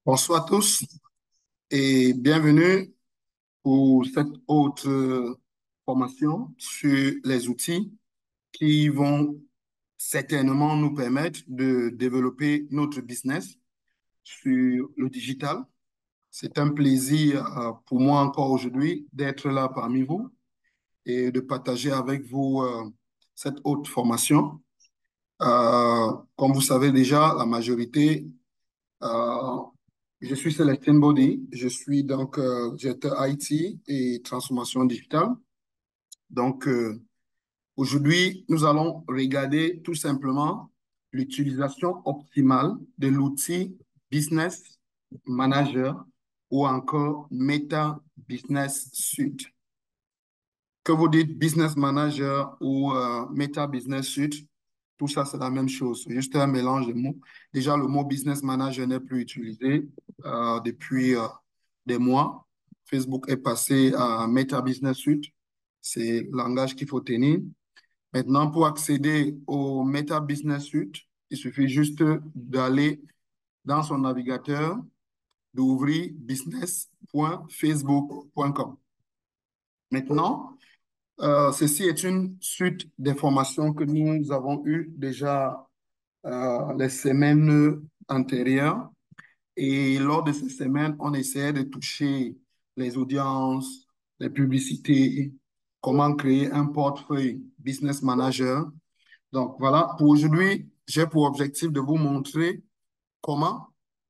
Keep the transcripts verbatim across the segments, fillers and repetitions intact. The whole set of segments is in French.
Bonsoir à tous et bienvenue pour cette autre euh, formation sur les outils qui vont certainement nous permettre de développer notre business sur le digital. C'est un plaisir euh, pour moi encore aujourd'hui d'être là parmi vous et de partager avec vous euh, cette haute formation. Euh, comme vous savez déjà, la majorité Euh, je suis Célestin Body, je suis donc euh, directeur I T et transformation digitale. Donc, euh, aujourd'hui, nous allons regarder tout simplement l'utilisation optimale de l'outil Business Manager ou encore Meta Business Suite. Que vous dites Business Manager ou euh, Meta Business Suite, tout ça, c'est la même chose. C'est juste un mélange de mots. Déjà, le mot Business Manager n'est plus utilisé euh, depuis euh, des mois. Facebook est passé à Meta Business Suite. C'est le langage qu'il faut tenir. Maintenant, pour accéder au Meta Business Suite, il suffit juste d'aller dans son navigateur, d'ouvrir business point facebook point com. Maintenant, Euh, ceci est une suite d'informations que nous avons eues déjà euh, les semaines antérieures. Et lors de ces semaines, on essayait de toucher les audiences, les publicités, comment créer un portefeuille Business Manager. Donc voilà, pour aujourd'hui, j'ai pour objectif de vous montrer comment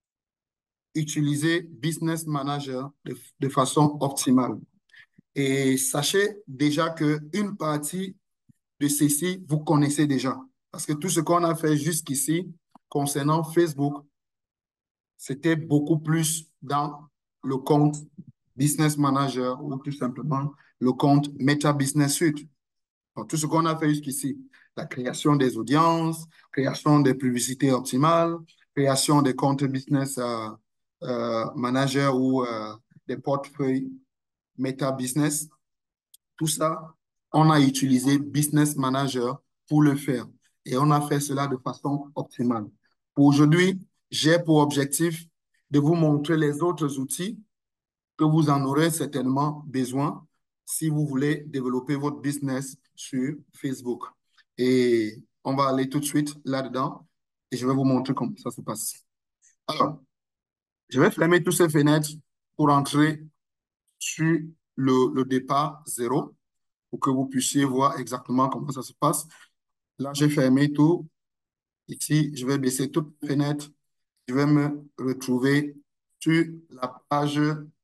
utiliser Business Manager de, de façon optimale. Et sachez déjà qu'une partie de ceci, vous connaissez déjà. Parce que tout ce qu'on a fait jusqu'ici concernant Facebook, c'était beaucoup plus dans le compte Business Manager ou tout simplement le compte Meta Business Suite. Donc, tout ce qu'on a fait jusqu'ici, la création des audiences, création des publicités optimales, création des comptes Business euh, euh, Manager ou euh, des portefeuilles Meta Business, tout ça, on a utilisé Business Manager pour le faire et on a fait cela de façon optimale. Pour aujourd'hui, j'ai pour objectif de vous montrer les autres outils que vous en aurez certainement besoin si vous voulez développer votre business sur Facebook. Et on va aller tout de suite là-dedans et je vais vous montrer comment ça se passe. Alors, je vais fermer toutes ces fenêtres pour entrer sur le, le départ zéro, pour que vous puissiez voir exactement comment ça se passe. Là, j'ai fermé tout. Ici, je vais baisser toutes les fenêtres. Je vais me retrouver sur la page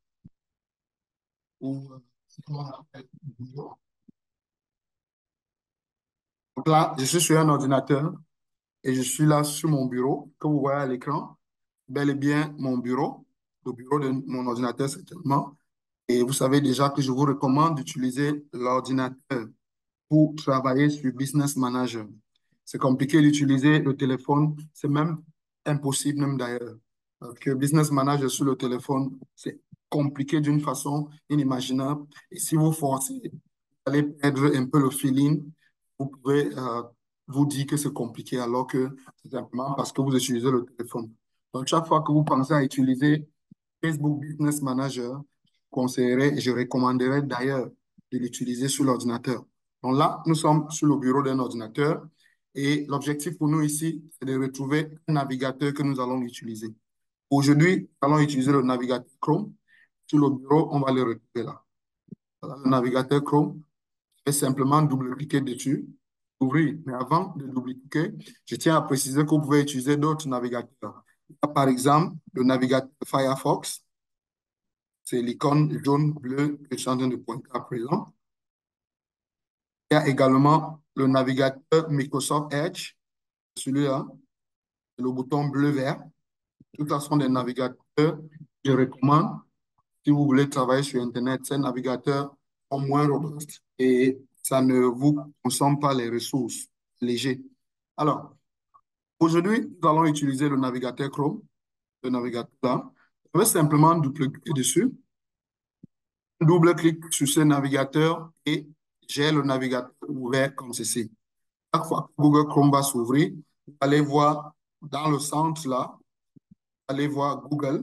où... Donc là, je suis sur un ordinateur et je suis là sur mon bureau, que vous voyez à l'écran. Bel et bien mon bureau, le bureau de mon ordinateur certainement. Et vous savez déjà que je vous recommande d'utiliser l'ordinateur pour travailler sur Business Manager. C'est compliqué d'utiliser le téléphone, c'est même impossible même d'ailleurs. Parce que Business Manager sur le téléphone, c'est compliqué d'une façon inimaginable. Et si vous forcez, vous allez perdre un peu le feeling. Vous pouvez euh, vous dire que c'est compliqué alors que c'est simplement parce que vous utilisez le téléphone. Donc, chaque fois que vous pensez à utiliser Facebook Business Manager, je conseillerais et je recommanderais d'ailleurs de l'utiliser sur l'ordinateur. Donc là, nous sommes sur le bureau d'un ordinateur et l'objectif pour nous ici, c'est de retrouver un navigateur que nous allons utiliser. Aujourd'hui, nous allons utiliser le navigateur Chrome. Sur le bureau, on va le retrouver là. Voilà, le navigateur Chrome, je vais simplement double-cliquer dessus, ouvrir. Mais avant de double-cliquer, je tiens à préciser que vous pouvez utiliser d'autres navigateurs. Par exemple, le navigateur Firefox, c'est l'icône jaune-bleu que je suis en train de pointer à présent. Il y a également le navigateur Microsoft Edge, celui-là, le bouton bleu-vert. Tout ça sont des navigateurs que je recommande si vous voulez travailler sur Internet. Ces navigateurs sont moins robustes et ça ne vous consomme pas les ressources légers. Alors, aujourd'hui, nous allons utiliser le navigateur Chrome, le navigateur là. Je vais simplement double-cliquer dessus. Double-clic sur ce navigateur et j'ai le navigateur ouvert comme ceci. Chaque fois que Google Chrome va s'ouvrir, vous allez voir dans le centre là, vous allez voir Google.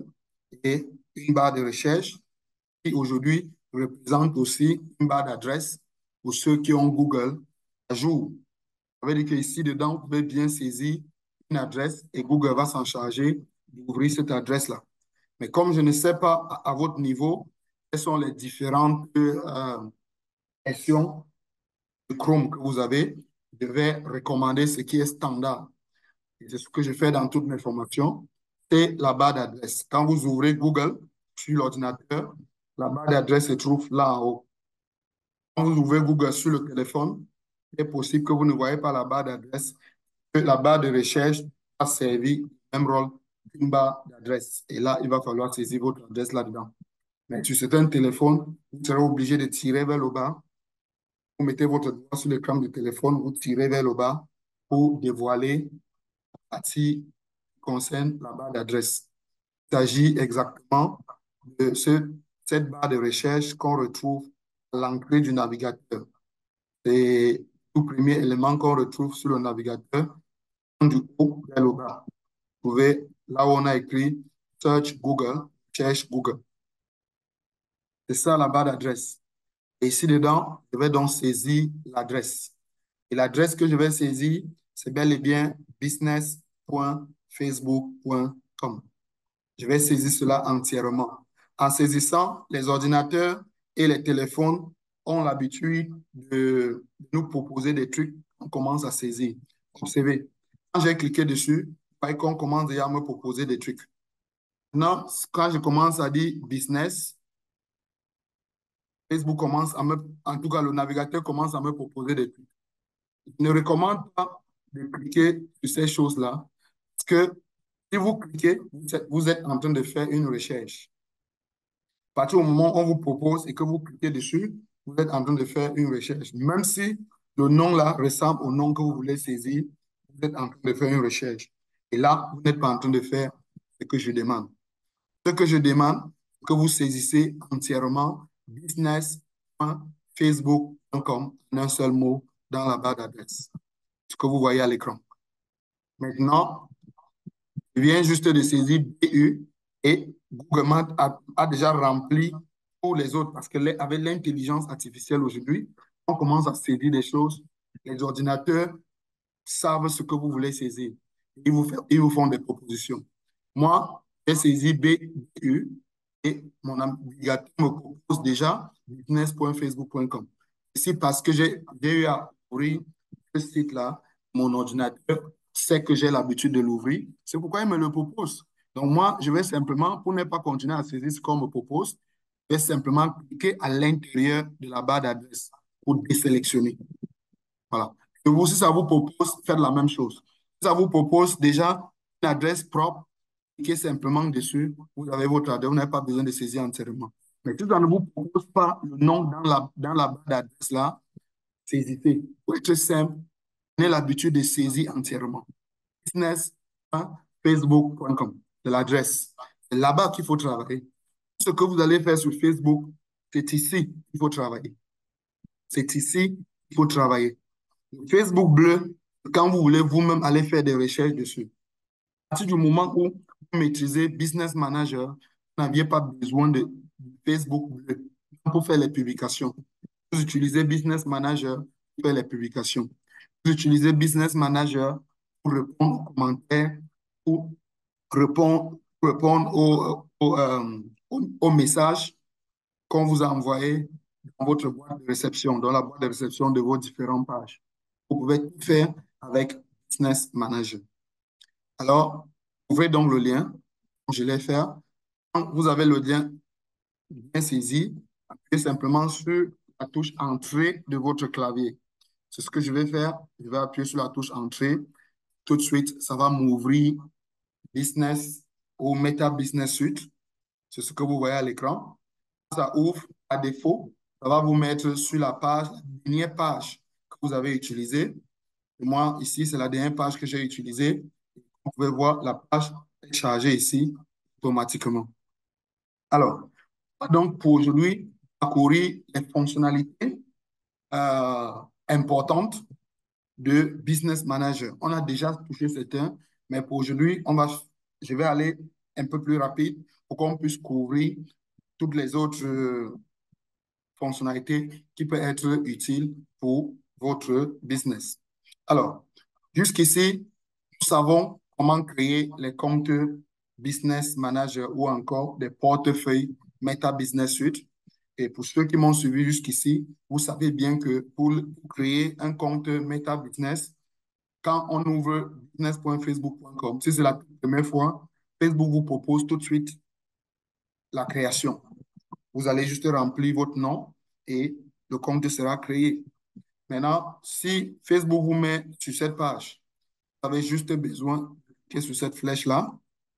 et une barre de recherche qui aujourd'hui représente aussi une barre d'adresse pour ceux qui ont Google à jour. Ça veut dire qu'ici, dedans, vous pouvez bien saisir une adresse et Google va s'en charger d'ouvrir cette adresse-là. Mais comme je ne sais pas à, à votre niveau, quelles sont les différentes euh, versions de Chrome que vous avez, je vais recommander ce qui est standard. Et c'est ce que je fais dans toutes mes formations, c'est la barre d'adresse. Quand vous ouvrez Google sur l'ordinateur, la barre d'adresse se trouve là en haut. Quand vous ouvrez Google sur le téléphone, il est possible que vous ne voyez pas la barre d'adresse, que la barre de recherche va servir le même rôle qu'une barre d'adresse. Et là, il va falloir saisir votre adresse là-dedans. Mais sur certains téléphones, vous serez obligé de tirer vers le bas. Vous mettez votre doigt sur l'écran du téléphone, vous tirez vers le bas pour dévoiler la partie qui concerne la barre d'adresse. Il s'agit exactement de ce, cette barre de recherche qu'on retrouve à l'entrée du navigateur. C'est le premier élément qu'on retrouve sur le navigateur, du haut vers le bas. Vous pouvez, là où on a écrit Search Google, cherche Google. C'est ça la barre d'adresse. Et ici dedans, je vais donc saisir l'adresse. Et l'adresse que je vais saisir, c'est bel et bien business point facebook point com. Je vais saisir cela entièrement. En saisissant, les ordinateurs et les téléphones ont l'habitude de nous proposer des trucs qu'on commence à saisir. Observez, quand j'ai cliqué dessus, vous voyez qu'on commence déjà à me proposer des trucs. Maintenant, quand je commence à dire business, Facebook commence à me, en tout cas, le navigateur commence à me proposer des trucs. Je ne recommande pas de cliquer sur ces choses-là parce que si vous cliquez, vous êtes, vous êtes en train de faire une recherche. À partir du moment où on vous propose et que vous cliquez dessus, vous êtes en train de faire une recherche. Même si le nom là ressemble au nom que vous voulez saisir, vous êtes en train de faire une recherche. Et là, vous n'êtes pas en train de faire ce que je demande. Ce que je demande, c'est que vous saisissez entièrement business point facebook point com en un seul mot dans la barre d'adresse. Ce que vous voyez à l'écran. Maintenant, je viens juste de saisir B U et Google Maps a, a déjà rempli pour les autres parce qu'avec l'intelligence artificielle aujourd'hui, on commence à saisir des choses. Les ordinateurs savent ce que vous voulez saisir. Ils vous, fait- ils vous font des propositions. Moi, j'ai saisi B U et mon navigateur me propose déjà business point facebook point com. C'est parce que j'ai j'ai eu à ouvrir ce site-là, mon ordinateur sait que j'ai l'habitude de l'ouvrir. C'est pourquoi il me le propose. Donc moi, je vais simplement, pour ne pas continuer à saisir ce qu'on me propose, je vais simplement cliquer à l'intérieur de la barre d'adresse pour désélectionner. Voilà. Et vous, si ça vous propose, faites la même chose. Si ça vous propose déjà une adresse propre, cliquez simplement dessus. Vous avez votre adresse, vous n'avez pas besoin de saisir entièrement. Mais si ça ne vous propose pas le nom dans la, dans la barre d'adresse là, saisissez. Pour être simple, prenez l'habitude de saisir entièrement. business point facebook point com, c'est l'adresse. C'est là-bas qu'il faut travailler. Ce que vous allez faire sur Facebook, c'est ici qu'il faut travailler. C'est ici qu'il faut travailler. Le Facebook bleu, quand vous voulez vous-même aller faire des recherches dessus. À partir du moment où vous maîtrisez Business Manager, vous n'aviez pas besoin de Facebook bleu pour faire les publications. Vous utilisez Business Manager pour faire les publications. Vous utilisez Business Manager pour répondre aux commentaires, pour répondre, répondre aux, aux, euh, aux- aux messages qu'on vous a envoyés dans votre boîte de réception, dans la boîte de réception de vos différentes pages. Vous pouvez tout faire avec Business Manager. Alors, ouvrez donc le lien. Je l'ai fait. Quand vous avez le lien bien saisi, appuyez simplement sur la touche Entrée de votre clavier. C'est ce que je vais faire. Je vais appuyer sur la touche Entrée. Tout de suite, ça va m'ouvrir Business ou Meta Business Suite. C'est ce que vous voyez à l'écran. Ça ouvre, à défaut, ça va vous mettre sur la page, la dernière page que vous avez utilisée. Et moi, ici, c'est la dernière page que j'ai utilisée. Vous pouvez voir la page est chargée ici automatiquement. Alors, donc pour aujourd'hui, parcourir les fonctionnalités euh, importantes de Business Manager. On a déjà touché certains, mais pour aujourd'hui, on va, je vais aller un peu plus rapide pour qu'on puisse couvrir toutes les autres euh, fonctionnalités qui peuvent être utiles pour votre business. Alors, jusqu'ici, nous savons comment créer les comptes Business Manager ou encore des portefeuilles Meta Business Suite. Et pour ceux qui m'ont suivi jusqu'ici, vous savez bien que pour créer un compte Meta Business, quand on ouvre business point facebook point com, si c'est la première fois, Facebook vous propose tout de suite la création. Vous allez juste remplir votre nom et le compte sera créé. Maintenant, si Facebook vous met sur cette page, vous avez juste besoin de cliquer sur cette flèche-là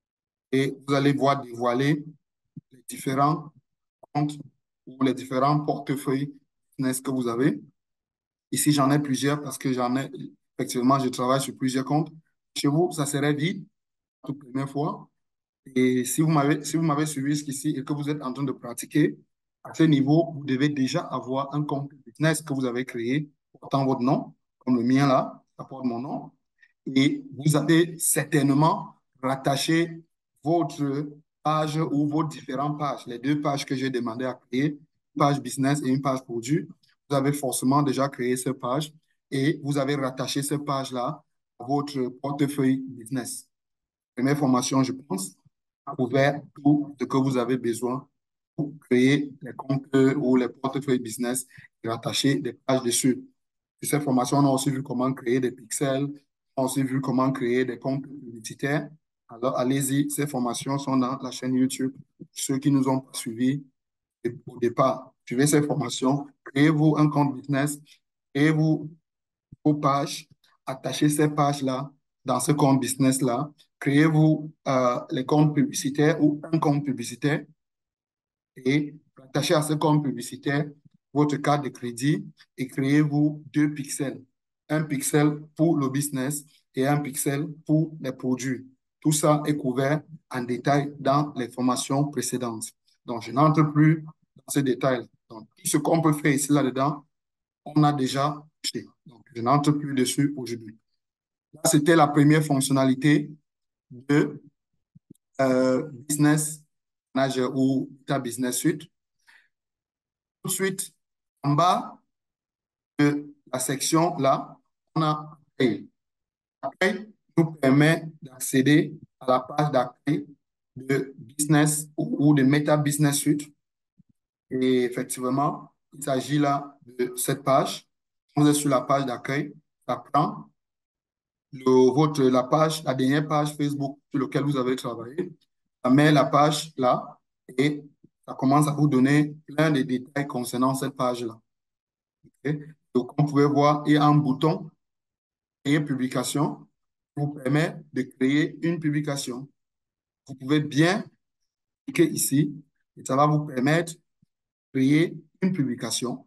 et vous allez voir dévoiler les différents comptes ou les différents portefeuilles business que vous avez. Ici, j'en ai plusieurs parce que j'en ai, effectivement, je travaille sur plusieurs comptes. Chez vous, ça serait vide, la toute première fois. Et si vous m'avez si vous m'avez suivi jusqu'ici et que vous êtes en train de pratiquer, à ce niveau, vous devez déjà avoir un compte business que vous avez créé portant votre nom, comme le mien là, ça porte mon nom. Et vous avez certainement rattaché votre page ou vos différentes pages, les deux pages que j'ai demandé à créer, une page business et une page produit. Vous avez forcément déjà créé ces pages et vous avez rattaché ces pages-là à votre portefeuille business. Première formation, je pense, a couvert tout ce que vous avez besoin pour créer les comptes ou les portefeuilles business et rattacher des pages dessus. Sur cette formation, on a aussi vu comment créer des pixels, on a aussi vu comment créer des comptes publicitaires. Alors, allez-y, ces formations sont dans la chaîne YouTube. Ceux qui nous ont pas suivis au départ, suivez ces formations, créez-vous un compte business, créez-vous vos pages, attachez ces pages-là dans ce compte business-là, créez-vous euh, les comptes publicitaires ou un compte publicitaire et attachez à ce compte publicitaire votre carte de crédit et créez-vous deux pixels. Un pixel pour le business et un pixel pour les produits. Tout ça est couvert en détail dans les formations précédentes. Donc, je n'entre plus dans ces détails. Donc, tout ce qu'on peut faire ici, là-dedans, on a déjà acheté. Donc, je n'entre plus dessus aujourd'hui. Là, c'était la première fonctionnalité de euh, Business Manager ou ta Business Suite. Tout de suite, en bas de la section là, on a Accueil. Accueil nous permet d'accéder à la page d'accueil de Business ou, ou de Meta Business Suite. Et effectivement, il s'agit là de cette page. Vous êtes sur la page d'accueil. Ça prend le, votre, la page, la dernière page Facebook sur laquelle vous avez travaillé. Ça met la page là et ça commence à vous donner plein de détails concernant cette page-là. Okay? Donc, on pouvait voir, il y a un bouton créer publication qui vous permet de créer une publication. Vous pouvez bien cliquer ici et ça va vous permettre de créer une publication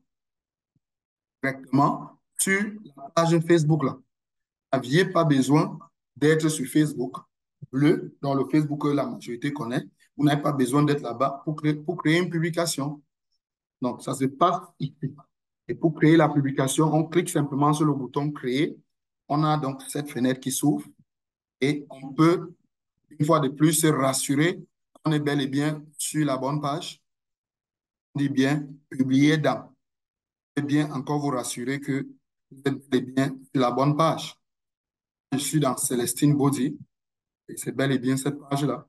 directement sur la page Facebook là. Vous n'aviez pas besoin d'être sur Facebook bleu, dans le Facebook que la majorité connaît. Vous n'avez pas besoin d'être là-bas pour créer, pour créer une publication. Donc, ça se passe ici. Et pour créer la publication, on clique simplement sur le bouton Créer. On a donc cette fenêtre qui s'ouvre et on peut, une fois de plus, se rassurer qu'on est bel et bien sur la bonne page. On dit bien Publier dans. Et bien encore vous rassurer que vous êtes bel et bien sur la bonne page. Je suis dans Célestine Body et c'est bel et bien cette page-là.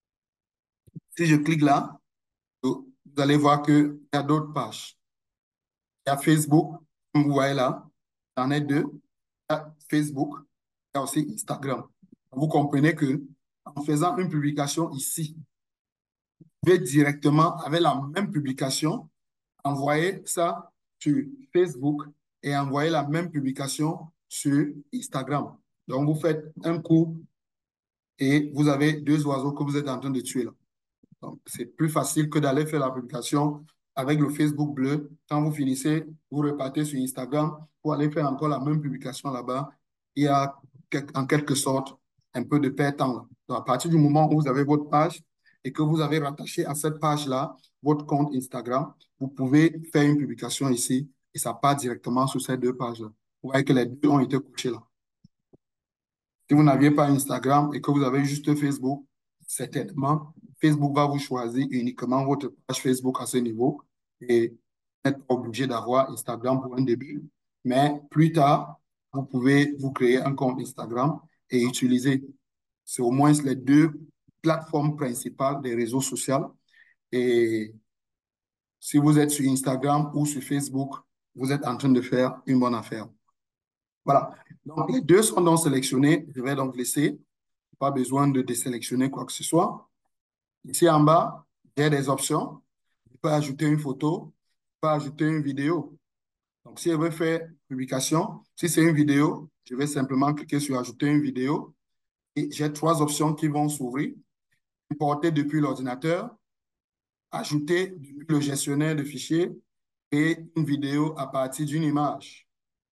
Si je clique là, vous allez voir qu'il y a d'autres pages. Il y a Facebook, comme vous voyez là, il y en a deux. Il y a Facebook, il y a aussi Instagram. Vous comprenez que en faisant une publication ici, vous pouvez directement, avec la même publication, envoyer ça sur Facebook et envoyer la même publication sur Instagram. Donc, vous faites un coup et vous avez deux oiseaux que vous êtes en train de tuer là. Donc, c'est plus facile que d'aller faire la publication avec le Facebook bleu. Quand vous finissez, vous repartez sur Instagram pour aller faire encore la même publication là-bas. Il y a en quelque sorte un peu de perte de temps. Donc, à partir du moment où vous avez votre page et que vous avez rattaché à cette page-là votre compte Instagram, vous pouvez faire une publication ici et ça part directement sur ces deux pages-là. Vous voyez que les deux ont été couchés là. Si vous n'aviez pas Instagram et que vous avez juste Facebook, certainement, Facebook va vous choisir uniquement votre page Facebook à ce niveau et vous n'êtes pas obligé d'avoir Instagram pour un début. Mais plus tard, vous pouvez vous créer un compte Instagram et utiliser. C'est au moins les deux plateformes principales des réseaux sociaux. Et si vous êtes sur Instagram ou sur Facebook, vous êtes en train de faire une bonne affaire. Voilà. Donc, les deux sont donc sélectionnés. Je vais donc laisser. Pas besoin de désélectionner quoi que ce soit. Ici en bas, j'ai des options. Je peux ajouter une photo, je peux ajouter une vidéo. Donc, si je veux faire publication, si c'est une vidéo, je vais simplement cliquer sur ajouter une vidéo et j'ai trois options qui vont s'ouvrir. Importer depuis l'ordinateur, ajouter depuis le gestionnaire de fichiers et une vidéo à partir d'une image.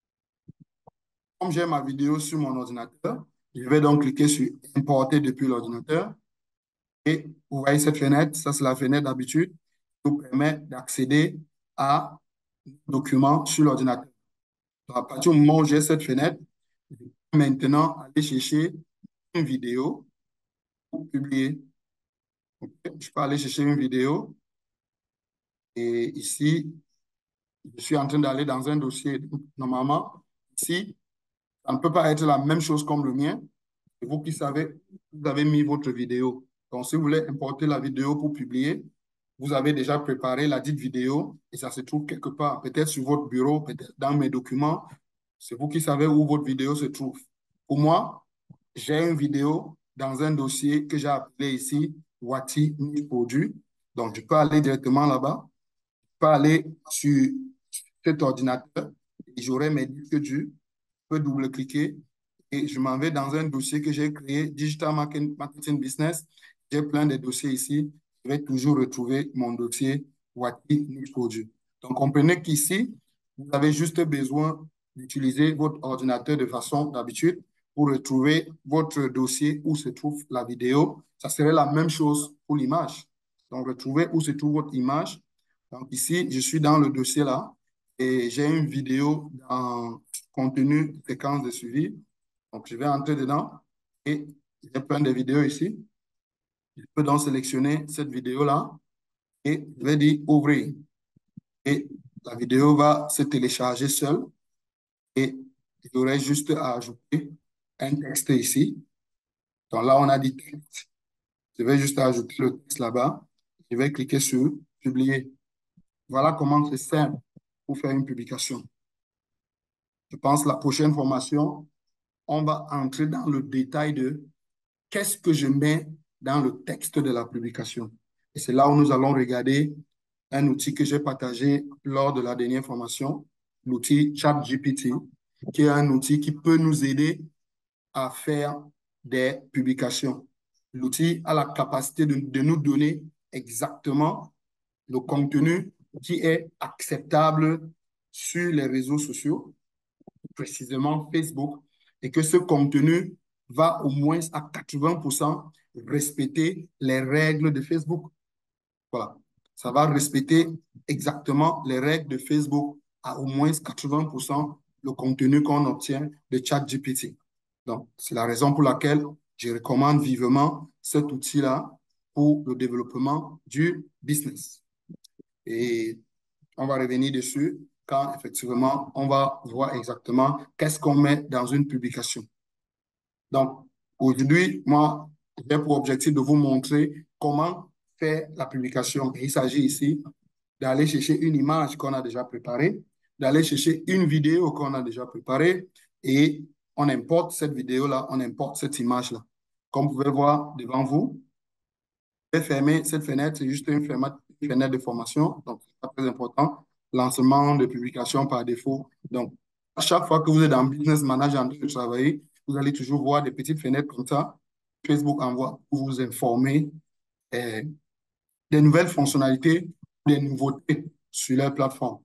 Comme j'ai ma vidéo sur mon ordinateur, je vais donc cliquer sur importer depuis l'ordinateur. Et vous voyez cette fenêtre, ça c'est la fenêtre d'habitude qui vous permet d'accéder à un document sur l'ordinateur. À partir du moment où j'ai cette fenêtre, je peux maintenant aller chercher une vidéo pour publier. Okay. Je peux aller chercher une vidéo et ici, je suis en train d'aller dans un dossier. Donc, normalement, ici, ça ne peut pas être la même chose comme le mien. C'est vous qui savez, vous avez mis votre vidéo. Donc, si vous voulez importer la vidéo pour publier, vous avez déjà préparé la dite vidéo et ça se trouve quelque part, peut-être sur votre bureau, peut-être dans mes documents. C'est vous qui savez où votre vidéo se trouve. Pour moi, j'ai une vidéo dans un dossier que j'ai appelé ici Wati Niche Produit. Donc, je peux aller directement là-bas. Je peux aller sur cet ordinateur et j'aurai mes disques durs. Je peux double-cliquer et je m'en vais dans un dossier que j'ai créé, Digital Marketing Business. J'ai plein de dossiers ici. Je vais toujours retrouver mon dossier Wati Niche Produit. Donc, comprenez qu'ici, vous avez juste besoin d'utiliser votre ordinateur de façon d'habitude pour retrouver votre dossier où se trouve la vidéo. Ça serait la même chose pour l'image. Donc, retrouver où se trouve votre image. Donc, ici, je suis dans le dossier là et j'ai une vidéo dans contenu séquence de suivi. Donc, je vais entrer dedans et j'ai plein de vidéos ici. Je peux donc sélectionner cette vidéo-là et je vais dire ouvrir. Et la vidéo va se télécharger seule et j'aurai juste à ajouter un texte ici. Donc là, on a dit texte. Je vais juste ajouter le texte là-bas. Je vais cliquer sur publier. Voilà comment c'est simple pour faire une publication. Je pense que la prochaine formation, on va entrer dans le détail de qu'est-ce que je mets dans le texte de la publication. Et c'est là où nous allons regarder un outil que j'ai partagé lors de la dernière formation, l'outil ChatGPT, qui est un outil qui peut nous aider à faire des publications. L'outil a la capacité de, de nous donner exactement le contenu qui est acceptable sur les réseaux sociaux, précisément Facebook, et que ce contenu va au moins à quatre-vingts pour cent respecter les règles de Facebook. Voilà. Ça va respecter exactement les règles de Facebook à au moins quatre-vingts pour cent le contenu qu'on obtient de ChatGPT. Donc, c'est la raison pour laquelle je recommande vivement cet outil-là pour le développement du business. Et on va revenir dessus quand effectivement on va voir exactement qu'est-ce qu'on met dans une publication. Donc, aujourd'hui, moi, j'ai pour objectif de vous montrer comment faire la publication. Et il s'agit ici d'aller chercher une image qu'on a déjà préparée, d'aller chercher une vidéo qu'on a déjà préparée et on importe cette vidéo-là, on importe cette image-là. Comme vous pouvez voir devant vous, je vais fermer cette fenêtre, c'est juste une fenêtre, une fenêtre de formation, donc c'est pas très important. Lancement de publication par défaut. Donc, à chaque fois que vous êtes dans Business Manager en train de travailler, vous allez toujours voir des petites fenêtres comme ça. Facebook envoie pour vous informer euh, des nouvelles fonctionnalités, des nouveautés sur leur plateforme.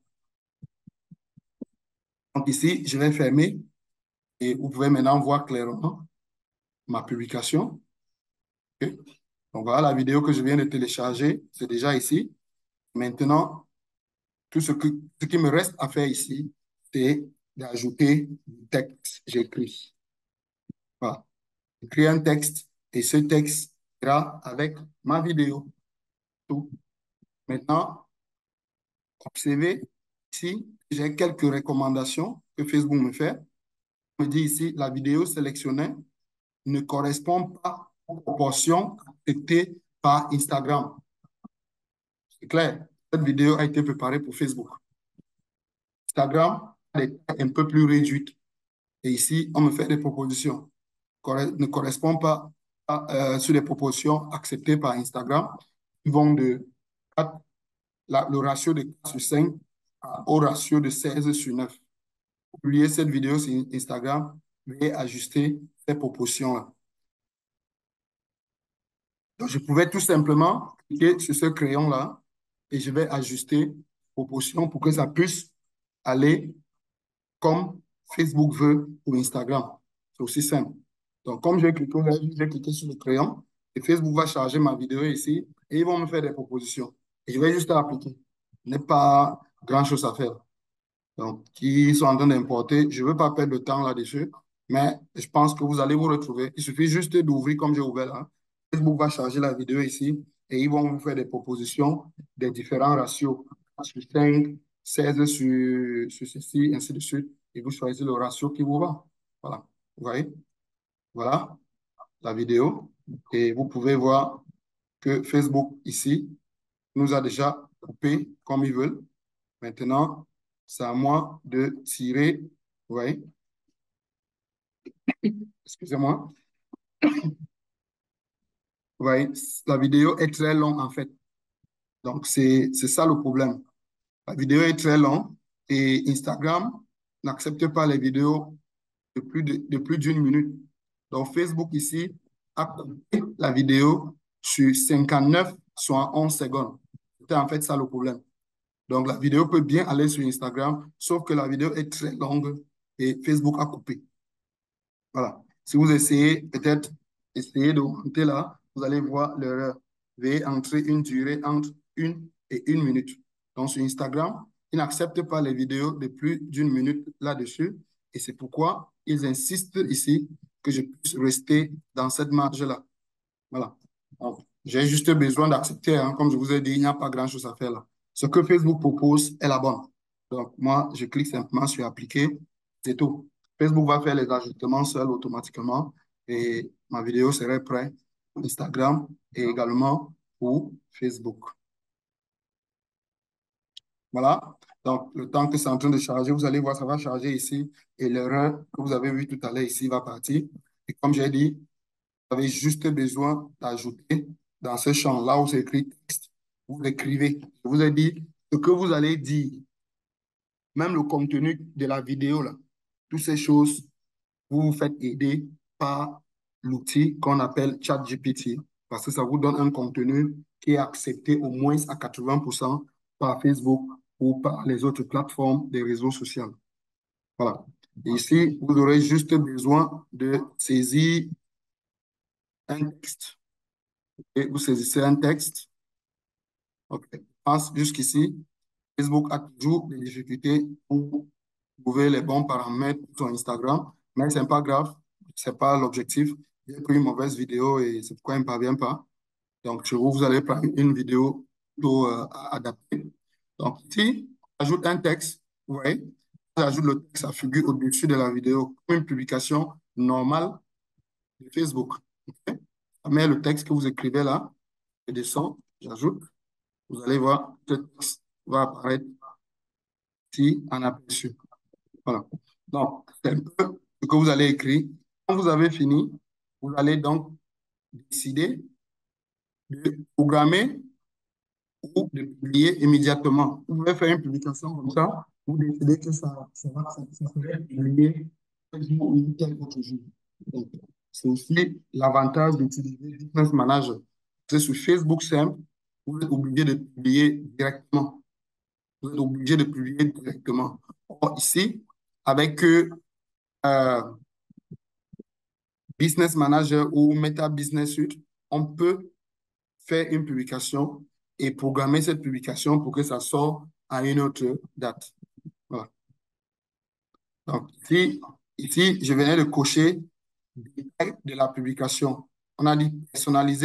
Donc ici, je vais fermer et vous pouvez maintenant voir clairement ma publication. Okay. Donc voilà la vidéo que je viens de télécharger, c'est déjà ici. Maintenant, tout ce, que, ce qui me reste à faire ici, c'est d'ajouter du texte. J'écris. Voilà. J'écris un texte et ce texte avec ma vidéo. Tout. Maintenant, observez ici, j'ai quelques recommandations que Facebook me fait. Il me dit ici, la vidéo sélectionnée ne correspond pas aux proportions acceptées par Instagram. C'est clair, cette vidéo a été préparée pour Facebook. Instagram a des tailles un peu plus réduites. Et ici, on me fait des propositions ne correspondent pas à, euh, sur les proportions acceptées par Instagram. Ils vont de quatre, la, le ratio de quatre sur cinq au ratio de seize sur neuf. Pour publier cette vidéo sur Instagram, veuillez ajuster ces proportions-là. Donc, je pouvais tout simplement cliquer sur ce crayon-là et je vais ajuster les proportions pour que ça puisse aller comme Facebook veut pour Instagram. C'est aussi simple. Donc, comme j'ai cliqué, j'ai cliqué sur le crayon, et Facebook va charger ma vidéo ici et ils vont me faire des propositions. Et je vais juste appliquer. Il n'y a pas grand-chose à faire. Donc, qui sont en train d'importer, je ne veux pas perdre de temps là-dessus, mais je pense que vous allez vous retrouver. Il suffit juste d'ouvrir comme j'ai ouvert là. Facebook va charger la vidéo ici et ils vont vous faire des propositions des différents ratios. Sur cinq, seize sur, sur ceci, ainsi de suite. Et vous choisissez le ratio qui vous va. Voilà. Vous voyez? Voilà la vidéo. Et vous pouvez voir que Facebook ici nous a déjà coupé comme ils veulent. Maintenant, c'est à moi de tirer. Vous voyez? Excusez-moi. Vous voyez? La vidéo est très longue en fait. Donc, c'est c'est ça le problème. La vidéo est très longue et Instagram n'accepte pas les vidéos de plus de, de plus d'une minute. Donc, Facebook ici a coupé la vidéo sur cinquante-neuf, soit onze secondes. C'était en fait ça le problème. Donc, la vidéo peut bien aller sur Instagram, sauf que la vidéo est très longue et Facebook a coupé. Voilà. Si vous essayez, peut-être, essayez d'augmenter là, vous allez voir l'erreur. Veuillez entrer une durée entre une et une minute. Donc, sur Instagram, ils n'acceptent pas les vidéos de plus d'une minute là-dessus. Et c'est pourquoi ils insistent ici que je puisse rester dans cette marge-là. Voilà. Donc, j'ai juste besoin d'accepter, hein. Comme je vous ai dit, il n'y a pas grand-chose à faire là. Ce que Facebook propose est la bonne. Donc, moi, je clique simplement sur appliquer. C'est tout. Facebook va faire les ajustements seul automatiquement et ma vidéo serait prête pour Instagram et également pour Facebook. Voilà. Donc, le temps que c'est en train de charger, vous allez voir, ça va charger ici et l'erreur que vous avez vue tout à l'heure ici va partir. Et comme j'ai dit, vous avez juste besoin d'ajouter dans ce champ là où c'est écrit texte, vous écrivez. Je vous ai dit ce que vous allez dire, même le contenu de la vidéo là, toutes ces choses, vous vous faites aider par l'outil qu'on appelle ChatGPT parce que ça vous donne un contenu qui est accepté au moins à quatre-vingts pour cent par Facebook ou par les autres plateformes des réseaux sociaux. Voilà. Et ici, vous aurez juste besoin de saisir un texte. Et vous saisissez un texte. OK. Passe jusqu'ici. Facebook a toujours des difficultés pour trouver les bons paramètres sur Instagram, mais ce n'est pas grave. Ce n'est pas l'objectif. J'ai pris une mauvaise vidéo et c'est pourquoi il ne parvient pas. Donc, chez vous, vous allez prendre une vidéo plutôt euh, adaptée. Donc, ici, ajoute un texte. Vous voyez, j'ajoute le texte à figure au-dessus de la vidéo comme une publication normale de Facebook. Okay? Ça met le texte que vous écrivez là, je descends, j'ajoute. Vous allez voir, ce texte va apparaître ici en aperçu. Voilà. Donc, c'est un peu ce que vous allez écrire. Quand vous avez fini, vous allez donc décider de programmer ou de publier immédiatement. Vous pouvez faire une publication comme ça, vous décidez que ça, ça va ça, ça serait publié tel jour ou tel autre jour. Donc, c'est aussi l'avantage d'utiliser Business Manager. C'est sur Facebook simple, vous êtes obligé de publier directement. Vous êtes obligé de publier directement. Or, ici, avec euh, Business Manager ou Meta Business Suite, on peut faire une publication et programmer cette publication pour que ça sorte à une autre date. Voilà. Donc, ici, ici, je venais de cocher le détail de la publication. On a dit personnaliser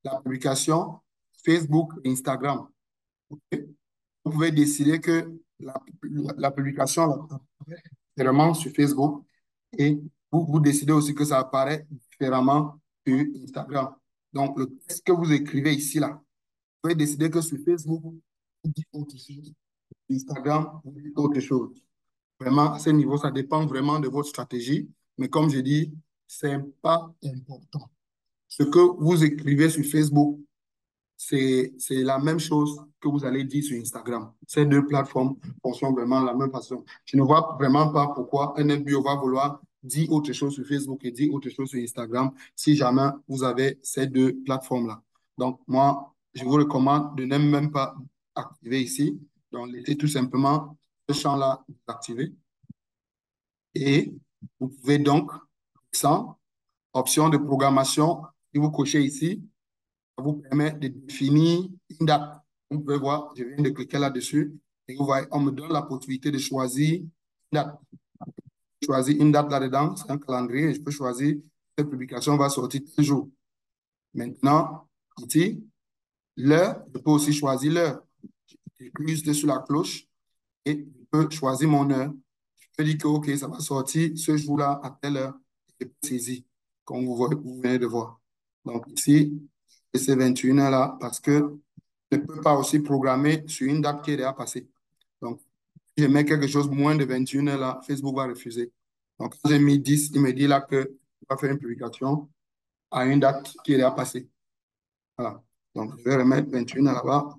la publication Facebook et Instagram. Ok. Vous pouvez décider que la, la- la publication là, apparaît différemment sur Facebook et vous, vous décidez aussi que ça apparaît différemment sur Instagram. Donc, le texte que vous écrivez ici, là, vous pouvez décider que sur Facebook, vous dites autre chose. Sur Instagram, vous dites autre chose. Vraiment, à ce niveau, ça dépend vraiment de votre stratégie. Mais comme je dis, c'est pas important. Ce que vous écrivez sur Facebook, c'est, c'est la même chose que vous allez dire sur Instagram. Ces deux plateformes fonctionnent vraiment de la même façon. Je ne vois vraiment pas pourquoi un F B O va vouloir dire autre chose sur Facebook et dire autre chose sur Instagram si jamais vous avez ces deux plateformes-là. Donc, moi, je vous recommande de ne même pas activer ici. Donc, laissez tout simplement ce champ-là activé. Et vous pouvez donc, sans option de programmation, si vous cochez ici, ça vous permet de définir une date. Vous pouvez voir, je viens de cliquer là-dessus et vous voyez, on me donne la possibilité de choisir une date. Choisir une date là-dedans, c'est un calendrier et je peux choisir cette publication va sortir tel jour. Maintenant, ici, l'heure, je peux aussi choisir l'heure. Je clique juste sur la cloche et je peux choisir mon heure. Je peux dire que, OK, ça va sortir ce jour-là à telle heure. Je peux saisir, comme vous, voyez, vous venez de voir. Donc ici, c'est vingt et une heures là parce que je ne peux pas aussi programmer sur une date qui est déjà passée. Donc, si je mets quelque chose moins de vingt et une heures là, Facebook va refuser. Donc, quand j'ai mis dix, il me dit là que je vais faire une publication à une date qui est déjà passée. Voilà. Donc, je vais remettre vingt et une heures là-bas,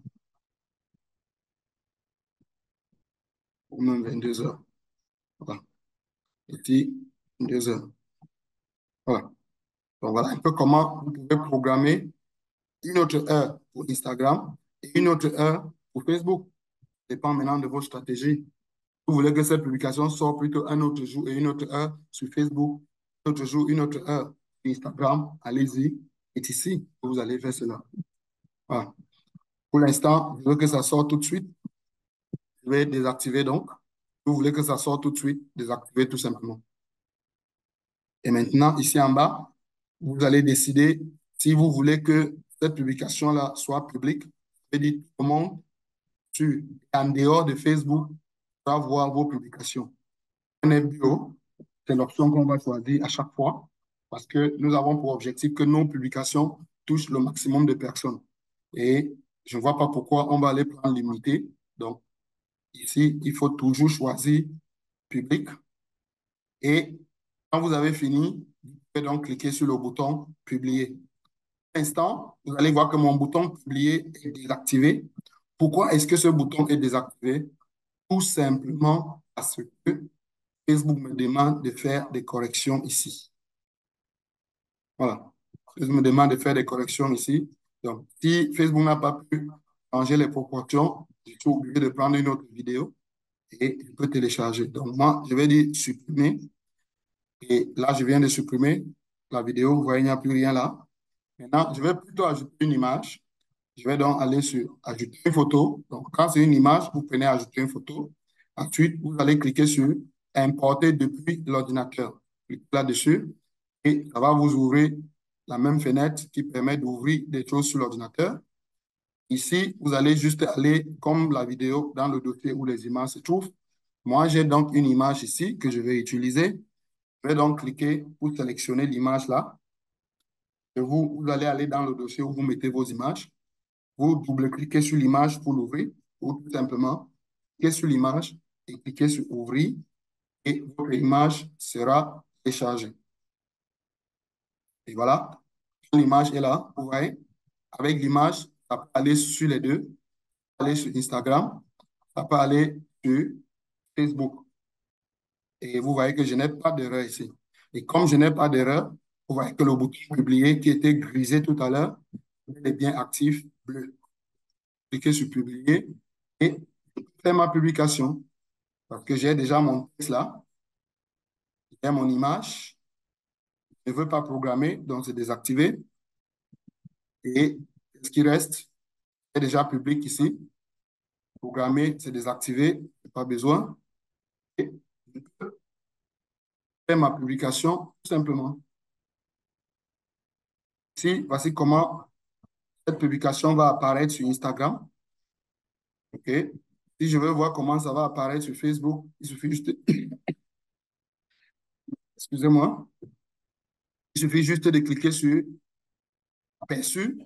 ou même vingt-deux heures. Voilà. Ici, vingt-deux heures. Voilà. Donc, voilà un peu comment vous pouvez programmer une autre heure pour Instagram et une autre heure pour Facebook. Ça dépend maintenant de votre stratégie. Vous voulez que cette publication sorte plutôt un autre jour et une autre heure sur Facebook, un autre jour, une autre heure sur Instagram, allez-y. C'est ici que vous allez faire cela. Voilà. Pour l'instant, je veux que ça sorte tout de suite. Je vais désactiver donc. Vous voulez que ça sorte tout de suite, désactiver tout simplement. Et maintenant, ici en bas, vous allez décider si vous voulez que cette publication-là soit publique. Vous pouvez dire tout le monde sur, en dehors de Facebook va voir vos publications. Un F B O, c'est l'option qu'on va choisir à chaque fois parce que nous avons pour objectif que nos publications touchent le maximum de personnes. Et je ne vois pas pourquoi on va aller prendre limité. Donc, ici, il faut toujours choisir public. Et quand vous avez fini, vous pouvez donc cliquer sur le bouton publier. Pour l'instant, vous allez voir que mon bouton publier est désactivé. Pourquoi est-ce que ce bouton est désactivé? Tout simplement parce que Facebook me demande de faire des corrections ici. Voilà. Facebook me demande de faire des corrections ici. Donc, si Facebook n'a pas pu changer les proportions, je suis obligé de prendre une autre vidéo et je peux télécharger. Donc, moi, je vais dire supprimer. Et là, je viens de supprimer la vidéo. Vous voyez, il n'y a plus rien là. Maintenant, je vais plutôt ajouter une image. Je vais donc aller sur ajouter une photo. Donc, quand c'est une image, vous prenez ajouter une photo. Ensuite, vous allez cliquer sur importer depuis l'ordinateur. Cliquez là-dessus et ça va vous ouvrir la même fenêtre qui permet d'ouvrir des choses sur l'ordinateur. Ici, vous allez juste aller comme la vidéo dans le dossier où les images se trouvent. Moi, j'ai donc une image ici que je vais utiliser. Je vais donc cliquer pour sélectionner l'image là. Et vous, vous allez aller dans le dossier où vous mettez vos images. Vous double-cliquez sur l'image pour l'ouvrir, ou tout simplement cliquez sur l'image et cliquez sur ouvrir et votre image sera téléchargée. Et voilà, l'image est là, vous voyez. Avec l'image, ça peut aller sur les deux, ça peut aller sur Instagram, ça peut aller sur Facebook. Et vous voyez que je n'ai pas d'erreur ici. Et comme je n'ai pas d'erreur, vous voyez que le bouton publier qui était grisé tout à l'heure est bien actif, bleu. Cliquez sur publier et faire ma publication. Parce que j'ai déjà mon texte là, j'ai mon image, je ne veux pas programmer, donc c'est désactivé. Et ce qui reste est déjà public ici. Programmer, c'est désactivé, pas besoin. Et je peux faire ma publication tout simplement. Ici, voici comment Cette publication va apparaître sur Instagram. OK? Si je veux voir comment ça va apparaître sur Facebook, il suffit juste, excusez-moi, il suffit juste de cliquer sur Aperçu,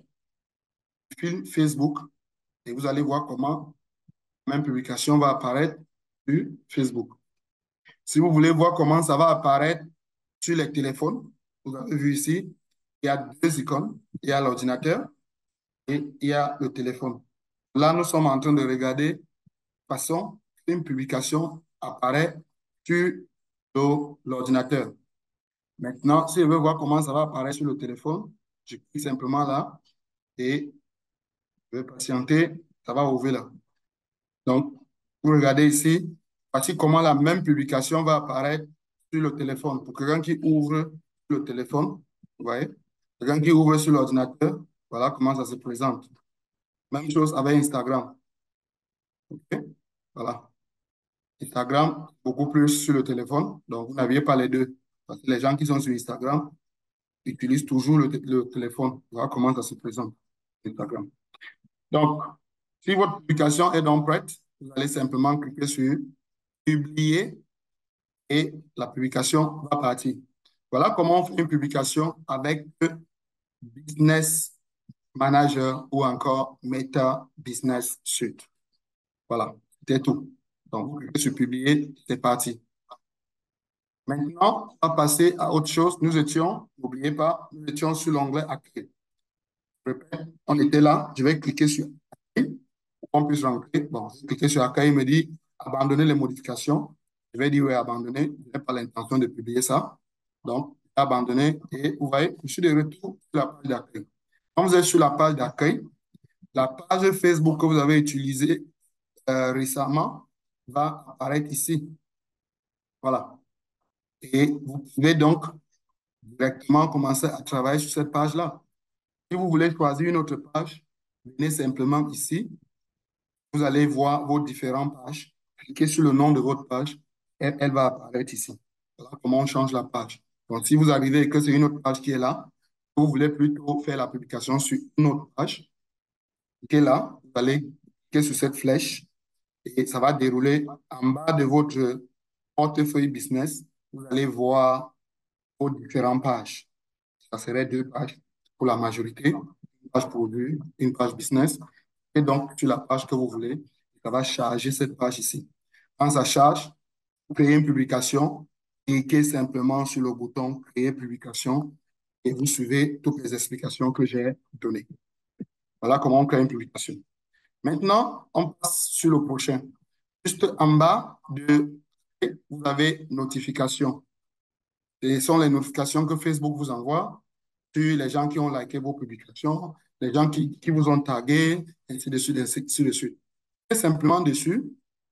fil Facebook, et vous allez voir comment la même publication va apparaître sur Facebook. Si vous voulez voir comment ça va apparaître sur les téléphones, vous avez vu ici, il y a deux icônes. Il y a l'ordinateur et il y a le téléphone. Là, nous sommes en train de regarder de façon qu'une publication apparaît sur l'ordinateur. Maintenant, si je veux voir comment ça va apparaître sur le téléphone, je clique simplement là et je vais patienter, ça va ouvrir là. Donc, vous regardez ici, voici comment la même publication va apparaître sur le téléphone. Pour quelqu'un qui ouvre le téléphone, vous voyez, quelqu'un qui ouvre sur l'ordinateur, voilà comment ça se présente. Même chose avec Instagram. OK? Voilà. Instagram, beaucoup plus sur le téléphone, donc vous n'aviez pas les deux. Parce que les gens qui sont sur Instagram utilisent toujours le, le téléphone. Voilà comment ça se présente, Instagram. Donc, si votre publication est donc prête, vous allez simplement cliquer sur publier et la publication va partir. Voilà comment on fait une publication avec Business Manager ou encore Meta Business Suite. Voilà, c'était tout. Donc, vous cliquez sur publier, c'est parti. Maintenant, on va passer à autre chose. Nous étions, n'oubliez pas, nous étions sur l'onglet Accueil. Je répète, on était là, je vais cliquer sur Accueil pour qu'on puisse rentrer. Bon, je vais cliquer sur Accueil, il me dit abandonner les modifications. Je vais dire oui, abandonner. Je n'ai pas l'intention de publier ça. Donc, abandonner. Et vous voyez, je suis de retour sur la page d'accueil. Quand vous êtes sur la page d'accueil, la page Facebook que vous avez utilisée euh, récemment va apparaître ici. Voilà. Et vous pouvez donc directement commencer à travailler sur cette page-là. Si vous voulez choisir une autre page, venez simplement ici. Vous allez voir vos différentes pages. Cliquez sur le nom de votre page et elle va apparaître ici. Voilà comment on change la page. Donc, si vous arrivez et que c'est une autre page qui est là, vous voulez plutôt faire la publication sur une autre page, cliquez là, vous allez cliquer sur cette flèche et ça va dérouler en bas de votre portefeuille business. Vous allez voir vos différentes pages. Ça serait deux pages pour la majorité, une page produit, une page business. Et donc, sur la page que vous voulez, ça va charger cette page ici. Quand ça charge, vous créez une publication, cliquez simplement sur le bouton Créer publication et vous suivez toutes les explications que j'ai données. Voilà comment on crée une publication. Maintenant, on passe sur le prochain. Juste en bas, de, vous avez notifications. Ce sont les notifications que Facebook vous envoie sur les gens qui ont liké vos publications, les gens qui, qui vous ont tagué, ainsi de suite, ainsi de suite. Et simplement dessus.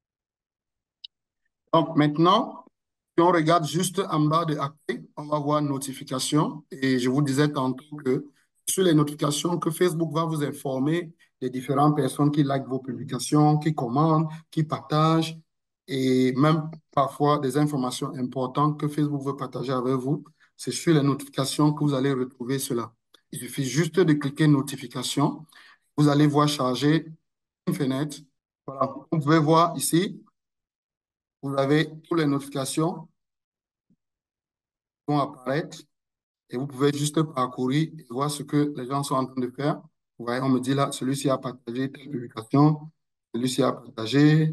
Donc maintenant, si on regarde juste en bas de accueil, on va voir notifications. Et je vous disais tantôt que sur les notifications que Facebook va vous informer des différentes personnes qui likent vos publications, qui commandent, qui partagent, et même parfois des informations importantes que Facebook veut partager avec vous. C'est sur les notifications que vous allez retrouver cela. Il suffit juste de cliquer notification. Vous allez voir charger une fenêtre. Voilà, vous pouvez voir ici, vous avez toutes les notifications qui vont apparaître et vous pouvez juste parcourir et voir ce que les gens sont en train de faire. Vous voyez, on me dit là, celui-ci a partagé telle publication, celui-ci a partagé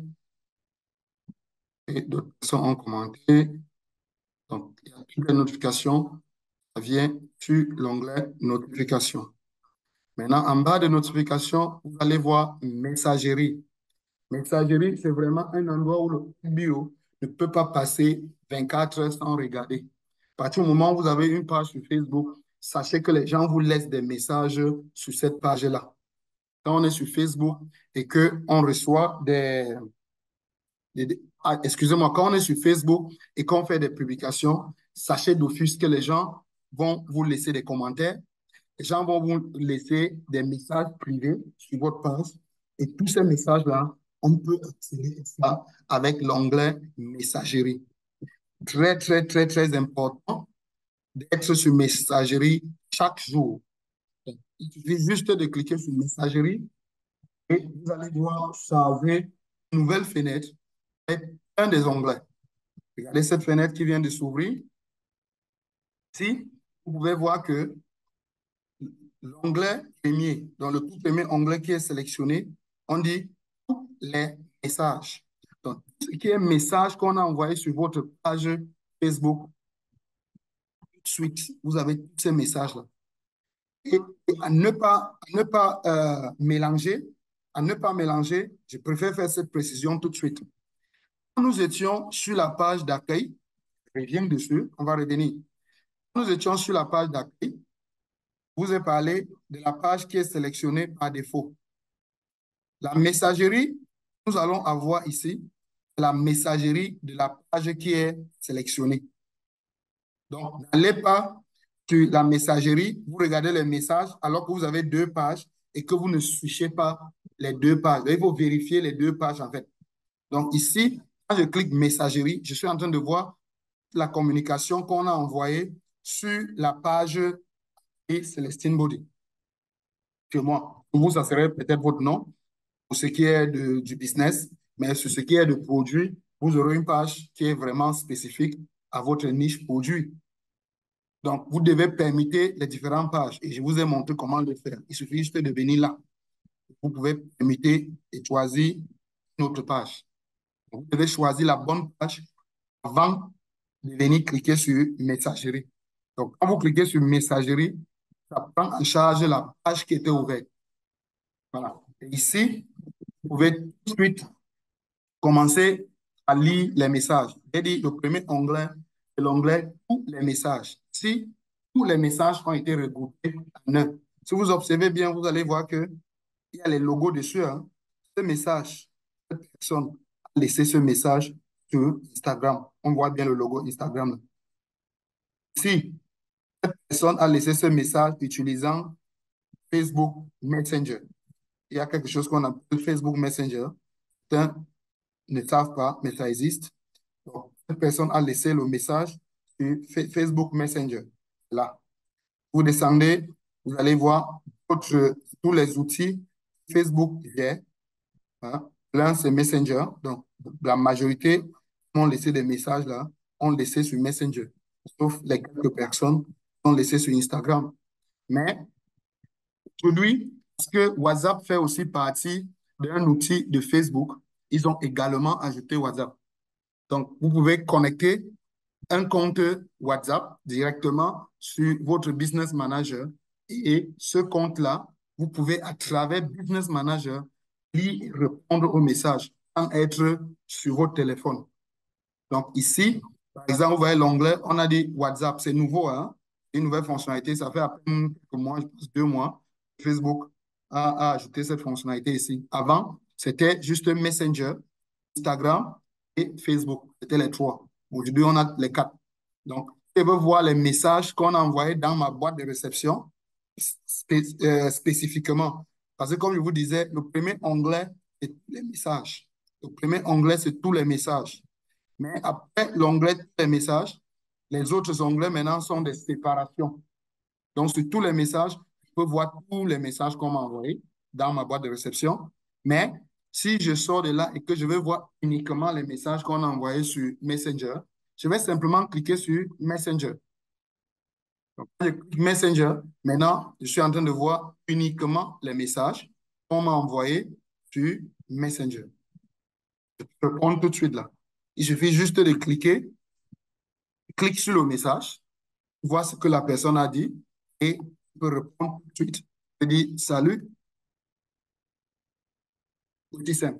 et d'autres personnes ont commenté. Donc, il y a toutes les notifications, ça vient sur l'onglet notification. Maintenant, en bas de notification, vous allez voir messagerie. Messagerie, c'est vraiment un endroit où le bio ne peut pas passer vingt-quatre heures sans regarder. À partir du moment où vous avez une page sur Facebook, sachez que les gens vous laissent des messages sur cette page-là. Quand on est sur Facebook et qu'on reçoit des... des ah, excusez-moi, quand on est sur Facebook et qu'on fait des publications, sachez d'office que les gens vont vous laisser des commentaires. Les gens vont vous laisser des messages privés sur votre page. Et tous ces messages-là, on peut accéder à ça avec l'onglet Messagerie. Très, très, très, très important d'être sur Messagerie chaque jour. Il suffit juste de cliquer sur Messagerie et vous allez voir charger une nouvelle fenêtre avec un des onglets. Regardez cette fenêtre qui vient de s'ouvrir. Ici, vous pouvez voir que l'onglet premier, dans le tout premier onglet qui est sélectionné, on dit tous les messages. Donc, ce qui est message qu'on a envoyé sur votre page Facebook, tout de suite, vous avez tous ces messages-là. Et, et à ne pas, à ne pas euh, mélanger, à ne pas mélanger, je préfère faire cette précision tout de suite. Quand nous étions sur la page d'accueil, je reviens dessus, on va revenir. Quand nous étions sur la page d'accueil, je vous ai parlé de la page qui est sélectionnée par défaut. La messagerie, nous allons avoir ici la messagerie de la page qui est sélectionnée. Donc, n'allez pas sur la messagerie, vous regardez les messages alors que vous avez deux pages et que vous ne switchez pas les deux pages. Il faut vérifier les deux pages en fait. Donc ici, quand je clique messagerie, je suis en train de voir la communication qu'on a envoyée sur la page et Célestine Body. Que moi, pour vous, ça serait peut-être votre nom pour ce qui est de, du business, mais sur ce qui est de produit, vous aurez une page qui est vraiment spécifique à votre niche produit. Donc, vous devez permettre les différentes pages et je vous ai montré comment le faire. Il suffit juste de venir là. Vous pouvez permettre et choisir une autre page. Vous devez choisir la bonne page avant de venir cliquer sur Messagerie. Donc, quand vous cliquez sur Messagerie, ça prend en charge la page qui était ouverte. Voilà. Et ici, vous pouvez tout de suite commencer à lire les messages. J'ai dit le premier onglet, c'est l'onglet tous les messages. Si tous les messages ont été regroupés en un. Si vous observez bien, vous allez voir qu'il y a les logos dessus. Hein. Ce message, cette personne a laissé ce message sur Instagram. On voit bien le logo Instagram. Si cette personne a laissé ce message utilisant Facebook Messenger, il y a quelque chose qu'on appelle Facebook Messenger. Certains ne savent pas, mais ça existe. Donc, cette personne a laissé le message sur Facebook Messenger. Là, vous descendez, vous allez voir votre, tous les outils Facebook j'ai. Hein. L'un, c'est Messenger. Donc, la majorité ont laissé des messages là, ont laissé sur Messenger. Sauf les quelques personnes qui ont laissé sur Instagram. Mais aujourd'hui, parce que WhatsApp fait aussi partie d'un outil de Facebook, ils ont également ajouté WhatsApp. Donc, vous pouvez connecter un compte WhatsApp directement sur votre Business Manager et ce compte-là, vous pouvez à travers Business Manager y répondre aux messages sans être sur votre téléphone. Donc ici, par exemple, vous voyez l'onglet, on a dit WhatsApp, c'est nouveau, hein? Une nouvelle fonctionnalité, ça fait à peine quelques mois, je pense deux mois, Facebook a, a ajouté cette fonctionnalité ici. Avant, c'était juste Messenger, Instagram et Facebook. C'était les trois. Aujourd'hui, on a les quatre. Donc, si je veux voir les messages qu'on a envoyés dans ma boîte de réception spé euh, spécifiquement. Parce que comme je vous disais, le premier onglet, c'est tous les messages. Le premier onglet, c'est tous les messages. Mais après l'onglet tous les messages, les autres onglets maintenant sont des séparations. Donc, sur tous les messages, je peux voir tous les messages qu'on m'a envoyés dans ma boîte de réception. Mais si je sors de là et que je veux voir uniquement les messages qu'on a envoyés sur Messenger, je vais simplement cliquer sur Messenger. Donc, quand je clique Messenger, maintenant, je suis en train de voir uniquement les messages qu'on m'a envoyés sur Messenger. Je peux répondre tout de suite là. Il suffit juste de cliquer, clique sur le message, voir ce que la personne a dit et je peux répondre tout de suite. Je dis salut, petit simple.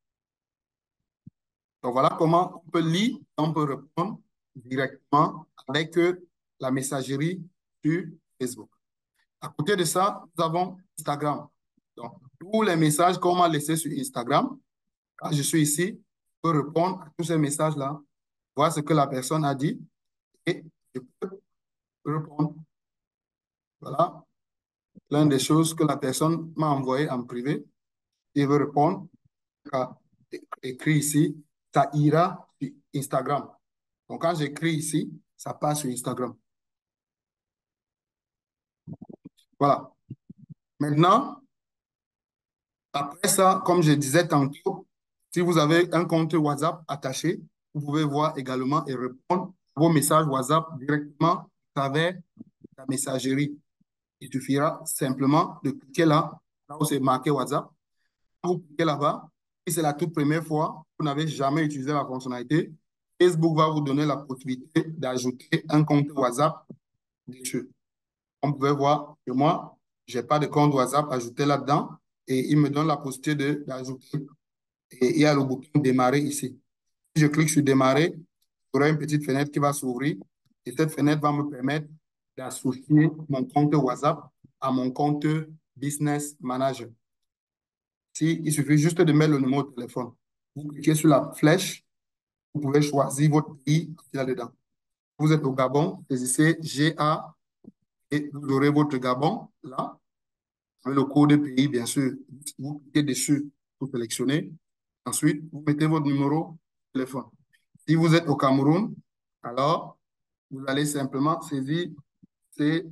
Donc voilà comment on peut lire, on peut répondre directement avec la messagerie sur Facebook. À côté de ça, nous avons Instagram. Donc, tous les messages qu'on m'a laissés sur Instagram, quand je suis ici, je peux répondre à tous ces messages-là, voir ce que la personne a dit et je peux répondre. Voilà l'une des choses que la personne m'a envoyé en privé. Il veut répondre, écrit ici, ça ira sur Instagram. Donc, quand j'écris ici, ça passe sur Instagram. Voilà. Maintenant, après ça, comme je disais tantôt, si vous avez un compte WhatsApp attaché, vous pouvez voir également et répondre à vos messages WhatsApp directement à travers la messagerie. Il suffira simplement de cliquer là, là où c'est marqué WhatsApp. Vous cliquez là-bas. Si c'est la toute première fois, vous n'avez jamais utilisé la fonctionnalité, Facebook va vous donner la possibilité d'ajouter un compte WhatsApp dessus. On pouvait voir que moi, je n'ai pas de compte WhatsApp ajouté là-dedans et il me donne la possibilité d'ajouter. Et il y a le bouton démarrer ici. Si je clique sur démarrer, j'aurai une petite fenêtre qui va s'ouvrir et cette fenêtre va me permettre d'associer mon compte WhatsApp à mon compte Business Manager. Si, il suffit juste de mettre le numéro de téléphone. Vous cliquez sur la flèche, vous pouvez choisir votre pays là-dedans. Vous êtes au Gabon, saisissez G A et vous aurez votre Gabon là, avec le code pays, bien sûr. Vous cliquez dessus pour sélectionner. Ensuite, vous mettez votre numéro de téléphone. Si vous êtes au Cameroun, alors vous allez simplement saisir C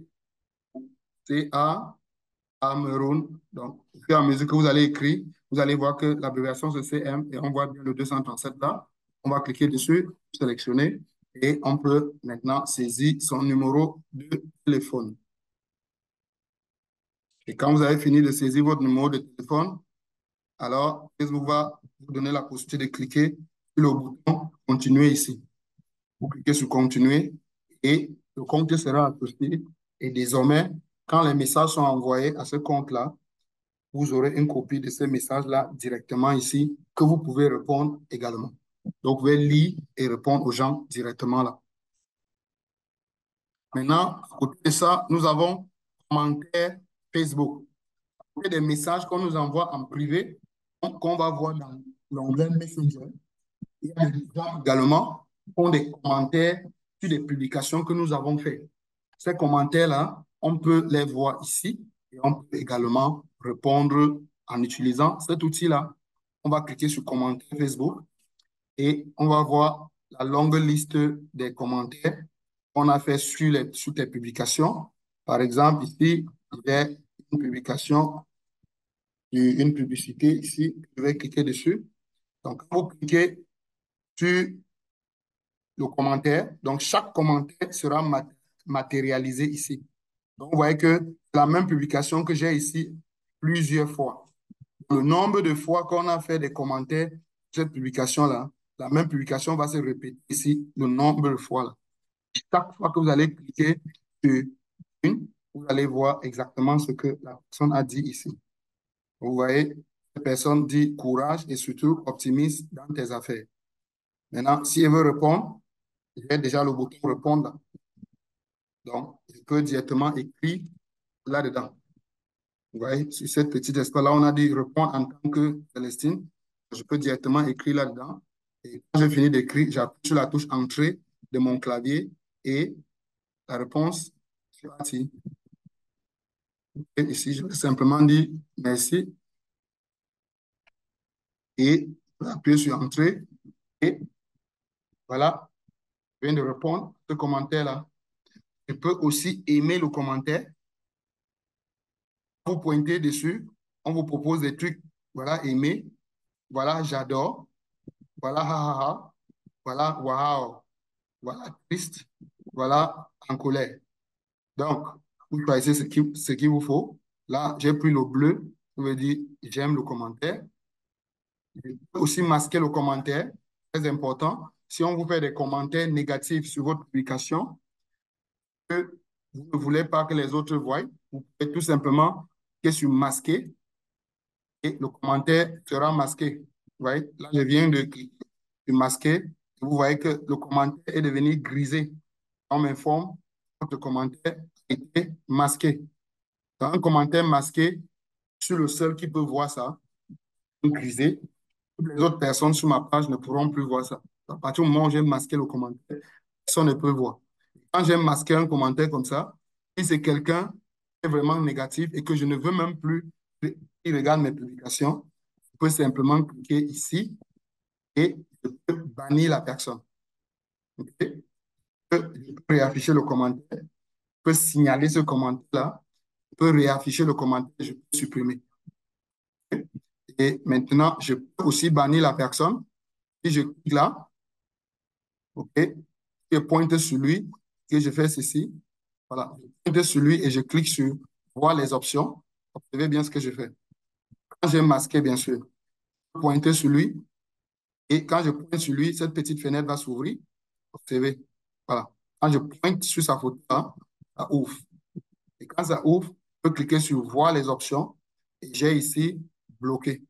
A Cameroun. Donc, au fur et à mesure que vous allez écrire, vous allez voir que l'abréviation c'est C M et on voit bien le deux cent trente-sept là. On va cliquer dessus, sélectionner et on peut maintenant saisir son numéro de téléphone. Et quand vous avez fini de saisir votre numéro de téléphone, alors Facebook va vous donner la possibilité de cliquer sur le bouton continuer ici. Vous cliquez sur continuer et le compte sera associé. Et désormais, quand les messages sont envoyés à ce compte-là, vous aurez une copie de ces messages-là directement ici que vous pouvez répondre également. Donc, vous pouvez lire et répondre aux gens directement là. Maintenant, à côté de ça, nous avons commentaire Facebook. Il y a des messages qu'on nous envoie en privé, qu'on va voir dans l'onglet Messenger. Il y a des gens également qui ont des commentaires sur des publications que nous avons faites. Ces commentaires-là, on peut les voir ici et on peut également répondre en utilisant cet outil-là. On va cliquer sur commentaire Facebook et on va voir la longue liste des commentaires qu'on a fait sur, les, sur tes publications. Par exemple, ici, il y a une publication, une publicité ici. Je vais cliquer dessus. Donc, quand vous cliquez sur le commentaire, donc chaque commentaire sera mat matérialisé ici. Donc, vous voyez que la même publication que j'ai ici plusieurs fois. Le nombre de fois qu'on a fait des commentaires sur cette publication-là, la même publication va se répéter ici le nombre de fois là. Chaque fois que vous allez cliquer sur une, vous allez voir exactement ce que la personne a dit ici. Vous voyez, la personne dit courage et surtout optimiste dans tes affaires. Maintenant, si elle veut répondre, j'ai déjà le bouton répondre. Donc, je peux directement écrire là-dedans. Vous voyez, sur cette petite espace-là, on a dit répondre en tant que Célestine. Je peux directement écrire là-dedans. Et quand j'ai fini d'écrire, j'appuie sur la touche entrée de mon clavier et la réponse est partie. Et ici, je vais simplement dire merci et appuyer sur entrée. Et voilà, je viens de répondre à ce commentaire-là. Je peux aussi aimer le commentaire. Vous pointez dessus, on vous propose des trucs. Voilà, aimer. Voilà, j'adore. Voilà, ha, ha, ha. Voilà, waouh. Voilà, triste. Voilà, en colère. Donc, vous choisissez ce qu'il ce qu'il vous faut. Là, j'ai pris le bleu. Je veux dire, j'aime le commentaire. Je peux aussi masquer le commentaire. Très important. Si on vous fait des commentaires négatifs sur votre publication, que vous ne voulez pas que les autres voient, vous pouvez tout simplement cliquer sur masquer et le commentaire sera masqué. Vous voyez, là, je viens de cliquer sur masquer. Vous voyez que le commentaire est devenu grisé. On m'informe que votre commentaire a été masqué. Dans un commentaire masqué, je suis le seul qui peut voir ça, grisé. Toutes les autres personnes sur ma page ne pourront plus voir ça. À partir du moment où j'ai masqué le commentaire, personne ne peut voir. Quand j'ai masqué un commentaire comme ça, si c'est quelqu'un qui est vraiment négatif et que je ne veux même plus qu'il regarde mes publications, je peux simplement cliquer ici et je peux bannir la personne. Okay? Je peux réafficher le commentaire, je peux signaler ce commentaire-là je peux réafficher le commentaire, je peux supprimer. Et maintenant, je peux aussi bannir la personne. Si je clique là, OK, je pointe sur lui, que je fais ceci. Voilà, je pointe sur lui et je clique sur voir les options. Observez bien ce que je fais. Quand j'ai masqué, bien sûr, je pointe sur lui et quand je pointe sur lui, cette petite fenêtre va s'ouvrir. Observez. Voilà. Quand je pointe sur sa photo, là, ça ouvre. Et quand ça ouvre, je peux cliquer sur voir les options et j'ai ici bloqué.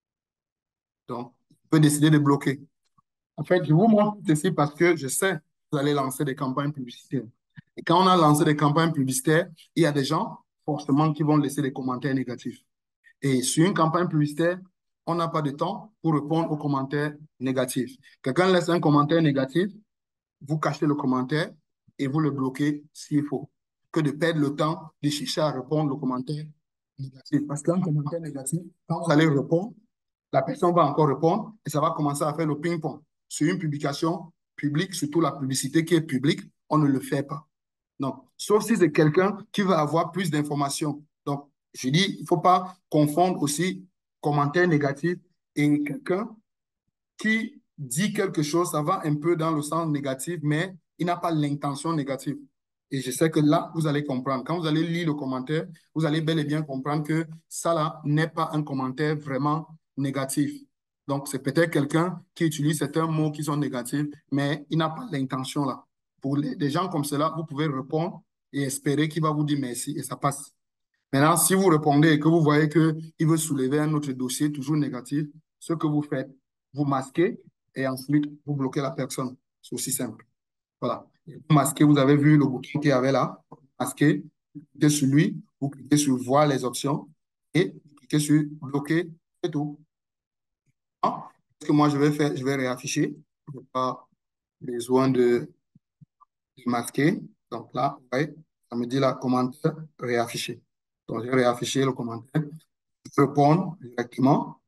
Donc, je peux décider de bloquer. En fait, je vous montre ceci parce que je sais que vous allez lancer des campagnes publicitaires. Et quand on a lancé des campagnes publicitaires, il y a des gens, forcément, qui vont laisser des commentaires négatifs. Et sur une campagne publicitaire, on n'a pas de temps pour répondre aux commentaires négatifs. Quelqu'un laisse un commentaire négatif, vous cachez le commentaire et vous le bloquez s'il faut. Que de perdre le temps de chercher à répondre aux commentaires négatifs. Parce qu'un commentaire négatif, quand vous allez répondre, la personne va encore répondre et ça va commencer à faire le ping-pong. Sur une publication publique, surtout la publicité qui est publique, on ne le fait pas. Non. Sauf si c'est quelqu'un qui va avoir plus d'informations. Donc, je dis, il ne faut pas confondre aussi commentaire négatif et quelqu'un qui dit quelque chose, ça va un peu dans le sens négatif, mais il n'a pas l'intention négative. Et je sais que là, vous allez comprendre. Quand vous allez lire le commentaire, vous allez bel et bien comprendre que ça là n'est pas un commentaire vraiment négatif. Donc, c'est peut-être quelqu'un qui utilise certains mots qui sont négatifs, mais il n'a pas l'intention là. Pour les, des gens comme cela, vous pouvez répondre et espérer qu'il va vous dire merci et ça passe. Maintenant, si vous répondez et que vous voyez qu'il veut soulever un autre dossier toujours négatif, ce que vous faites, vous masquez et ensuite vous bloquez la personne. C'est aussi simple. Voilà. Vous masquez, vous avez vu le bouton qu'il y avait là. Masquez, vous cliquez sur lui, vous cliquez sur voir les options et vous cliquez sur bloquer, c'est tout. Ah, ce que moi je vais faire, je vais réafficher. Je n'ai pas besoin de, de masquer. Donc là, vous voyez, ça me dit là, commentaire réaffiché. Donc, je vais réafficher le commentaire. Répondre directement.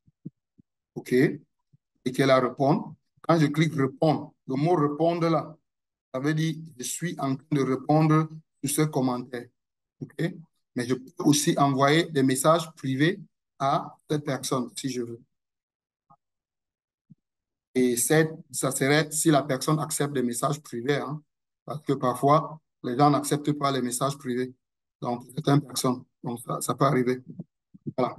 OK. Et qu'elle a répondre. Quand je clique répondre, le mot répondre là, ça veut dire je suis en train de répondre sur ce commentaire. OK. Mais je peux aussi envoyer des messages privés à cette personne si je veux. Et cette, ça serait si la personne accepte des messages privés. Hein, parce que parfois, les gens n'acceptent pas les messages privés. Donc, certaines personnes. Donc, ça, ça peut arriver. Voilà.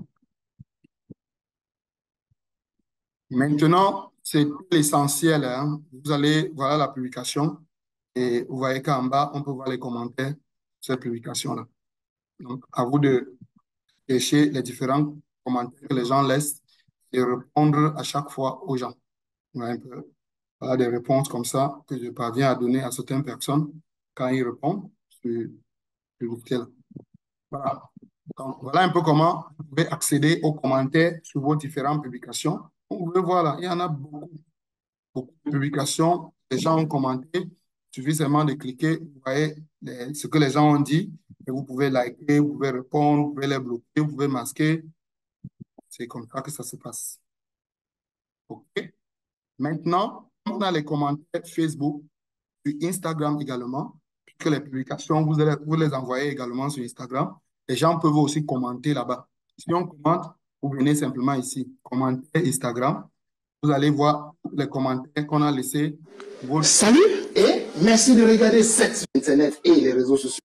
Maintenant, c'est l'essentiel. Hein. Vous allez, voilà la publication et vous voyez qu'en bas, on peut voir les commentaires de cette publication-là. Donc, à vous de chercher les différents commentaires que les gens laissent et répondre à chaque fois aux gens. Voilà, un peu, voilà des réponses comme ça que je parviens à donner à certaines personnes quand ils répondent sur le logiciel. Voilà. Donc, voilà un peu comment vous pouvez accéder aux commentaires sur vos différentes publications. Vous pouvez voir là, il y en a beaucoup. Beaucoup de publications, les gens ont commenté, il suffit seulement de cliquer, vous voyez les- ce que les gens ont dit, et vous pouvez liker, vous pouvez répondre, vous pouvez les bloquer, vous pouvez masquer. C'est comme ça que ça se passe. OK? Maintenant, on a les commentaires Facebook, sur Instagram également, puisque les publications, vous, allez, vous les envoyez également sur Instagram. Les gens peuvent aussi commenter là-bas. Si on commente, vous venez simplement ici, commenter Instagram. Vous allez voir les commentaires qu'on a laissés. Salut et merci de regarder cette Internet et les réseaux sociaux.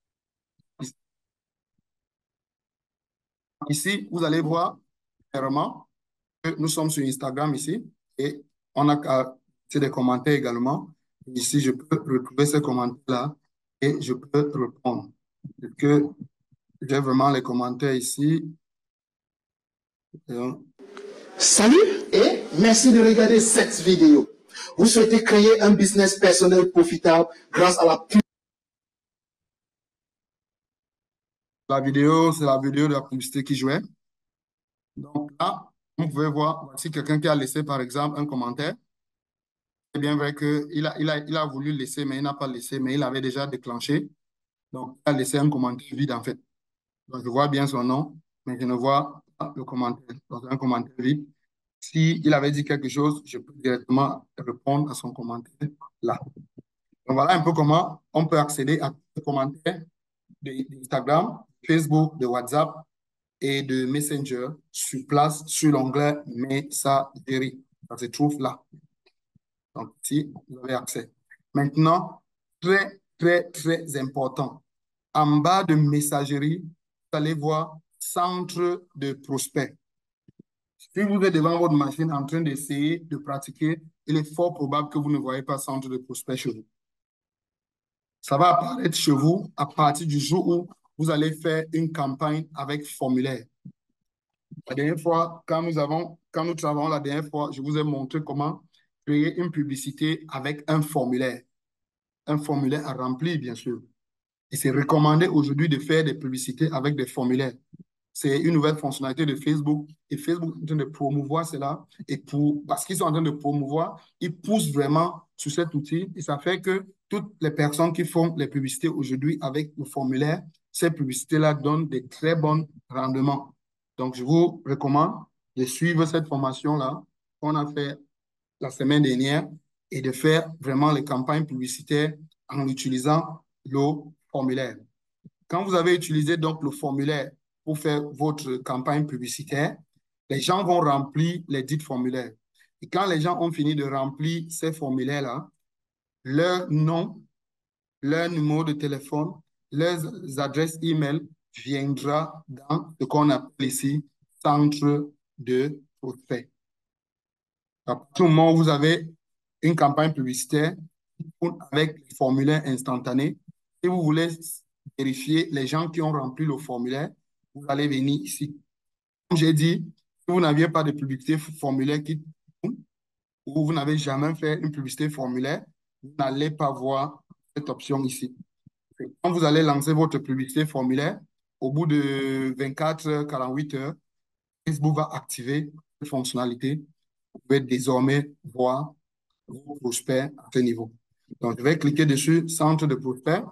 Ici, vous allez voir clairement que nous sommes sur Instagram ici et on a c'est des commentaires également. Ici, je peux retrouver ces commentaires-là et je peux répondre. Parce que j'ai vraiment les commentaires ici. Salut et merci de regarder cette vidéo. Vous souhaitez créer un business personnel profitable grâce à la pub. La vidéo, c'est la vidéo de la publicité qui jouait. Donc là, vous pouvez voir, voici quelqu'un qui a laissé par exemple un commentaire. C'est bien vrai qu'il a, il a, il a voulu laisser, mais il n'a pas laissé, mais il avait déjà déclenché. Donc, il a laissé un commentaire vide en fait. Donc, je vois bien son nom, mais je ne vois pas le commentaire. Donc, un commentaire vide. S'il avait dit quelque chose, je peux directement répondre à son commentaire là. Donc, voilà un peu comment on peut accéder à ce commentaire d'Instagram, Facebook, de WhatsApp et de Messenger sur place sur l'onglet Messagerie. Ça se trouve là. Donc, ici, vous avez accès. Maintenant, très, très, très important. En bas de Messagerie, vous allez voir Centre de prospect. Si vous êtes devant votre machine en train d'essayer de pratiquer, il est fort probable que vous ne voyez pas Centre de prospect chez vous. Ça va apparaître chez vous à partir du jour où vous allez faire une campagne avec formulaire. La dernière fois, quand nous avons, quand nous travaillons la dernière fois, je vous ai montré comment créer une publicité avec un formulaire. Un formulaire à remplir, bien sûr. Et c'est recommandé aujourd'hui de faire des publicités avec des formulaires. C'est une nouvelle fonctionnalité de Facebook. Et Facebook est en train de promouvoir cela. Et pour, parce qu'ils sont en train de promouvoir, ils poussent vraiment sur cet outil. Et ça fait que toutes les personnes qui font les publicités aujourd'hui avec le formulaire, ces publicités-là donnent des très bons rendements. Donc, je vous recommande de suivre cette formation-là qu'on a fait la semaine dernière et de faire vraiment les campagnes publicitaires en utilisant le formulaire. Quand vous avez utilisé donc le formulaire pour faire votre campagne publicitaire, les gens vont remplir les dits formulaires. Et quand les gens ont fini de remplir ces formulaires-là, leur nom, leur numéro de téléphone, leurs adresses email viendra dans ce qu'on appelle ici centre de prospect. À partir du moment où vous avez une campagne publicitaire avec les formulaires instantanés, si vous voulez vérifier les gens qui ont rempli le formulaire, vous allez venir ici. Comme j'ai dit, si vous n'aviez pas de publicité formulaire qui ou vous n'avez jamais fait une publicité formulaire, vous n'allez pas voir cette option ici. Quand vous allez lancer votre publicité formulaire, au bout de vingt-quatre heures, quarante-huit heures, Facebook va activer cette fonctionnalité. Vous pouvez désormais voir vos prospects à ce niveau. Donc, je vais cliquer dessus, centre de prospects,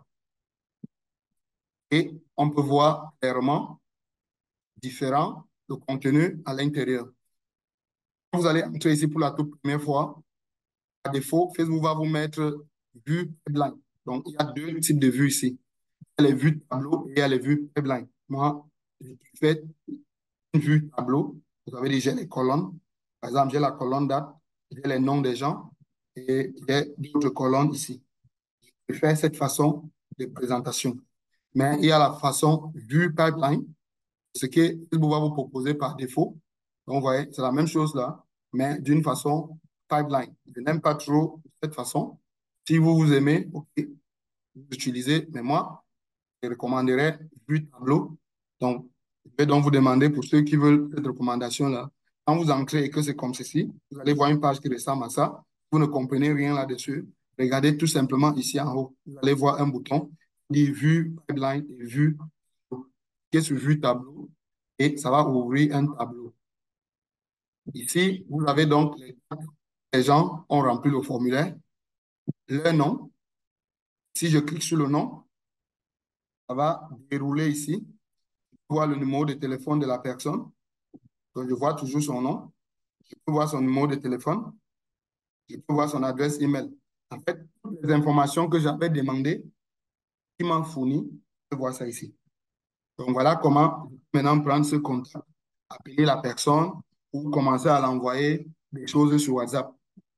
et on peut voir clairement différent le contenu à l'intérieur. Quand vous allez entrer ici pour la toute première fois, par défaut, Facebook va vous mettre vue pipeline. Donc, il y a deux types de vues ici. Il y a les vues tableau et il y a les vues pipeline. Moi, je fais une vue tableau. Vous avez déjà les colonnes. Par exemple, j'ai la colonne date, j'ai les noms des gens et j'ai d'autres colonnes ici. Je fais cette façon de présentation. Mais il y a la façon vue pipeline, ce que Facebook va vous proposer par défaut. Donc, vous voyez, c'est la même chose là, mais d'une façon pipeline. Je n'aime pas trop cette façon. Si vous vous aimez, OK, vous utilisez, mais moi, je recommanderais vue tableau. Donc, je vais donc vous demander pour ceux qui veulent cette recommandation-là, quand vous entrez et que c'est comme ceci, vous allez voir une page qui ressemble à ça. Vous ne comprenez rien là-dessus. Regardez tout simplement ici en haut. Vous allez voir un bouton qui dit vue pipeline et vue qui est sur vue tableau et ça va ouvrir un tableau. Ici, vous avez donc les, les gens ont rempli le formulaire, leur nom. Si je clique sur le nom, ça va dérouler ici. Je vois le numéro de téléphone de la personne. Donc, je vois toujours son nom. Je peux voir son numéro de téléphone. Je peux voir son adresse email. En fait, toutes les informations que j'avais demandées, il m'a fourni, je vois ça ici. Donc, voilà comment maintenant prendre ce contact, appeler la personne ou commencer à l'envoyer des choses sur WhatsApp.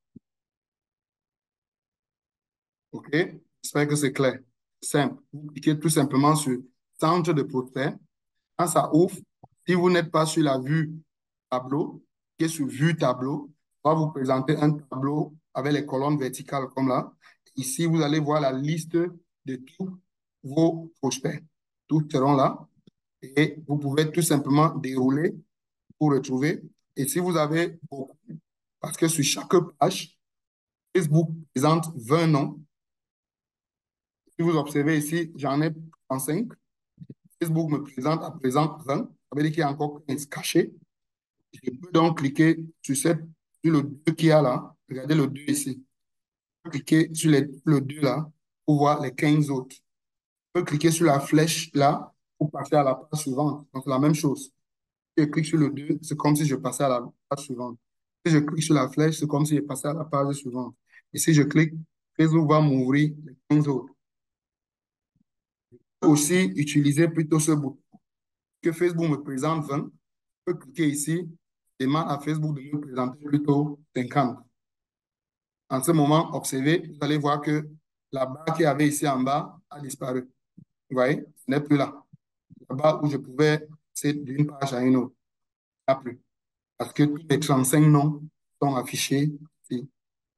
OK? J'espère que c'est clair. Simple. Vous cliquez tout simplement sur Centre de prospect. Quand ça ouvre, si vous n'êtes pas sur la vue tableau, qui est sur vue tableau, on va vous présenter un tableau avec les colonnes verticales comme là. Ici, vous allez voir la liste de tous vos prospects. Tous seront là. Et vous pouvez tout simplement dérouler pour retrouver. Et si vous avez beaucoup, parce que sur chaque page, Facebook présente vingt noms. Si vous observez ici, j'en ai trente-cinq. Facebook me présente à présent vingt. Ça veut dire qu'il y a encore quinze cachés. Je peux donc cliquer sur, cette, sur le deux qu'il y a là. Regardez le deux ici. Je peux cliquer sur les, le deux là pour voir les quinze autres. Je peux cliquer sur la flèche là pour passer à la page suivante. Donc, la même chose. Si je clique sur le deux, c'est comme si je passais à la page suivante. Si je clique sur la flèche, c'est comme si je passais à la page suivante. Et si je clique, Facebook va m'ouvrir les quinze autres. peux aussi utiliser plutôt ce bouton que Facebook me présente vingt. Je peux cliquer ici, demande à Facebook de me présenter plutôt cinquante. En ce moment, observez, vous allez voir que la barre qu'il y avait ici en bas a disparu. Vous voyez, ce n'est plus là. La barre où je pouvais passer d'une page à une autre, il n'y a plus. Parce que tous les trente-cinq noms sont affichés ici.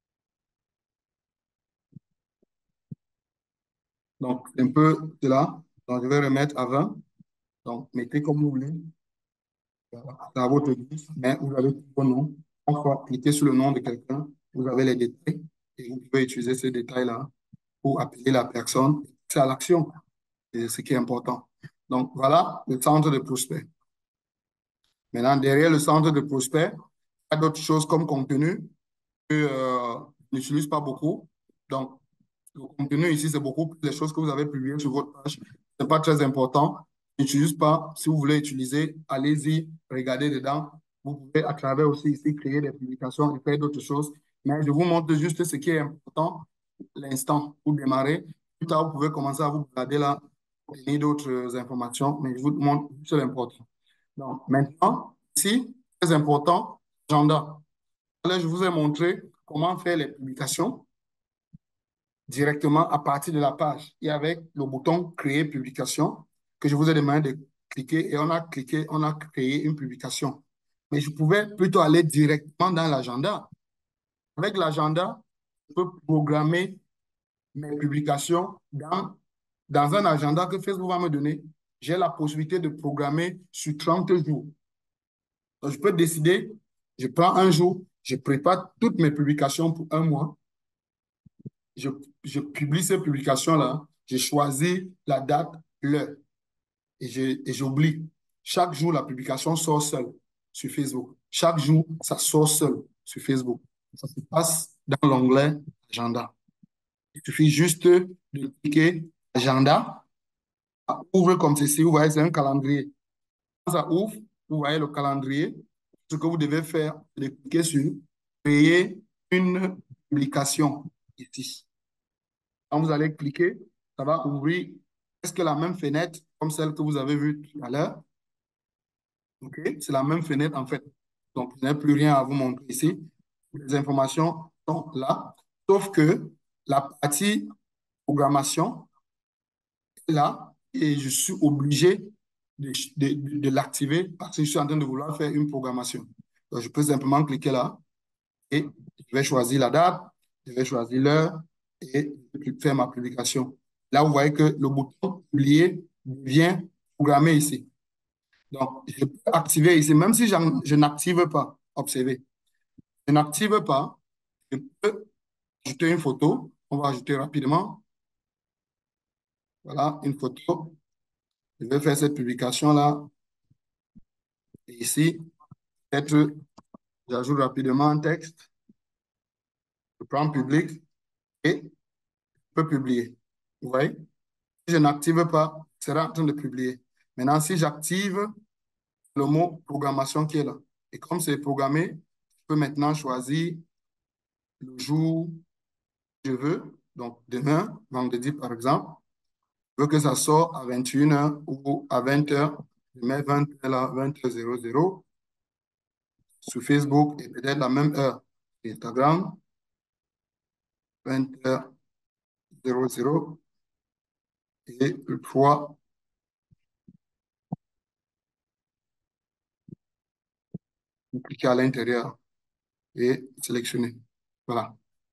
Donc, un peu de là. Donc, je vais remettre à vingt. Donc, mettez comme vous voulez. Voilà. C'est à votre guise, mais vous avez tout vos noms. Une fois cliquez sur le nom de quelqu'un, vous avez les détails et vous pouvez utiliser ces détails-là pour appeler la personne. C'est à l'action, c'est ce qui est important. Donc, voilà le centre de prospect. Maintenant, derrière le centre de prospect, il y a d'autres choses comme contenu que euh, je n'utilise pas beaucoup. Donc, le contenu ici, c'est beaucoup plus les choses que vous avez publiées sur votre page. Ce n'est pas très important. N'utilise pas. Si vous voulez utiliser, allez-y, regardez dedans. Vous pouvez à travers aussi ici créer des publications et faire d'autres choses. Mais je vous montre juste ce qui est important, l'instant pour démarrer. Plus tard, vous pouvez commencer à vous regarder là, donner d'autres informations, mais je vous montre juste l'important. Donc, maintenant, ici, très important, agenda. Là, je vous ai montré comment faire les publications directement à partir de la page et avec le bouton créer publication que je vous ai demandé de cliquer et on a cliqué, on a créé une publication. Mais je pouvais plutôt aller directement dans l'agenda. Avec l'agenda, je peux programmer mes publications dans, dans un agenda que Facebook va me donner. J'ai la possibilité de programmer sur trente jours. Donc, je peux décider, je prends un jour, je prépare toutes mes publications pour un mois. Je, je publie ces publications-là, je choisis la date, l'heure, et j'oublie. Chaque jour, la publication sort seule sur Facebook. Chaque jour, ça sort seul sur Facebook. Ça se passe dans l'onglet Agenda. Il suffit juste de cliquer Agenda. Ça ouvre comme ceci. Vous voyez, c'est un calendrier. Quand ça ouvre, vous voyez le calendrier. Ce que vous devez faire, c'est de cliquer sur Créer une publication ici. Quand vous allez cliquer, ça va ouvrir presque la même fenêtre comme celle que vous avez vue tout à l'heure. OK? C'est la même fenêtre en fait. Donc, je n'ai plus rien à vous montrer ici. Les informations sont là. Sauf que la partie programmation est là et je suis obligé de, de, de, de l'activer parce que je suis en train de vouloir faire une programmation. Donc, je peux simplement cliquer là et je vais choisir la date, je vais choisir l'heure et faire ma publication. Là, vous voyez que le bouton publier vient programmer ici. Donc, je peux activer ici, même si je n'active pas. Observez. Je n'active pas. Je peux ajouter une photo. On va ajouter rapidement. Voilà, une photo. Je vais faire cette publication-là. Et ici, peut-être, j'ajoute rapidement un texte. Je prends public et je peux publier. Vous voyez? Si je n'active pas, il sera en train de publier. Maintenant, si j'active le mot programmation qui est là, et comme c'est programmé, je peux maintenant choisir le jour que je veux. Donc, demain, vendredi, par exemple, je veux que ça sorte à vingt et une heures ou à vingt heures. Je mets vingt heures là, vingt heures. Sur Facebook et peut-être la même heure. Instagram, vingt heures. Et le poids, vous cliquez à l'intérieur et sélectionnez. Voilà.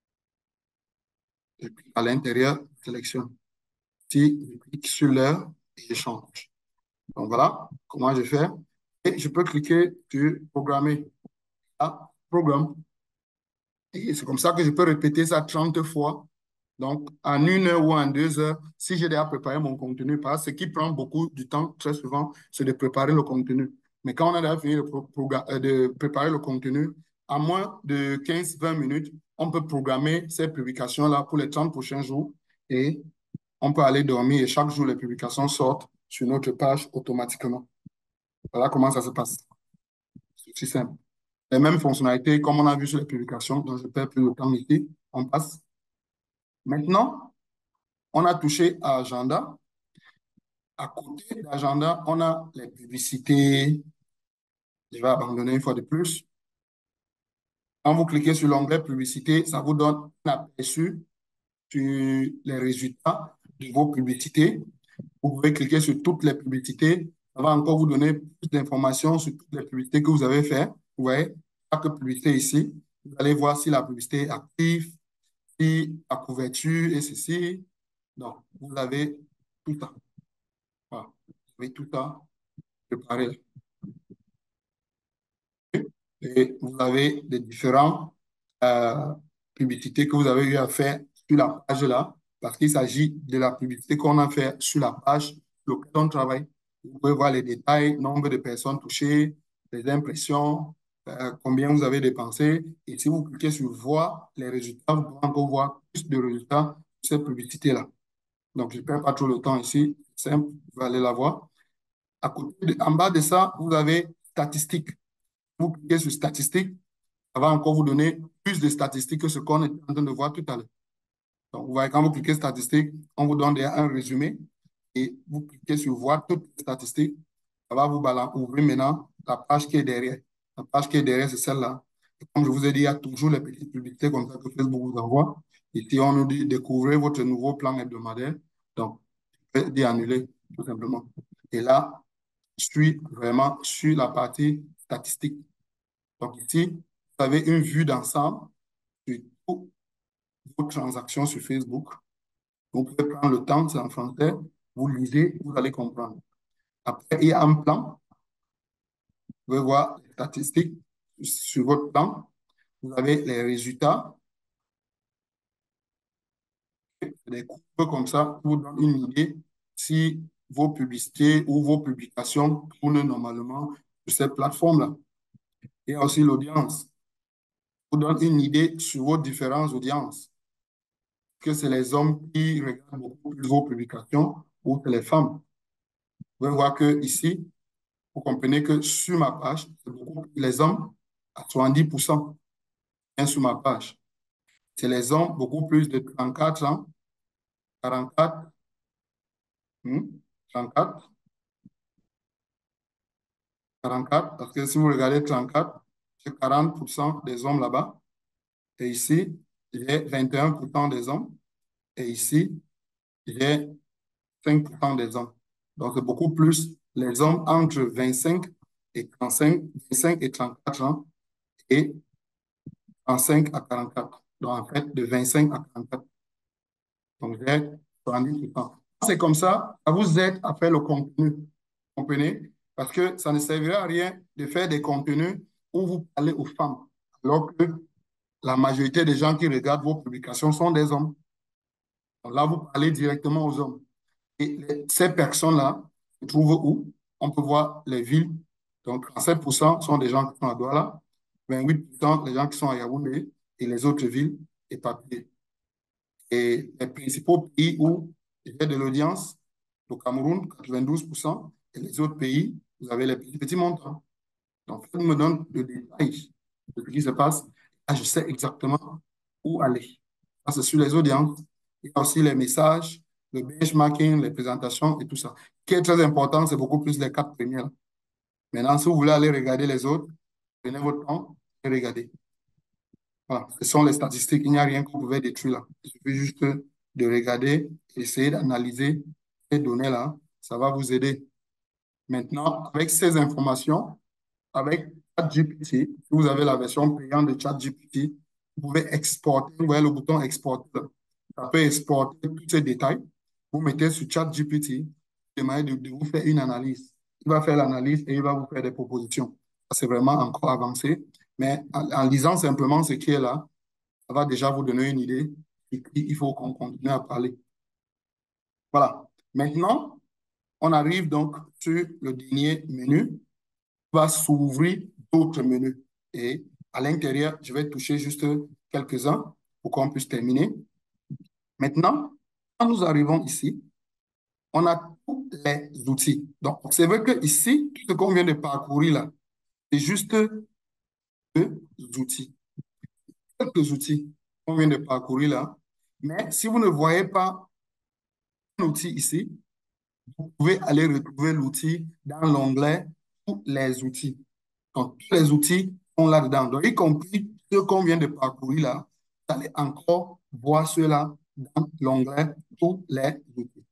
Je clique à l'intérieur, sélectionne. Si je clique sur l'heure et je change. Donc voilà comment je fais. Et je peux cliquer sur programmer. Ah, programme. Et c'est comme ça que je peux répéter ça trente fois. Donc, en une heure ou en deux heures, si j'ai déjà préparé mon contenu, parce que ce qui prend beaucoup de temps, très souvent, c'est de préparer le contenu. Mais quand on a déjà fini de, de préparer le contenu, à moins de quinze à vingt minutes, on peut programmer ces publications-là pour les trente prochains jours et on peut aller dormir et chaque jour, les publications sortent sur notre page automatiquement. Voilà comment ça se passe. C'est aussi simple. Les mêmes fonctionnalités, comme on a vu sur les publications, donc je perds plus de temps ici, on passe. Maintenant, on a touché à Agenda. À côté d'agenda, on a les publicités. Je vais abandonner une fois de plus. Quand vous cliquez sur l'onglet publicité, ça vous donne un aperçu sur les résultats de vos publicités. Vous pouvez cliquer sur toutes les publicités. Ça va encore vous donner plus d'informations sur toutes les publicités que vous avez faites. Vous voyez, chaque publicité ici. Vous allez voir si la publicité est active, si la couverture est ceci. Donc, vous avez tout ça. Voilà. Vous avez tout ça préparé là. Et vous avez des différents euh, publicités que vous avez eu à faire sur la page là, parce qu'il s'agit de la publicité qu'on a fait sur la page sur laquelle on travaille. Vous pouvez voir les détails, nombre de personnes touchées, les impressions, euh, combien vous avez dépensé. Et si vous cliquez sur voir les résultats, vous pouvez encore voir plus de résultats sur cette publicité-là. Donc, je ne perds pas trop le temps ici. C'est simple, vous allez la voir. À côté de- en bas de ça, vous avez statistiques. Vous cliquez sur statistiques, ça va encore vous donner plus de statistiques que ce qu'on est en train de voir tout à l'heure. Donc, vous voyez, quand vous cliquez statistiques, on vous donne un résumé et vous cliquez sur voir toutes les statistiques. Ça va vous ouvrir maintenant la page qui est derrière. La page qui est derrière, c'est celle-là. Et comme je vous ai dit, il y a toujours les petites publicités comme ça que Facebook vous envoie. Ici, on nous dit découvrez votre nouveau plan hebdomadaire. Donc, je vais dire annuler, tout simplement. Et là, je suis vraiment sur la partie statistique. Donc, ici, vous avez une vue d'ensemble sur toutes vos transactions sur Facebook. Vous pouvez prendre le temps, c'est en français, vous lisez, vous allez comprendre. Après, il y a un plan. Vous pouvez voir les statistiques sur votre plan. Vous avez les résultats. Des courbes comme ça vous donnent une idée si vos publicités ou vos publications tournent normalement sur cette plateforme-là. Il y a aussi l'audience. Vous donne une idée sur vos différentes audiences. Que c'est les hommes qui regardent beaucoup plus vos publications ou c'est les femmes. Vous pouvez voir que ici, vous comprenez que sur ma page, c'est beaucoup plus les hommes à soixante-dix pour cent viennent sur ma page. C'est les hommes beaucoup plus de trente-quatre ans, quarante-quatre, hmm, trente-quatre, quarante-quatre, parce que si vous regardez trente-quatre, c'est quarante pour cent des hommes là-bas. Et ici, il y a vingt et un pour cent des hommes. Et ici, il y a cinq pour cent des hommes. Donc, c'est beaucoup plus les hommes entre vingt-cinq et trente-cinq, vingt-cinq et trente-quatre ans et trente-cinq à quarante-quatre. Donc, en fait, de vingt-cinq à quarante-quatre. Donc, j'ai soixante-dix pour cent. C'est comme ça, ça vous aide à faire le contenu. Vous comprenez? Parce que ça ne servira à rien de faire des contenus où vous parlez aux femmes, alors que la majorité des gens qui regardent vos publications sont des hommes. Donc là, vous parlez directement aux hommes. Et les- ces personnes-là se trouvent où? On peut voir les villes. Donc, trente-sept pour cent sont des gens qui sont à Douala, vingt-huit pour cent des gens qui sont à Yaoundé et les autres villes éparpillées. Et les principaux pays où il y a de l'audience, le Cameroun, quatre-vingt-douze pour cent, et les autres pays, vous avez les petits, petits montants. Donc, ça me donne le détail de ce qui se passe. Là, je sais exactement où aller. Ça, c'est sur les audiences. Il y a aussi les messages, le benchmarking, les présentations et tout ça. Ce qui est très important, c'est beaucoup plus les quatre premières. Maintenant, si vous voulez aller regarder les autres, prenez votre temps et regardez. Voilà, ce sont les statistiques. Il n'y a rien que vous pouvez détruire là. Il suffit juste de regarder, essayer d'analyser ces données-là. Ça va vous aider. Maintenant, avec ces informations, avec ChatGPT, si vous avez la version payante de ChatGPT, vous pouvez exporter, vous voyez le bouton export. Ça peut exporter tous ces détails. Vous mettez sur ChatGPT, demandez de, de vous faire une analyse. Il va faire l'analyse et il va vous faire des propositions. Ça, c'est vraiment encore avancé. Mais en, en lisant simplement ce qui est là, ça va déjà vous donner une idée. Et puis, il faut qu'on continue à parler. Voilà. Maintenant, on arrive donc sur le dernier menu. Va s'ouvrir d'autres menus. Et à l'intérieur, je vais toucher juste quelques-uns pour qu'on puisse terminer. Maintenant, quand nous arrivons ici, on a tous les outils. Donc, c'est vrai que ici, tout ce qu'on vient de parcourir là, c'est juste deux outils. Quelques outils qu'on vient de parcourir là. Mais si vous ne voyez pas un outil ici, vous pouvez aller retrouver l'outil dans l'onglet tous les outils. Donc, tous les outils sont là-dedans. Donc, y compris ceux qu'on vient de parcourir là, vous allez encore voir ceux-là dans l'onglet tous les outils.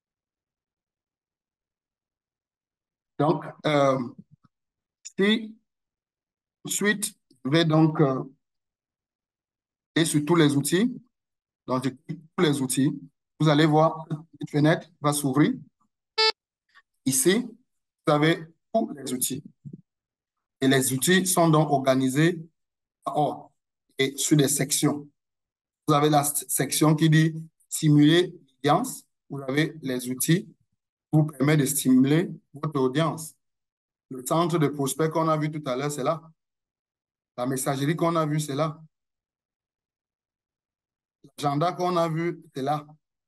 Donc, euh, si ensuite, je vais donc euh, aller sur tous les outils. Donc, je clique tous les outils. Vous allez voir une petite fenêtre va s'ouvrir. Ici, vous avez tous les outils. Et les outils sont donc organisés en ordre et sur des sections. Vous avez la section qui dit stimuler l'audience. Vous avez les outils qui vous permettent de stimuler votre audience. Le centre de prospect qu'on a vu tout à l'heure, c'est là. La messagerie qu'on a vue, c'est là. L'agenda qu'on a vu, c'est là.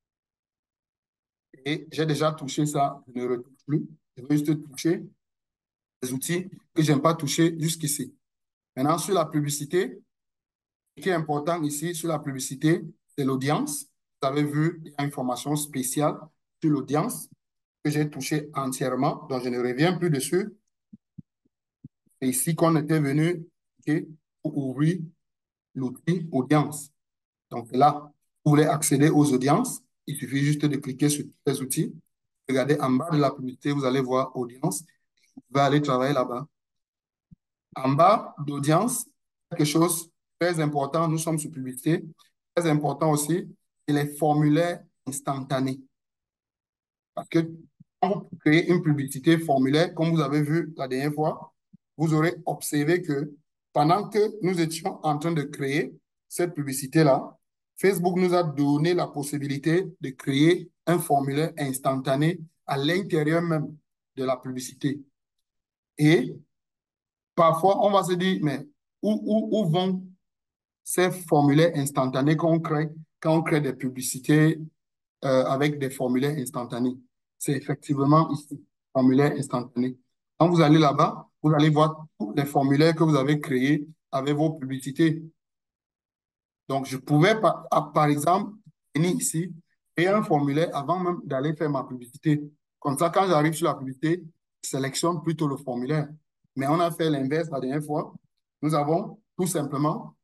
Et j'ai déjà touché ça, je ne retouche plus. Je vais juste toucher les outils que je n'aime pas toucher jusqu'ici. Maintenant, sur la publicité, ce qui est important ici, sur la publicité, c'est l'audience. Vous avez vu, il y a une information spéciale sur l'audience que j'ai touché entièrement, donc je ne reviens plus dessus. C'est ici qu'on était venu okay, pour ouvrir l'outil audience. Donc là, vous voulez accéder aux audiences, il suffit juste de cliquer sur tous les outils. Regardez en bas de la publicité, vous allez voir audience. Vous pouvez aller travailler là-bas. En bas d'audience, quelque chose de très important, nous sommes sur publicité, très important aussi, c'est les formulaires instantanés. Parce que quand vous créez une publicité formulaire, comme vous avez vu la dernière fois, vous aurez observé que pendant que nous étions en train de créer cette publicité-là, Facebook nous a donné la possibilité de créer un formulaire instantané à l'intérieur même de la publicité. Et parfois, on va se dire, mais où, où, où vont ces formulaires instantanés qu'on crée quand on crée des publicités euh, avec des formulaires instantanés? C'est effectivement ici, formulaire instantané. Quand vous allez là-bas, vous allez voir tous les formulaires que vous avez créés avec vos publicités. Donc, je pouvais, par, par exemple, venir ici, créer un formulaire avant même d'aller faire ma publicité. Comme ça, quand j'arrive sur la publicité, je sélectionne plutôt le formulaire. Mais on a fait l'inverse la dernière fois. Nous avons tout simplement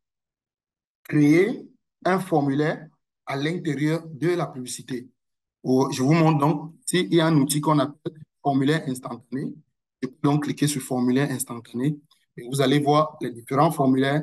créé un formulaire à l'intérieur de la publicité. Je vous montre donc, s'il y a un outil qu'on appelle formulaire instantané, je peux donc cliquer sur formulaire instantané et vous allez voir les différents formulaires.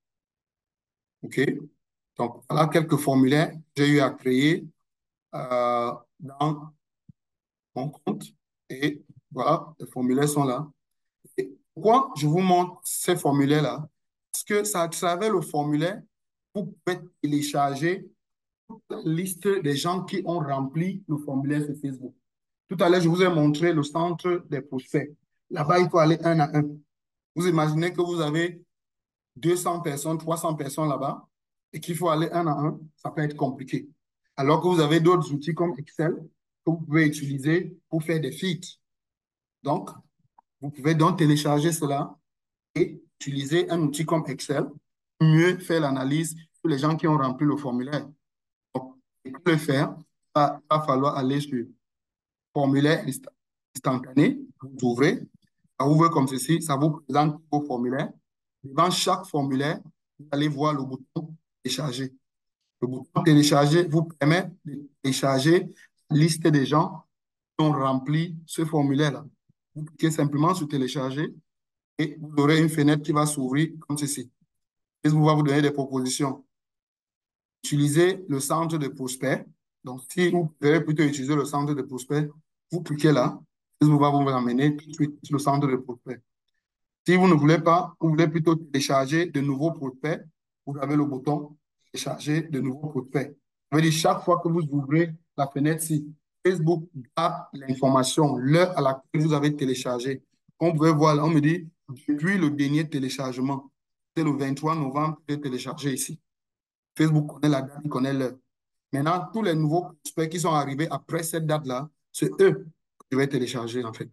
OK? Donc, voilà quelques formulaires que j'ai eu à créer euh, dans mon compte. Et voilà, les formulaires sont là. Et pourquoi je vous montre ces formulaires-là? Parce que c'est à travers le formulaire, vous pouvez télécharger la liste des gens qui ont rempli le formulaire sur Facebook. Tout à l'heure, je vous ai montré le centre des prospects. Là-bas, il faut aller un à un. Vous imaginez que vous avez deux cents personnes, trois cents personnes là-bas et qu'il faut aller un à un, ça peut être compliqué. Alors que vous avez d'autres outils comme Excel que vous pouvez utiliser pour faire des feeds. Donc, vous pouvez donc télécharger cela et utiliser un outil comme Excel pour mieux faire l'analyse sur les gens qui ont rempli le formulaire. Donc, pour le faire, il va, va falloir aller sur formulaire instantané, vous ouvrez, ça ouvre comme ceci, ça vous présente vos formulaires. Devant chaque formulaire, vous allez voir le bouton télécharger. Le bouton télécharger vous permet de télécharger la liste des gens qui ont rempli ce formulaire-là. Vous cliquez simplement sur télécharger et vous aurez une fenêtre qui va s'ouvrir comme ceci. Facebook va vous donner des propositions. Utilisez le centre de prospect. Donc, si vous pouvez plutôt utiliser le centre de prospect, vous cliquez là. Facebook va vous amener tout de suite sur le centre de prospect. Si vous ne voulez pas, vous voulez plutôt télécharger de nouveaux prospects, vous avez le bouton télécharger de nouveaux prospects. Ça veut dire chaque fois que vous ouvrez la fenêtre-ci, Facebook a l'information, l'heure à laquelle vous avez téléchargé. On pouvait voir là, on me dit, depuis le dernier téléchargement, c'est le vingt-trois novembre que j'ai téléchargé ici. Facebook connaît la date, il connaît l'heure. Maintenant, tous les nouveaux prospects qui sont arrivés après cette date-là, c'est eux que je vais télécharger en fait.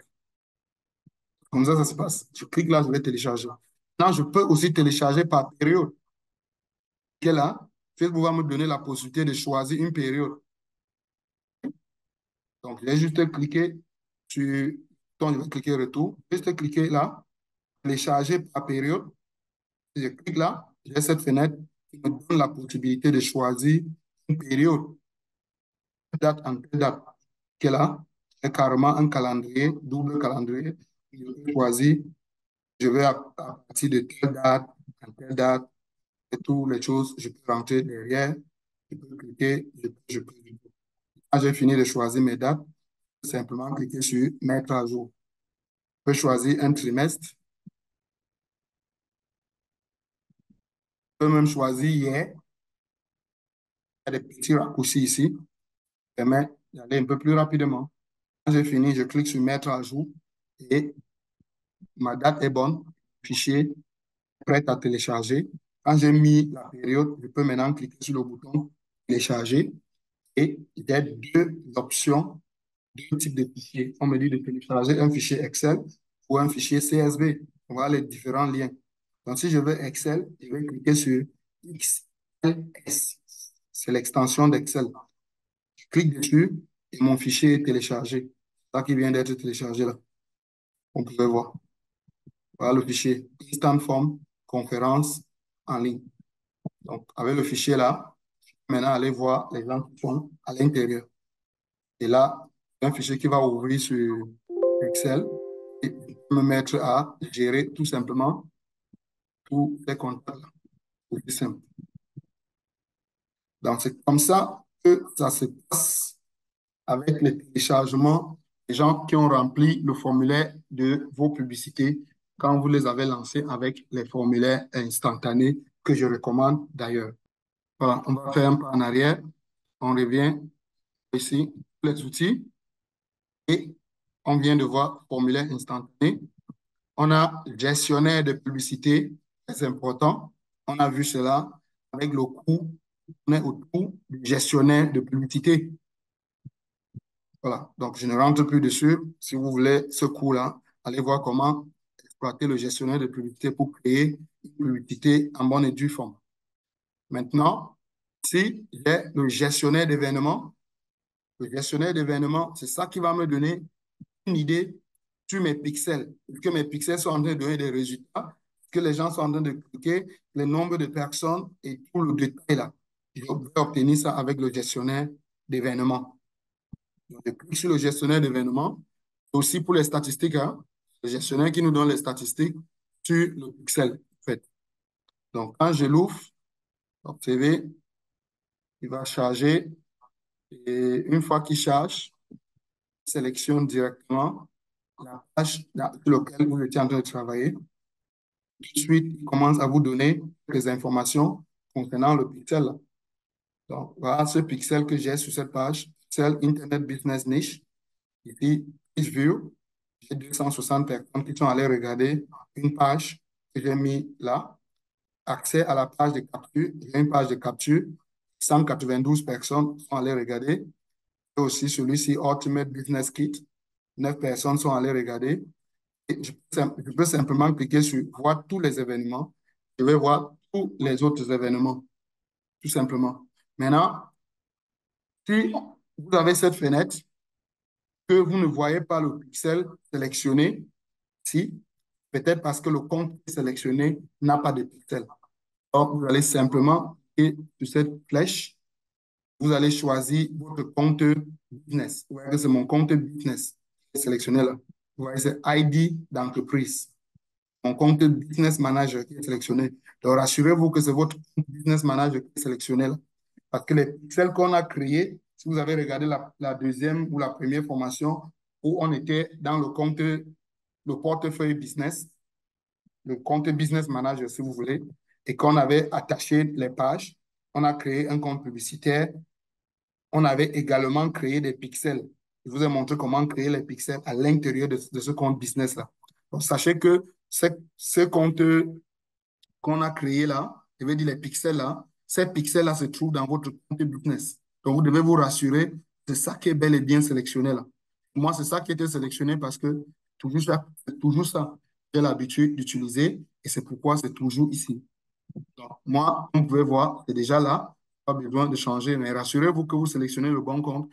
Comme ça, ça se passe. Je clique là, je vais télécharger. Maintenant, je peux aussi télécharger par période. Et là, Facebook va me donner la possibilité de choisir une période. Donc, j'ai juste cliqué sur, donc, je vais cliquer retour, juste cliquer là, télécharger par période. Si je clique là, j'ai cette fenêtre qui me donne la possibilité de choisir une période, date en telle date, qui est là. C'est carrément un calendrier, double calendrier. Je peux choisir, je vais à, à partir de telle date, en telle date, et toutes les choses, je peux rentrer derrière, je peux cliquer, je peux, je peux. Quand j'ai fini de choisir mes dates, je peux simplement cliquer sur mettre à jour. Je peux choisir un trimestre, je peux même choisir hier. Il y a des petits raccourcis ici, qui permettent d'aller un peu plus rapidement. Quand j'ai fini, je clique sur mettre à jour et ma date est bonne, fichier prêt à télécharger. Quand j'ai mis la période, je peux maintenant cliquer sur le bouton télécharger et il y a deux options, deux types de fichiers. On me dit de télécharger un fichier Excel ou un fichier C S V. On voit les différents liens. Donc, si je veux Excel, je vais cliquer sur X L S. C'est l'extension d'Excel. Je clique dessus et mon fichier est téléchargé. C'est ça qui vient d'être téléchargé là. On peut voir. Voilà le fichier Instant Form conférence en ligne. Donc, avec le fichier là, maintenant, allez voir les gens qui sont à l'intérieur. Et là, un fichier qui va ouvrir sur Excel et me mettre à gérer tout simplement tous les contacts. C'est simple. Donc, c'est comme ça que ça se passe avec le téléchargement des gens qui ont rempli le formulaire de vos publicités quand vous les avez lancés avec les formulaires instantanés que je recommande d'ailleurs. Voilà, on va faire un pas en arrière. On revient ici, les outils, et on vient de voir formulaire instantané. On a gestionnaire de publicité, très important. On a vu cela avec le coût. On est autour du gestionnaire de publicité. Voilà, donc je ne rentre plus dessus. Si vous voulez ce coût-là, allez voir comment exploiter le gestionnaire de publicité pour créer une publicité en bonne et due forme. Maintenant, si j'ai le gestionnaire d'événements, le gestionnaire d'événements, c'est ça qui va me donner une idée sur mes pixels, que mes pixels sont en train de donner des résultats, que les gens sont en train de cliquer, le nombre de personnes et tout le détail là. Je vais obtenir ça avec le gestionnaire d'événements. Je clique sur le gestionnaire d'événements. Aussi pour les statistiques, hein, le gestionnaire qui nous donne les statistiques sur le pixel. En fait. Donc, quand je l'ouvre, observez, il va charger. Et une fois qu'il charge, il sélectionne directement la page sur laquelle vous étiez en train de travailler. Tout de suite, il commence à vous donner des informations concernant le pixel. Donc, voilà ce pixel que j'ai sur cette page, pixel Internet Business Niche. Ici, Page View, j'ai deux cent soixante personnes qui sont allées regarder une page que j'ai mis là. Accès à la page de capture, j'ai une page de capture, cent quatre-vingt-douze personnes sont allées regarder. Et aussi celui-ci, Ultimate Business Kit, neuf personnes sont allées regarder. Et je, peux, je peux simplement cliquer sur voir tous les événements. Je vais voir tous les autres événements, tout simplement. Maintenant, si vous avez cette fenêtre, que vous ne voyez pas le pixel sélectionné ici, peut-être parce que le compte sélectionné n'a pas de pixel. Donc, vous allez simplement cliquer sur cette flèche. Vous allez choisir votre compte business. Vous voyez que c'est mon compte business sélectionné là. Vous voyez, c'est I D d'entreprise. Mon compte business manager qui est sélectionné. Donc, rassurez-vous que c'est votre compte business manager qui est sélectionné là. Parce que les pixels qu'on a créés, si vous avez regardé la, la deuxième ou la première formation où on était dans le compte, le portefeuille business, le compte business manager si vous voulez, et qu'on avait attaché les pages, on a créé un compte publicitaire. On avait également créé des pixels. Je vous ai montré comment créer les pixels à l'intérieur de, de ce compte business-là. Donc, sachez que ce, ce compte qu'on a créé là, je vais dire les pixels là, ces pixels-là se trouvent dans votre compte business. Donc, vous devez vous rassurer, c'est ça qui est bel et bien sélectionné là. Moi, c'est ça qui était sélectionné parce que toujours ça, toujours ça, j'ai l'habitude d'utiliser et c'est pourquoi c'est toujours ici. Donc, moi, vous pouvez voir, c'est déjà là, pas besoin de changer, mais rassurez-vous que vous sélectionnez le bon compte.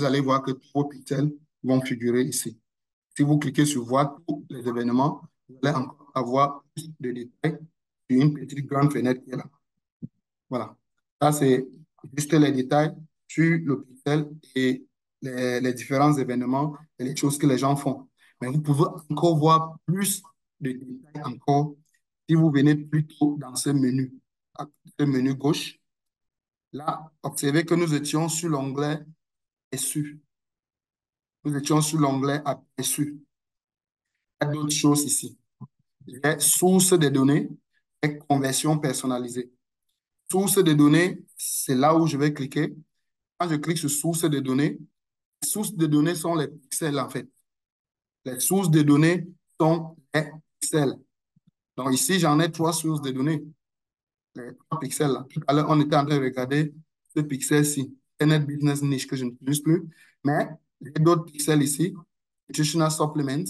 vous allez voir que tous vos pixels vont figurer ici. Si vous cliquez sur voir tous les événements, vous allez encore avoir plus de détails sur une petite grande fenêtre qui est là. Voilà. Ça, c'est juste les détails sur le pixel et les, les différents événements et les choses que les gens font. Mais vous pouvez encore voir plus de détails encore si vous venez plutôt dans ce menu, ce menu gauche. Là, observez que nous étions sur l'onglet Aperçu. Nous étions sur l'onglet Aperçu. Il y a d'autres choses ici. Il y a source des données et conversion personnalisée. Source de données, c'est là où je vais cliquer. Quand je clique sur source de données, les sources de données sont les pixels en fait. Les sources de données sont les pixels. Donc ici, j'en ai trois sources de données. Les trois pixels là. Tout à l'heure, on était en train de regarder ce pixel-ci, Internet Business Niche que je n'utilise plus. Mais il y a d'autres pixels ici, Nutritional Supplements.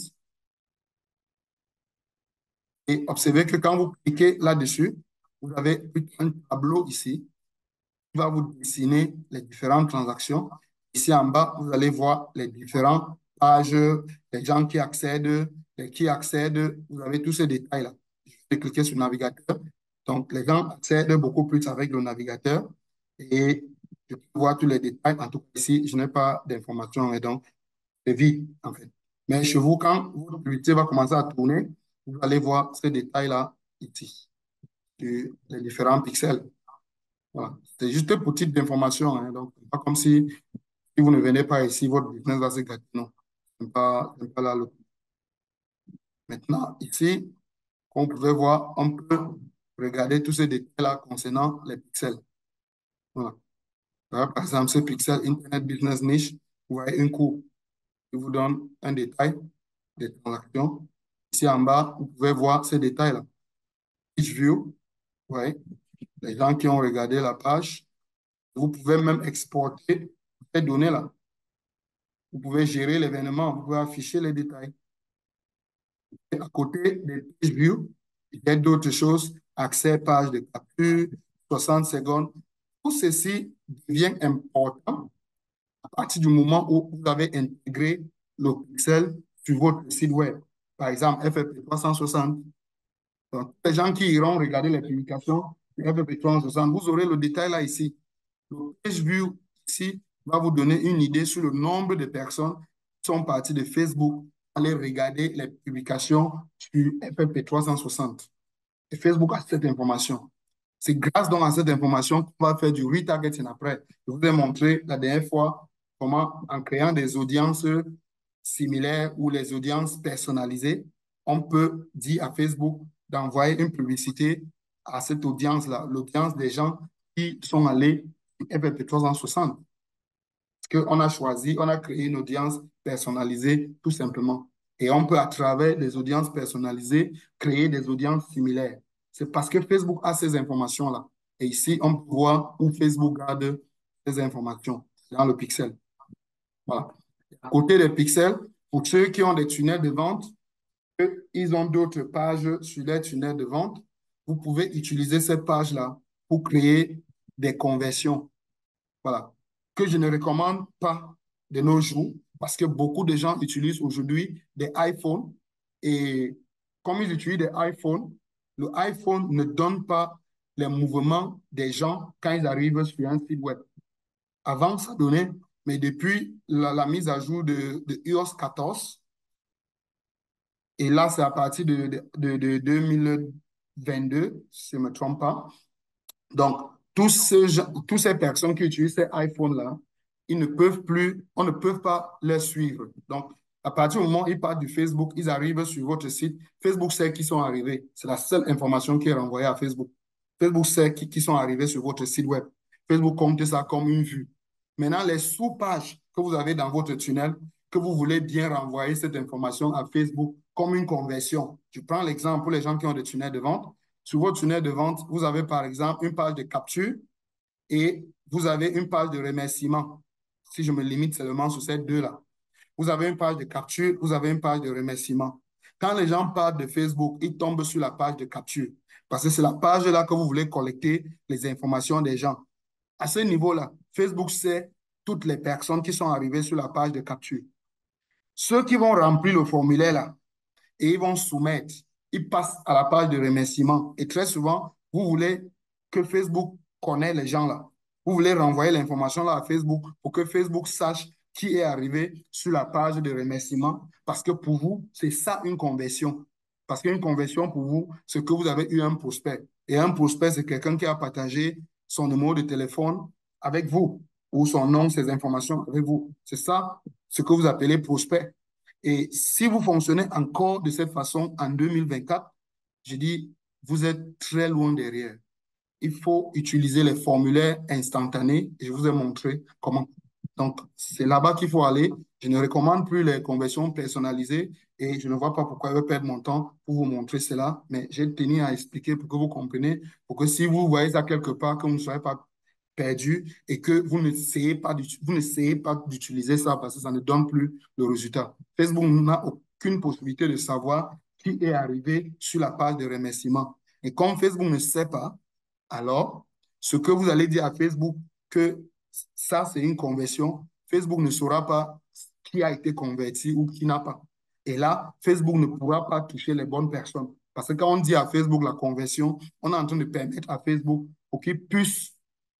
Et observez que quand vous cliquez là-dessus, vous avez un tableau ici qui va vous dessiner les différentes transactions. Ici en bas, vous allez voir les différentes pages, les gens qui accèdent, les qui accèdent. Vous avez tous ces détails-là. Je vais cliquer sur le navigateur. Donc, les gens accèdent beaucoup plus avec le navigateur et je peux voir tous les détails. En tout cas, ici, je n'ai pas d'informations et donc, c'est vide, en fait. Mais chez vous, quand votre publicité va commencer à tourner, vous allez voir ces détails-là ici, sur les différents pixels. Voilà. C'est juste une petite information. Hein. Donc, pas comme si, si vous ne venez pas ici, votre business va se gâter. Non, ce n'est pas, pas là le. Maintenant, ici, comme vous pouvez voir, on peut regarder tous ces détails-là concernant les pixels. Voilà. Voilà, par exemple, ce pixel Internet Business Niche, vous voyez une courbe qui vous donne un détail des transactions. Ici en bas, vous pouvez voir ces détails-là. Each view, vous voyez, les gens qui ont regardé la page. Vous pouvez même exporter ces données-là. Vous pouvez gérer l'événement, vous pouvez afficher les détails. Et à côté des page view, il y a d'autres choses, accès, page de capture, soixante secondes. Tout ceci devient important à partir du moment où vous avez intégré le pixel sur votre site web. Par exemple, F F P trois cent soixante. Donc, les gens qui iront regarder les publications de F F P trois cent soixante, vous aurez le détail là ici. Le page view ici va vous donner une idée sur le nombre de personnes qui sont parties de Facebook aller regarder les publications sur F F P trois cent soixante. Et Facebook a cette information. C'est grâce donc à cette information qu'on va faire du retargeting après. Je vous ai montré la dernière fois comment, en créant des audiences similaires ou les audiences personnalisées, on peut dire à Facebook d'envoyer une publicité à cette audience-là, l'audience des gens qui sont allés sur F F P trois cent soixante. Parce qu'on a choisi, on a créé une audience personnalisée tout simplement. Et on peut, à travers des audiences personnalisées, créer des audiences similaires. C'est parce que Facebook a ces informations-là. Et ici, on peut voir où Facebook garde ces informations dans le pixel. Voilà. À côté des pixels, pour ceux qui ont des tunnels de vente, ils ont d'autres pages sur les tunnels de vente. Vous pouvez utiliser ces pages-là pour créer des conversions. Voilà. Que je ne recommande pas de nos jours parce que beaucoup de gens utilisent aujourd'hui des iPhones et comme ils utilisent des iPhones, le iPhone ne donne pas les mouvements des gens quand ils arrivent sur un site web. Avant, ça donnait, mais depuis la, la mise à jour de, de i O S quatorze, et là, c'est à partir de, de, de, de deux mille vingt-deux, si je ne me trompe pas. Donc, tous ces, tous ces personnes qui utilisent ces iPhones-là, ils ne peuvent plus, on ne peut pas les suivre. Donc, à partir du moment où ils partent du Facebook, ils arrivent sur votre site, Facebook sait qu'ils sont arrivés. C'est la seule information qui est renvoyée à Facebook. Facebook sait qu'ils sont arrivés sur votre site web. Facebook compte ça comme une vue. Maintenant, les sous-pages que vous avez dans votre tunnel, que vous voulez bien renvoyer cette information à Facebook comme une conversion. Je prends l'exemple pour les gens qui ont des tunnels de vente. Sur votre tunnel de vente, vous avez par exemple une page de capture et vous avez une page de remerciement. Si je me limite seulement sur ces deux-là. Vous avez une page de capture, vous avez une page de remerciement. Quand les gens parlent de Facebook, ils tombent sur la page de capture parce que c'est la page-là que vous voulez collecter les informations des gens. À ce niveau-là, Facebook sait toutes les personnes qui sont arrivées sur la page de capture. Ceux qui vont remplir le formulaire là, et ils vont soumettre, ils passent à la page de remerciement. Et très souvent, vous voulez que Facebook connaisse les gens là. Vous voulez renvoyer l'information là à Facebook pour que Facebook sache qui est arrivé sur la page de remerciement. Parce que pour vous, c'est ça une conversion. Parce qu'une conversion pour vous, c'est que vous avez eu un prospect. Et un prospect, c'est quelqu'un qui a partagé son numéro de téléphone avec vous, ou son nom, ses informations avec vous. C'est ça ce que vous appelez prospect. Et si vous fonctionnez encore de cette façon en deux mille vingt-quatre, je dis, vous êtes très loin derrière. Il faut utiliser les formulaires instantanés. Et je vous ai montré comment. Donc, c'est là-bas qu'il faut aller. Je ne recommande plus les conversions personnalisées et je ne vois pas pourquoi je vais perdre mon temps pour vous montrer cela. Mais j'ai tenu à expliquer pour que vous compreniez, pour que si vous voyez ça quelque part, que vous ne soyez pas perdu et que vous n'essayez pas vous n'essayez pas d'utiliser ça parce que ça ne donne plus le résultat. Facebook n'a aucune possibilité de savoir qui est arrivé sur la page de remerciement. Et comme Facebook ne sait pas, alors ce que vous allez dire à Facebook que ça c'est une conversion, Facebook ne saura pas qui a été converti ou qui n'a pas. Et là, Facebook ne pourra pas toucher les bonnes personnes. Parce que quand on dit à Facebook la conversion, on est en train de permettre à Facebook pour qu'il puisse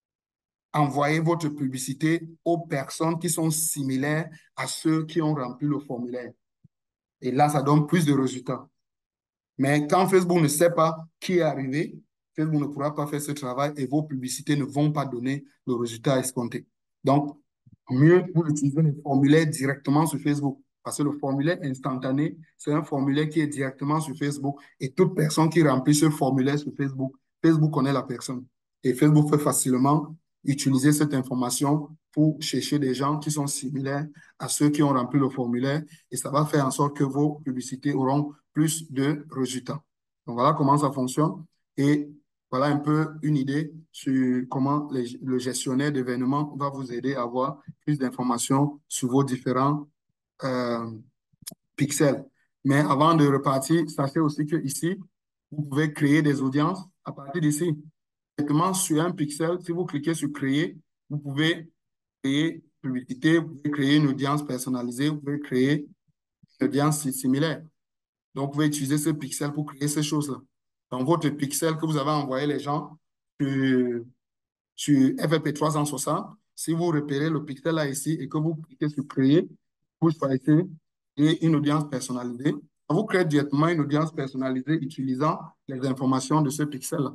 envoyez votre publicité aux personnes qui sont similaires à ceux qui ont rempli le formulaire. Et là, ça donne plus de résultats. Mais quand Facebook ne sait pas qui est arrivé, Facebook ne pourra pas faire ce travail et vos publicités ne vont pas donner le résultat escompté. Donc, mieux vous utilisez le formulaire directement sur Facebook. Parce que le formulaire instantané, c'est un formulaire qui est directement sur Facebook et toute personne qui remplit ce formulaire sur Facebook, Facebook connaît la personne. Et Facebook peut facilement utiliser cette information pour chercher des gens qui sont similaires à ceux qui ont rempli le formulaire et ça va faire en sorte que vos publicités auront plus de résultats. Donc voilà comment ça fonctionne et voilà un peu une idée sur comment les, le gestionnaire d'événements va vous aider à avoir plus d'informations sur vos différents euh, pixels. Mais avant de repartir, sachez aussi que ici, vous pouvez créer des audiences à partir d'ici. Directement sur un pixel, si vous cliquez sur créer, vous pouvez créer une publicité, vous pouvez créer une audience personnalisée, vous pouvez créer une audience similaire. Donc, vous pouvez utiliser ce pixel pour créer ces choses-là. Dans votre pixel que vous avez envoyé les gens sur, sur F F P trois cent soixante, si vous repérez le pixel là ici et que vous cliquez sur créer, vous choisissez une audience personnalisée. Vous créez directement une audience personnalisée utilisant les informations de ce pixel-là.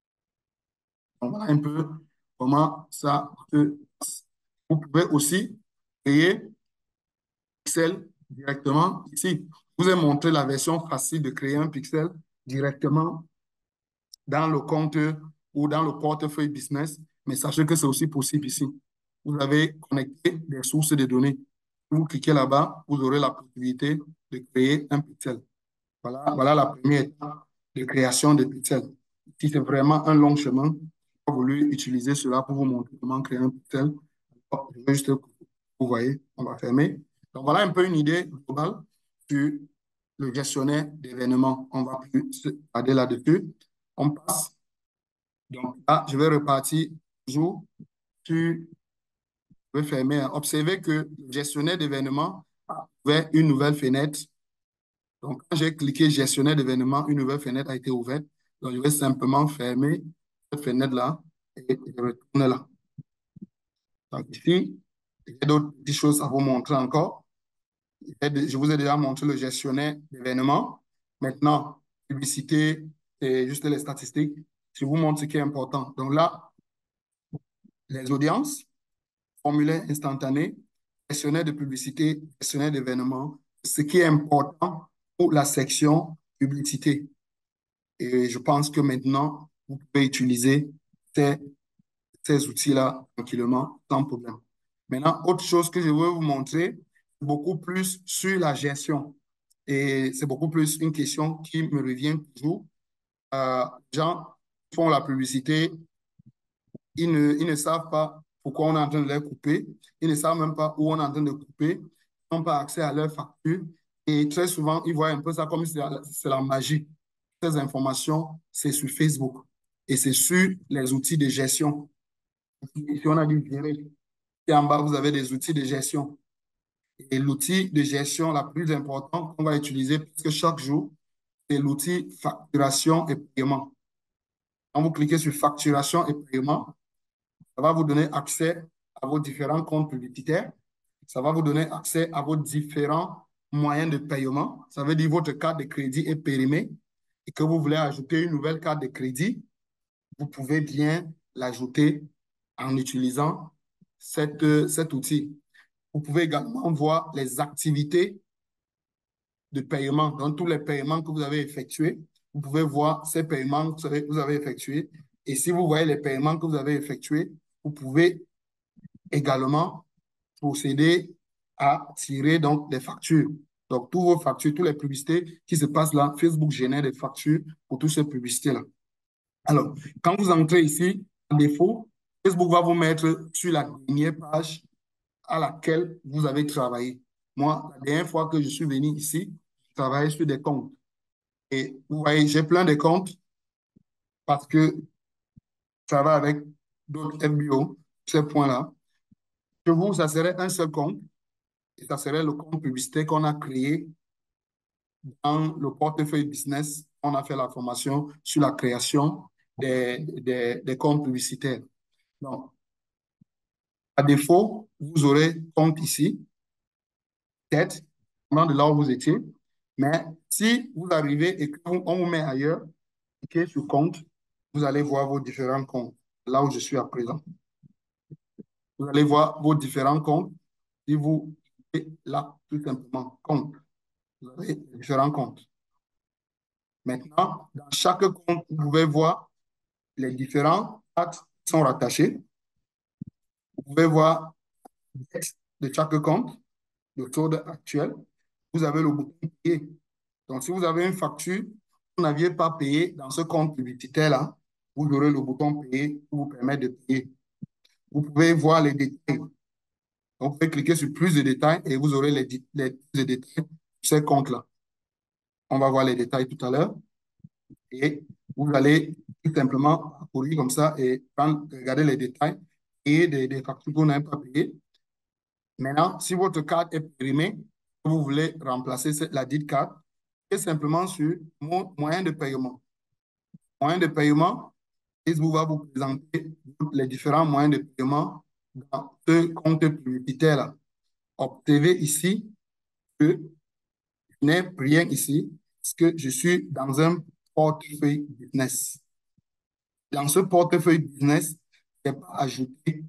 On voit un peu comment ça se passe. Vous pouvez aussi créer un pixel directement ici. Je vous ai montré la version facile de créer un pixel directement dans le compte ou dans le portefeuille business, mais sachez que c'est aussi possible ici. Vous avez connecté des sources de données. Vous cliquez là-bas, vous aurez la possibilité de créer un pixel. Voilà, voilà la première étape de création de pixels. Si c'est vraiment un long chemin, j'ai voulu utiliser cela pour vous montrer comment créer un pixel. Je vais juste, vous voyez, on va fermer. Donc voilà un peu une idée globale sur le gestionnaire d'événements. On va plus se regarder là-dessus. On passe. Donc là, je vais repartir toujours sur, je vais fermer. Observez que le gestionnaire d'événements a ouvert une nouvelle fenêtre. Donc, quand j'ai cliqué gestionnaire d'événements, une nouvelle fenêtre a été ouverte. Donc, je vais simplement fermer cette fenêtre-là et je retourne là. Donc, ici, il y a d'autres petites choses à vous montrer encore. Je vous ai déjà montré le gestionnaire d'événements. Maintenant, publicité et juste les statistiques. Je vous montre ce qui est important. Donc là, les audiences, formulaire instantané, gestionnaire de publicité, gestionnaire d'événements, ce qui est important pour la section publicité. Et je pense que maintenant, vous pouvez utiliser ces, ces outils-là tranquillement, sans problème. Maintenant, autre chose que je veux vous montrer, beaucoup plus sur la gestion. Et c'est beaucoup plus une question qui me revient toujours. Euh, les gens font la publicité, ils ne, ils ne savent pas pourquoi on est en train de les couper, ils ne savent même pas où on est en train de couper, ils n'ont pas accès à leur facture. Et très souvent, ils voient un peu ça comme si c'est la magie. Ces informations, c'est sur Facebook et c'est sur les outils de gestion. Si on a dit gérer Et en bas, vous avez des outils de gestion. Et l'outil de gestion la plus importante qu'on va utiliser presque chaque jour, c'est l'outil facturation et paiement. Quand vous cliquez sur facturation et paiement, ça va vous donner accès à vos différents comptes publicitaires. Ça va vous donner accès à vos différents moyens de paiement. Ça veut dire que votre carte de crédit est périmée et que vous voulez ajouter une nouvelle carte de crédit, vous pouvez bien l'ajouter en utilisant cette, cet outil. Vous pouvez également voir les activités de paiement, donc tous les paiements que vous avez effectués. Vous pouvez voir ces paiements que vous avez effectués. Et si vous voyez les paiements que vous avez effectués, vous pouvez également procéder à tirer donc des factures. Donc, toutes vos factures, toutes les publicités qui se passent là, Facebook génère des factures pour toutes ces publicités-là. Alors, quand vous entrez ici, par défaut, Facebook va vous mettre sur la dernière page à laquelle vous avez travaillé. Moi, la dernière fois que je suis venu ici, je travaillais sur des comptes. Et vous voyez, j'ai plein de comptes parce que je travaille avec d'autres F B O, ces points-là. Pour vous, ça serait un seul compte. Et ça serait le compte publicitaire qu'on a créé dans le portefeuille business. On a fait la formation sur la création des, des, des comptes publicitaires. Donc, à défaut, vous aurez compte ici, peut-être, de là où vous étiez. Mais si vous arrivez et qu'on vous met ailleurs, cliquez sur compte, vous allez voir vos différents comptes, là où je suis à présent. Vous allez voir vos différents comptes. Si vous cliquez là, tout simplement, compte, vous avez différents comptes. Maintenant, dans chaque compte, vous pouvez voir les différents actes qui sont rattachés. Vous pouvez voir la dette de chaque compte, le taux actuel. Vous avez le bouton payer. Donc, si vous avez une facture, vous n'aviez pas payé dans ce compte publicitaire-là, vous aurez le bouton payer pour vous permettre de payer. Vous pouvez voir les détails. Donc, vous pouvez cliquer sur plus de détails et vous aurez les, les plus de détails sur ces comptes-là. On va voir les détails tout à l'heure. Et vous allez tout simplement parcourir comme ça et prendre, regarder les détails et des, des factures que vous n'avez pas payées. Maintenant, si votre carte est périmée, vous voulez remplacer cette, la dite carte, c'est simplement sur mon moyen de paiement. Moyen de paiement, Facebook va vous présenter les différents moyens de paiement dans ce compte publicitaire-là. Observez ici que je n'ai rien ici parce que je suis dans un portefeuille business. Dans ce portefeuille business, je n'ai pas ajouté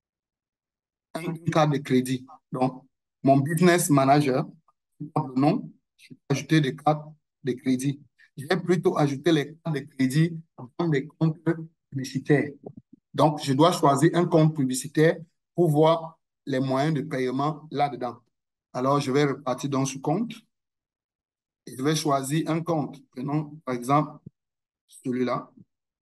une carte de crédit. Donc, mon business manager, le nom, je vais ajouter des cartes de crédit. Je vais plutôt ajouter les cartes de crédit dans des comptes publicitaires. Donc, je dois choisir un compte publicitaire pour voir les moyens de paiement là-dedans. Alors, je vais repartir dans ce compte et je vais choisir un compte. Prenons, par exemple, celui-là.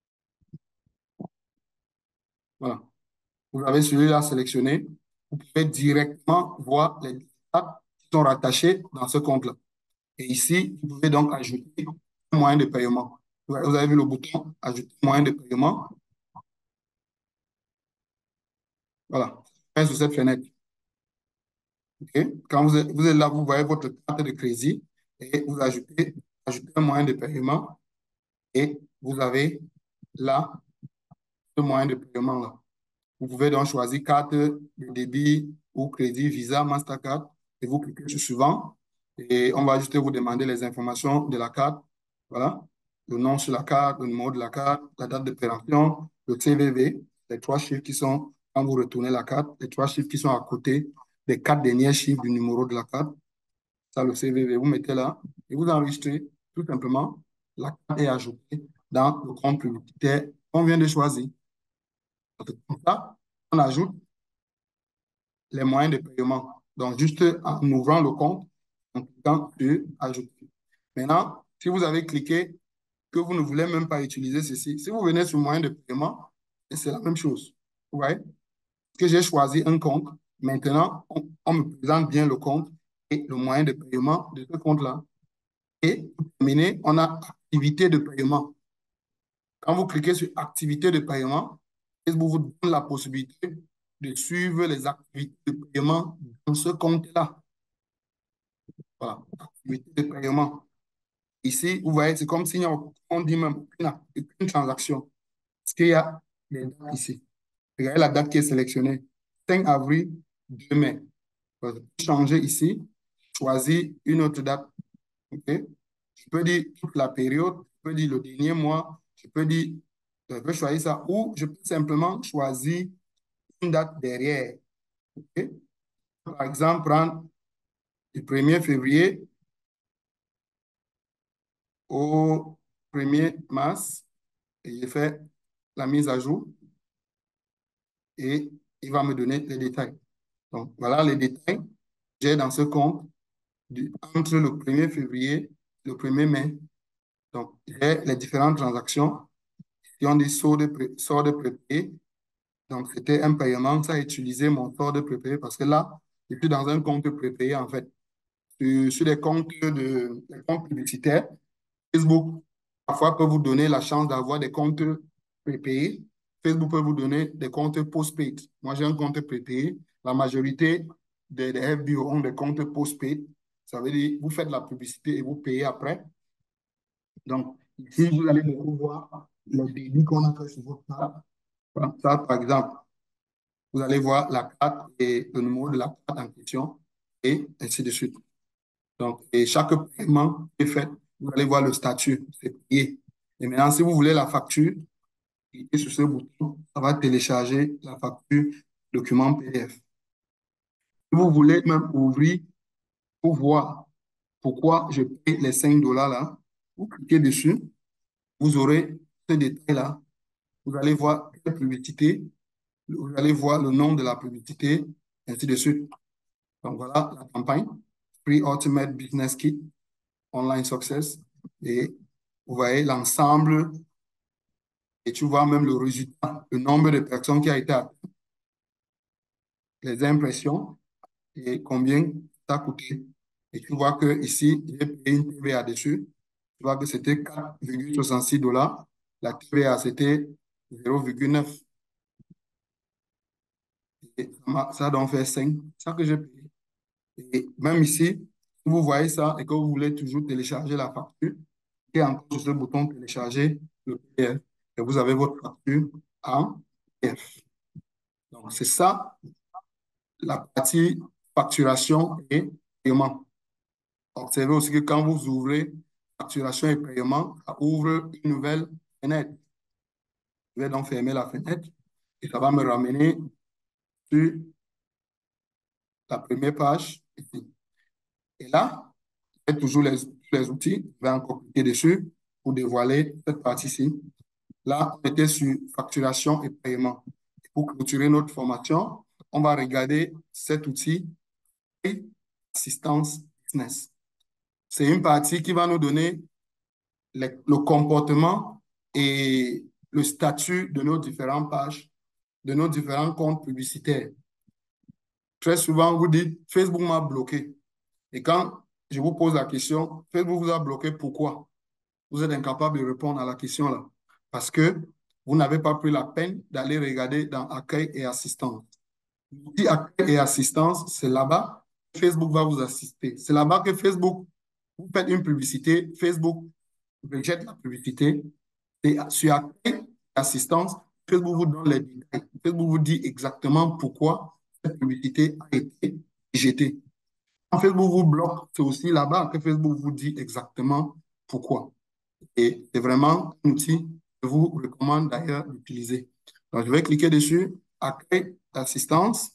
Voilà. Vous avez celui-là sélectionné. Vous pouvez directement voir les dates qui sont rattachées dans ce compte-là. Et ici, vous pouvez donc ajouter un moyen de paiement. Vous avez vu le bouton « Ajouter moyen de paiement ». Voilà. Sur cette fenêtre. Okay. Quand vous êtes, vous êtes là, vous voyez votre carte de crédit et vous ajoutez, ajoutez un moyen de paiement et vous avez là ce moyen de paiement là. Vous pouvez donc choisir carte de débit ou crédit, Visa, Mastercard et vous cliquez sur suivant et on va juste vous demander les informations de la carte. Voilà. Le nom sur la carte, le numéro de la carte, la date d'opération, le C V V, les trois chiffres qui sont, quand vous retournez la carte, les trois chiffres qui sont à côté des quatre derniers chiffres du numéro de la carte. Ça, le C V V, vous mettez là et vous enregistrez tout simplement. La carte est ajoutée dans le compte publicitaire qu'on vient de choisir. Comme ça, on ajoute les moyens de paiement. Donc, juste en ouvrant le compte, en cliquant sur Ajouter. Maintenant, si vous avez cliqué que vous ne voulez même pas utiliser ceci, si vous venez sur moyen de paiement, c'est la même chose. Vous voyez que j'ai choisi un compte. Maintenant, on, on me présente bien le compte et le moyen de paiement de ce compte-là. Et pour terminer, on a activité de paiement. Quand vous cliquez sur activité de paiement, Facebook vous donne la possibilité de suivre les activités de paiement dans ce compte-là. Voilà, activités de paiement. Ici, vous voyez, c'est comme s'il n'y a on dit même aucune, aucune transaction. Parce qu'il y a des dates ici. Regardez la date qui est sélectionnée. cinq avril, deux mai. Vous pouvez changer ici, choisir une autre date. Okay? Je peux dire toute la période, je peux dire le dernier mois, je peux dire, je peux choisir ça, ou je peux simplement choisir une date derrière. Okay? Par exemple, prendre du premier février au premier mars, et je fais la mise à jour, et il va me donner les détails. Donc, voilà les détails que j'ai dans ce compte du, entre le premier février et le premier mai. Donc, j'ai les différentes transactions qui ont dit solde pré, solde prépayé. Donc, c'était un paiement, ça a utilisé mon solde prépayé parce que là, je suis dans un compte prépayé en fait. Sur, sur les comptes de, les comptes publicitaires, Facebook, parfois, peut vous donner la chance d'avoir des comptes prépayés. Facebook peut vous donner des comptes postpaid. Moi, j'ai un compte prépayé. La majorité des, des F B O ont des comptes postpaid. Ça veut dire vous faites la publicité et vous payez après. Donc, ici, vous allez beaucoup voir le débit qu'on a fait sur votre carte. Voilà. Ça, par exemple, vous allez voir la carte et le numéro de la carte en question et ainsi de suite. Donc, et chaque paiement est fait, vous allez voir le statut, c'est payé. Et maintenant, si vous voulez la facture, cliquez sur ce bouton, ça va télécharger la facture document P D F. Si vous voulez même ouvrir pour voir pourquoi je paye les cinq dollars là, vous cliquez dessus, vous aurez ce détail-là. Vous allez voir quelle publicité, vous allez voir le nom de la publicité, ainsi de suite. Donc voilà la campagne, Free Ultimate Business Kit, Online Success. Et vous voyez l'ensemble et tu vois même le résultat, le nombre de personnes qui a été atteint, les impressions et combien ça a coûté. Et tu vois que ici, j'ai payé une T V A dessus. Tu vois que c'était quatre virgule soixante-six dollars. La T V A, c'était zéro virgule neuf. Et ça donc fait cinq. C'est ça que j'ai payé. Et même ici, si vous voyez ça et que vous voulez toujours télécharger la facture, et encore sur ce bouton télécharger le P D F. Et vous avez votre facture en P D F. Donc, c'est ça la partie facturation et paiement. Observez aussi que quand vous ouvrez facturation et paiement, ça ouvre une nouvelle fenêtre. Je vais donc fermer la fenêtre et ça va me ramener sur la première page ici. Et là, j'ai toujours les, les outils. Je vais encore cliquer dessus pour dévoiler cette partie-ci. Là, on était sur facturation et paiement. Pour clôturer notre formation, on va regarder cet outil et assistance business. C'est une partie qui va nous donner le, le comportement et le statut de nos différentes pages, de nos différents comptes publicitaires. Très souvent, vous dites, Facebook m'a bloqué. Et quand je vous pose la question, Facebook vous a bloqué, pourquoi? Vous êtes incapable de répondre à la question là. Parce que vous n'avez pas pris la peine d'aller regarder dans Accueil et Assistance. L'outil Accueil et Assistance, c'est là-bas que Facebook va vous assister. C'est là-bas que Facebook, vous faites une publicité, Facebook rejette la publicité. Et sur Accueil et Assistance, Facebook vous donne les détails. Facebook vous dit exactement pourquoi cette publicité a été jetée. Quand Facebook vous bloque, c'est aussi là-bas que Facebook vous dit exactement pourquoi. Et c'est vraiment un outil que je vous recommande d'ailleurs d'utiliser. Donc, je vais cliquer dessus, Accueil d'assistance,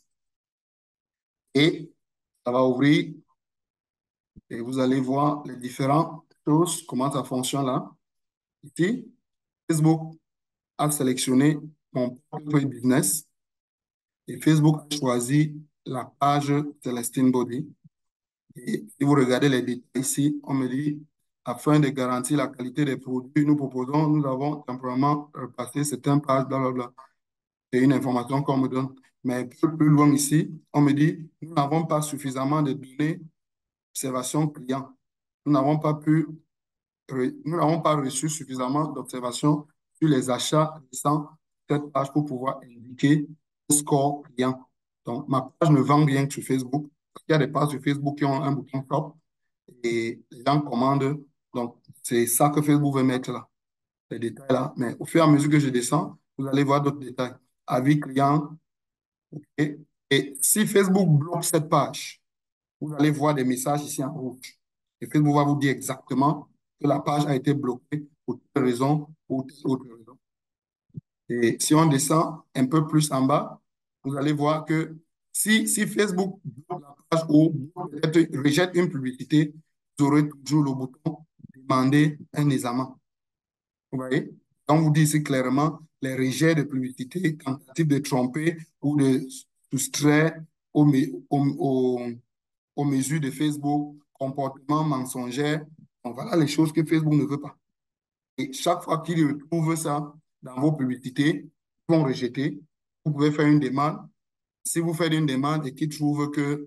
et ça va ouvrir et vous allez voir les différentes choses, comment ça fonctionne là. Ici, Facebook a sélectionné mon portefeuille business et Facebook a choisi la page Celestine Body. Et si vous regardez les détails ici, on me dit, afin de garantir la qualité des produits, nous proposons, nous avons temporairement repassé certaines pages, blablabla. C'est une information qu'on me donne. Mais plus, plus loin ici, on me dit, nous n'avons pas suffisamment de données d'observation client. Nous n'avons pas pu, nous n'avons pas reçu suffisamment d'observations sur les achats récents cette page pour pouvoir indiquer score client. Donc, ma page ne vend rien sur Facebook. Il y a des pages sur Facebook qui ont un bouton shop et les gens commandent. Donc, c'est ça que Facebook veut mettre là, ces détails-là. Mais au fur et à mesure que je descends, vous allez voir d'autres détails. Avis client. OK. Et si Facebook bloque cette page, vous allez voir des messages ici en rouge. Et Facebook va vous dire exactement que la page a été bloquée pour telle raison ou telle autre raison. Et si on descend un peu plus en bas, vous allez voir que si, si Facebook bloque la page ou peut-être rejette une publicité, vous aurez toujours le bouton demander un examen. Vous voyez? On vous dit ici clairement les rejets de publicité, tentative de tromper ou de soustraire aux, aux, aux, aux mesures de Facebook, comportement mensonger. Donc, voilà les choses que Facebook ne veut pas. Et chaque fois qu'ils retrouvent ça dans vos publicités, ils vont rejeter. Vous pouvez faire une demande. Si vous faites une demande et qu'ils trouvent que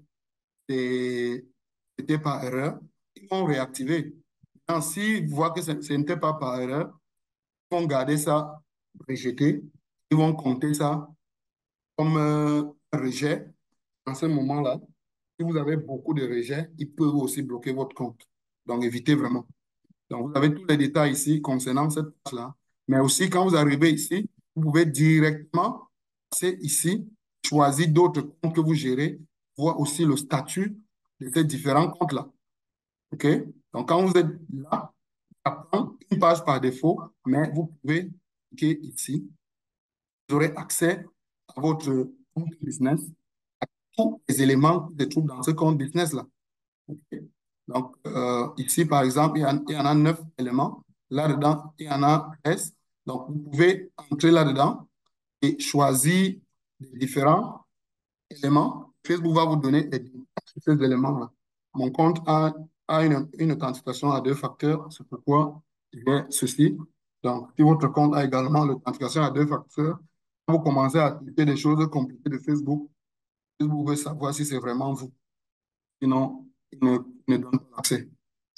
c'était par erreur, ils vont réactiver. Maintenant, s'ils voient que ce n'était pas par erreur, ils vont garder ça rejeté. Ils vont compter ça comme euh, un rejet. En ce moment-là, si vous avez beaucoup de rejets, ils peuvent aussi bloquer votre compte. Donc, évitez vraiment. Donc, vous avez tous les détails ici concernant cette page-là. Mais aussi, quand vous arrivez ici, vous pouvez directement passer ici, choisir d'autres comptes que vous gérez, voir aussi le statut de ces différents comptes-là. OK? Donc, quand vous êtes là, ça prend une page par défaut, mais vous pouvez cliquer ici. Vous aurez accès à votre compte business, à tous les éléments qui se trouvent dans ce compte business-là. Okay. Donc, euh, ici, par exemple, il y, en, il y en a neuf éléments. Là-dedans, il y en a treize. Donc, vous pouvez entrer là-dedans et choisir les différents éléments. Facebook va vous donner les détails sur ces éléments-là. Mon compte a, a une, une authentification à deux facteurs. C'est pourquoi il y a ceci. Donc, si votre compte a également l'authentification à deux facteurs, quand vous commencez à cliquer des choses compliquées de Facebook, Facebook veut savoir si c'est vraiment vous. Sinon, il ne, il ne donne pas accès.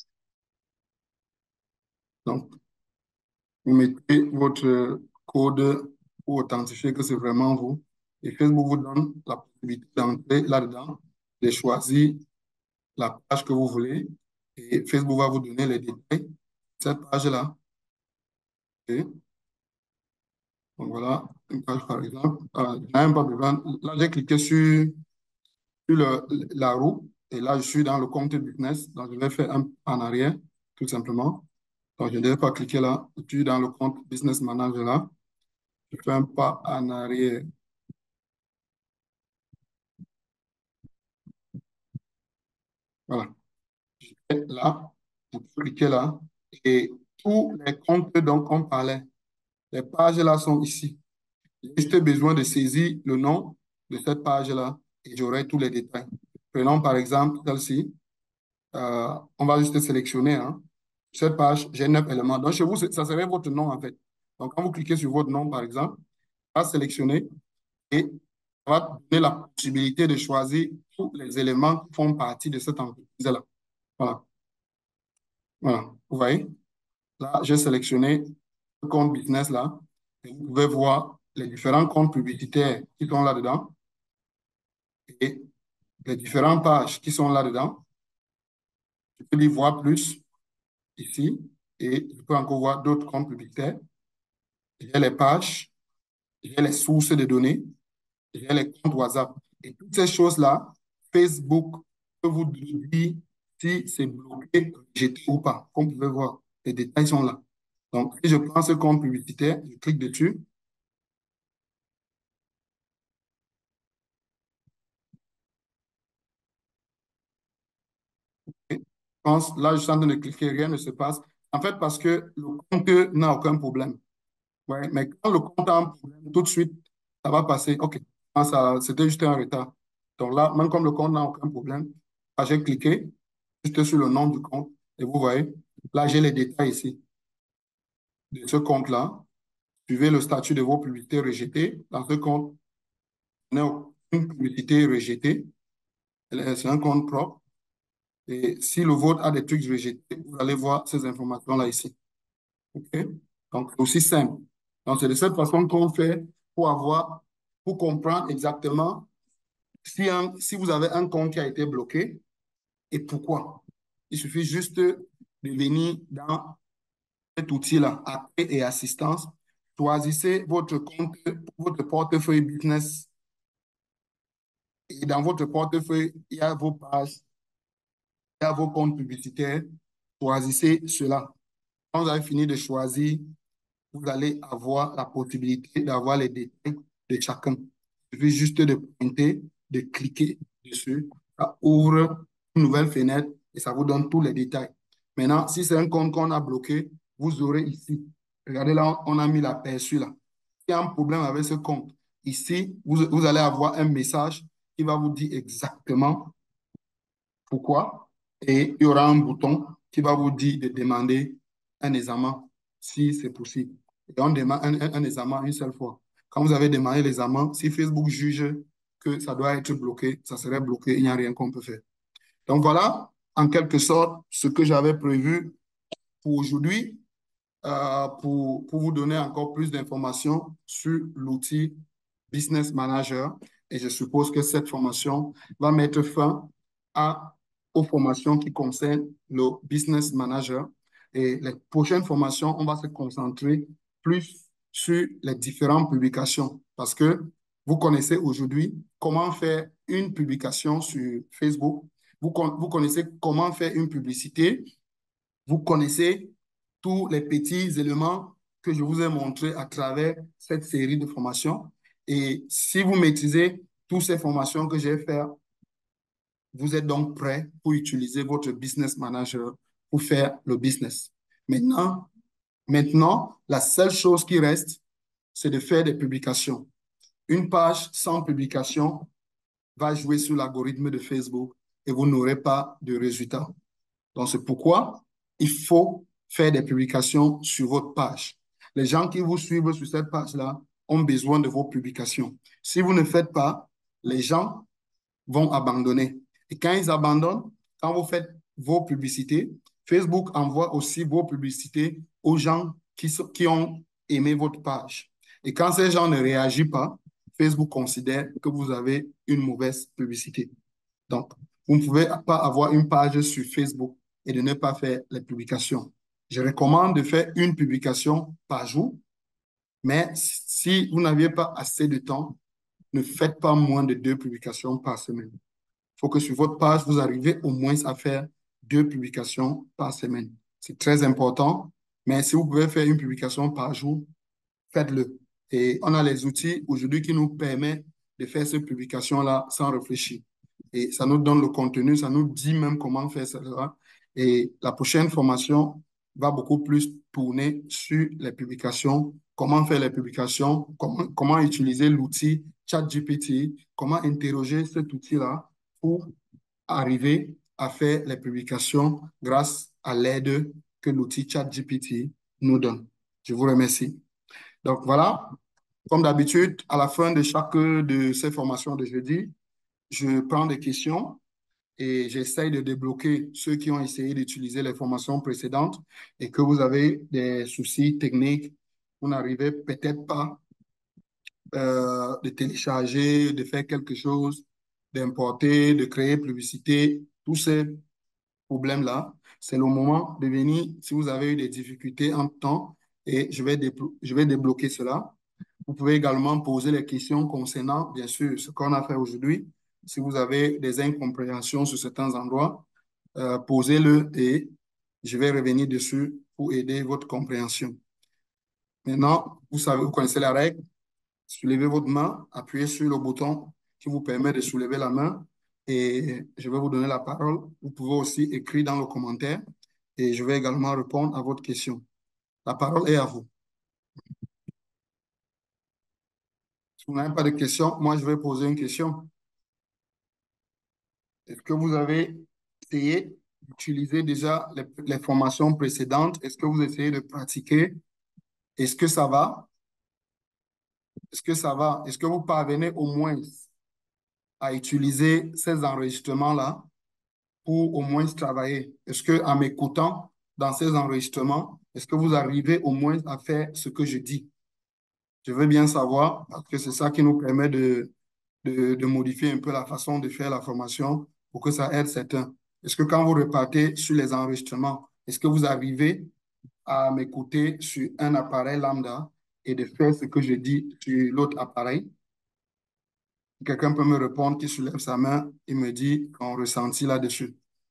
Donc, vous mettez votre code pour authentifier que c'est vraiment vous. Et Facebook vous donne la possibilité d'entrer là-dedans, de choisir la page que vous voulez. Et Facebook va vous donner les détails de cette page-là. Okay. Donc voilà, une page par exemple. Euh, je n'ai même pas besoin. Là, j'ai cliqué sur, sur le, la roue. Et là, je suis dans le compte business. Donc, je vais faire un en arrière, tout simplement. Donc, je ne devais pas cliquer là. Je suis dans le compte business manager là. Je fais un pas en arrière. Voilà. Je vais là. Je peux cliquer là. Et tous les comptes dont on parlait, les pages là sont ici. J'ai juste besoin de saisir le nom de cette page-là et j'aurai tous les détails. Prenons par exemple celle-ci. Euh, on va juste sélectionner. Hein. Cette page, j'ai neuf éléments. Donc, chez vous, ça serait votre nom, en fait. Donc, quand vous cliquez sur votre nom, par exemple, on va sélectionner et on va donner la possibilité de choisir tous les éléments qui font partie de cette entreprise-là. Voilà. Voilà. Vous voyez? Là, j'ai sélectionné le compte business là. Et vous pouvez voir les différents comptes publicitaires qui sont là-dedans et les différentes pages qui sont là-dedans. Je peux y voir plus ici et je peux encore voir d'autres comptes publicitaires. J'ai les pages, j'ai les sources de données, j'ai les comptes WhatsApp. Et toutes ces choses-là, Facebook peut vous dire si c'est bloqué, rejeté ou pas. Comme vous pouvez voir, les détails sont là. Donc, si je prends ce compte publicitaire, je clique dessus. Je pense, là, je suis en train de cliquer, rien ne se passe. En fait, parce que le compte n'a aucun problème. Ouais, mais quand le compte a un problème, tout de suite, ça va passer. OK, ah, ça, c'était juste un retard. Donc là, même comme le compte n'a aucun problème, là, j'ai cliqué juste sur le nom du compte et vous voyez, là, j'ai les détails ici de ce compte-là. Suivez le statut de vos publicités rejetées. Dans ce compte, on a une publicité rejetée. C'est un compte propre. Et si le vôtre a des trucs rejetés, vous allez voir ces informations-là ici. OK? Donc, c'est aussi simple. Donc, c'est de cette façon qu'on fait pour avoir pour comprendre exactement si, un, si vous avez un compte qui a été bloqué et pourquoi. Il suffit juste de venir dans cet outil-là, appel et assistance. Choisissez votre compte, votre portefeuille business. Et dans votre portefeuille, il y a vos pages, il y a vos comptes publicitaires. Choisissez cela. Quand vous avez fini de choisir, vous allez avoir la possibilité d'avoir les détails de chacun. Il suffit juste de pointer, de cliquer dessus. Ça ouvre une nouvelle fenêtre et ça vous donne tous les détails. Maintenant, si c'est un compte qu'on a bloqué, vous aurez ici. Regardez là, on a mis l'aperçu là. S'il y a un problème avec ce compte, ici, vous, vous allez avoir un message qui va vous dire exactement pourquoi. Et il y aura un bouton qui va vous dire de demander un examen si c'est possible. Et on demande un, un, un examen une seule fois. Quand vous avez demandé l'examen, si Facebook juge que ça doit être bloqué, ça serait bloqué, il n'y a rien qu'on peut faire. Donc voilà, en quelque sorte, ce que j'avais prévu pour aujourd'hui, euh, pour, pour vous donner encore plus d'informations sur l'outil Business Manager. Et je suppose que cette formation va mettre fin à, aux formations qui concernent le Business Manager. Et les prochaines formations, on va se concentrer plus sur les différentes publications parce que vous connaissez aujourd'hui comment faire une publication sur Facebook. Vous, vous connaissez comment faire une publicité. Vous connaissez tous les petits éléments que je vous ai montrés à travers cette série de formations. Et si vous maîtrisez toutes ces formations que j'ai faites, vous êtes donc prêt pour utiliser votre business manager pour faire le business. Maintenant, maintenant, la seule chose qui reste, c'est de faire des publications. Une page sans publication va jouer sur l'algorithme de Facebook et vous n'aurez pas de résultats. Donc, c'est pourquoi il faut faire des publications sur votre page. Les gens qui vous suivent sur cette page-là ont besoin de vos publications. Si vous ne faites pas, les gens vont abandonner. Et quand ils abandonnent, quand vous faites vos publicités, Facebook envoie aussi vos publicités aux gens qui, sont, qui ont aimé votre page. Et quand ces gens ne réagissent pas, Facebook considère que vous avez une mauvaise publicité. Donc, vous ne pouvez pas avoir une page sur Facebook et de ne pas faire les publications. Je recommande de faire une publication par jour, mais si vous n'aviez pas assez de temps, ne faites pas moins de deux publications par semaine. Il faut que sur votre page, vous arrivez au moins à faire deux publications par semaine. C'est très important, mais si vous pouvez faire une publication par jour, faites-le. Et on a les outils aujourd'hui qui nous permettent de faire ces publications-là sans réfléchir. Et ça nous donne le contenu, ça nous dit même comment faire cela. Et la prochaine formation va beaucoup plus tourner sur les publications, comment faire les publications, comment, comment utiliser l'outil ChatGPT, comment interroger cet outil-là pour arriver à faire les publications grâce à l'aide que l'outil ChatGPT nous donne. Je vous remercie. Donc voilà, comme d'habitude, à la fin de chaque de ces formations de jeudi, je prends des questions et j'essaye de débloquer ceux qui ont essayé d'utiliser les formations précédentes et que vous avez des soucis techniques, vous n'arrivez peut-être pas euh, de télécharger, de faire quelque chose, d'importer, de créer publicité, tous ces problèmes-là. C'est le moment de venir, si vous avez eu des difficultés en temps, et je vais, je vais débloquer cela. Vous pouvez également poser les questions concernant, bien sûr, ce qu'on a fait aujourd'hui. Si vous avez des incompréhensions sur certains endroits, euh, posez-le et je vais revenir dessus pour aider votre compréhension. Maintenant, vous savez, vous connaissez la règle. Soulevez votre main, appuyez sur le bouton qui vous permet de soulever la main et je vais vous donner la parole. Vous pouvez aussi écrire dans le commentaire et je vais également répondre à votre question. La parole est à vous. Si vous n'avez pas de questions, moi, je vais poser une question. Est-ce que vous avez essayé d'utiliser déjà les, les formations précédentes? Est-ce que vous essayez de pratiquer? Est-ce que ça va? Est-ce que ça va? Est-ce que vous parvenez au moins à utiliser ces enregistrements-là pour au moins travailler? Est-ce qu'en m'écoutant dans ces enregistrements, est-ce que vous arrivez au moins à faire ce que je dis? Je veux bien savoir, parce que c'est ça qui nous permet de, de, de modifier un peu la façon de faire la formation pour que ça aide certains. Est-ce que quand vous repartez sur les enregistrements, est-ce que vous arrivez à m'écouter sur un appareil lambda et de faire ce que je dis sur l'autre appareil? Quelqu'un peut me répondre qui soulève sa main et me dit qu'on ressentit là-dessus.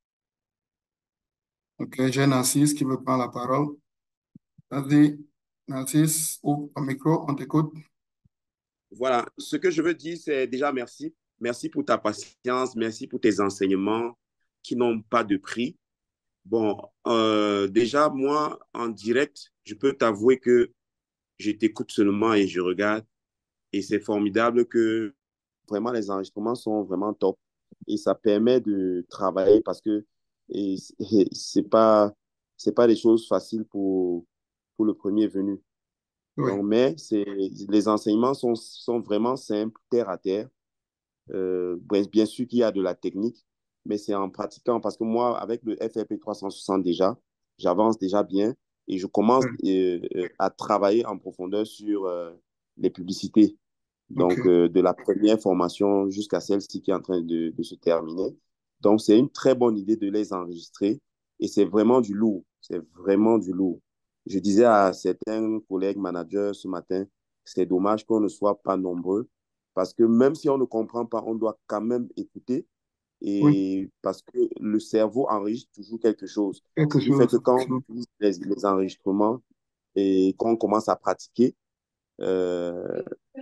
OK, j'ai Narcisse qui veut prendre la parole. Vas-y, Narcisse, ouvre ton micro, on t'écoute. Voilà, ce que je veux dire, c'est déjà merci. Merci pour ta patience, merci pour tes enseignements qui n'ont pas de prix. Bon, euh, déjà, moi, en direct, je peux t'avouer que je t'écoute seulement et je regarde. Et c'est formidable que vraiment les enregistrements sont vraiment top. Et ça permet de travailler parce que et, et c'est pas, c'est pas des choses faciles pour, pour le premier venu. Oui, Donc, mais c'est, les enseignements sont, sont vraiment simples, terre à terre. Euh, bien, bien sûr qu'il y a de la technique, mais c'est en pratiquant parce que moi, avec le F R P trois cent soixante déjà, j'avance déjà bien et je commence oui, euh, euh, à travailler en profondeur sur euh, les publicités. OK. Donc, euh, de la première formation jusqu'à celle-ci qui est en train de, de se terminer. Donc, c'est une très bonne idée de les enregistrer et c'est vraiment du lourd. C'est vraiment du lourd. Je disais à certains collègues managers ce matin, c'est dommage qu'on ne soit pas nombreux parce que même si on ne comprend pas, on doit quand même écouter Oui, et parce que le cerveau enregistre toujours quelque chose. quelque Ce qui fait chose, que quand on effectivement. utilise les, les enregistrements et qu'on commence à pratiquer, euh,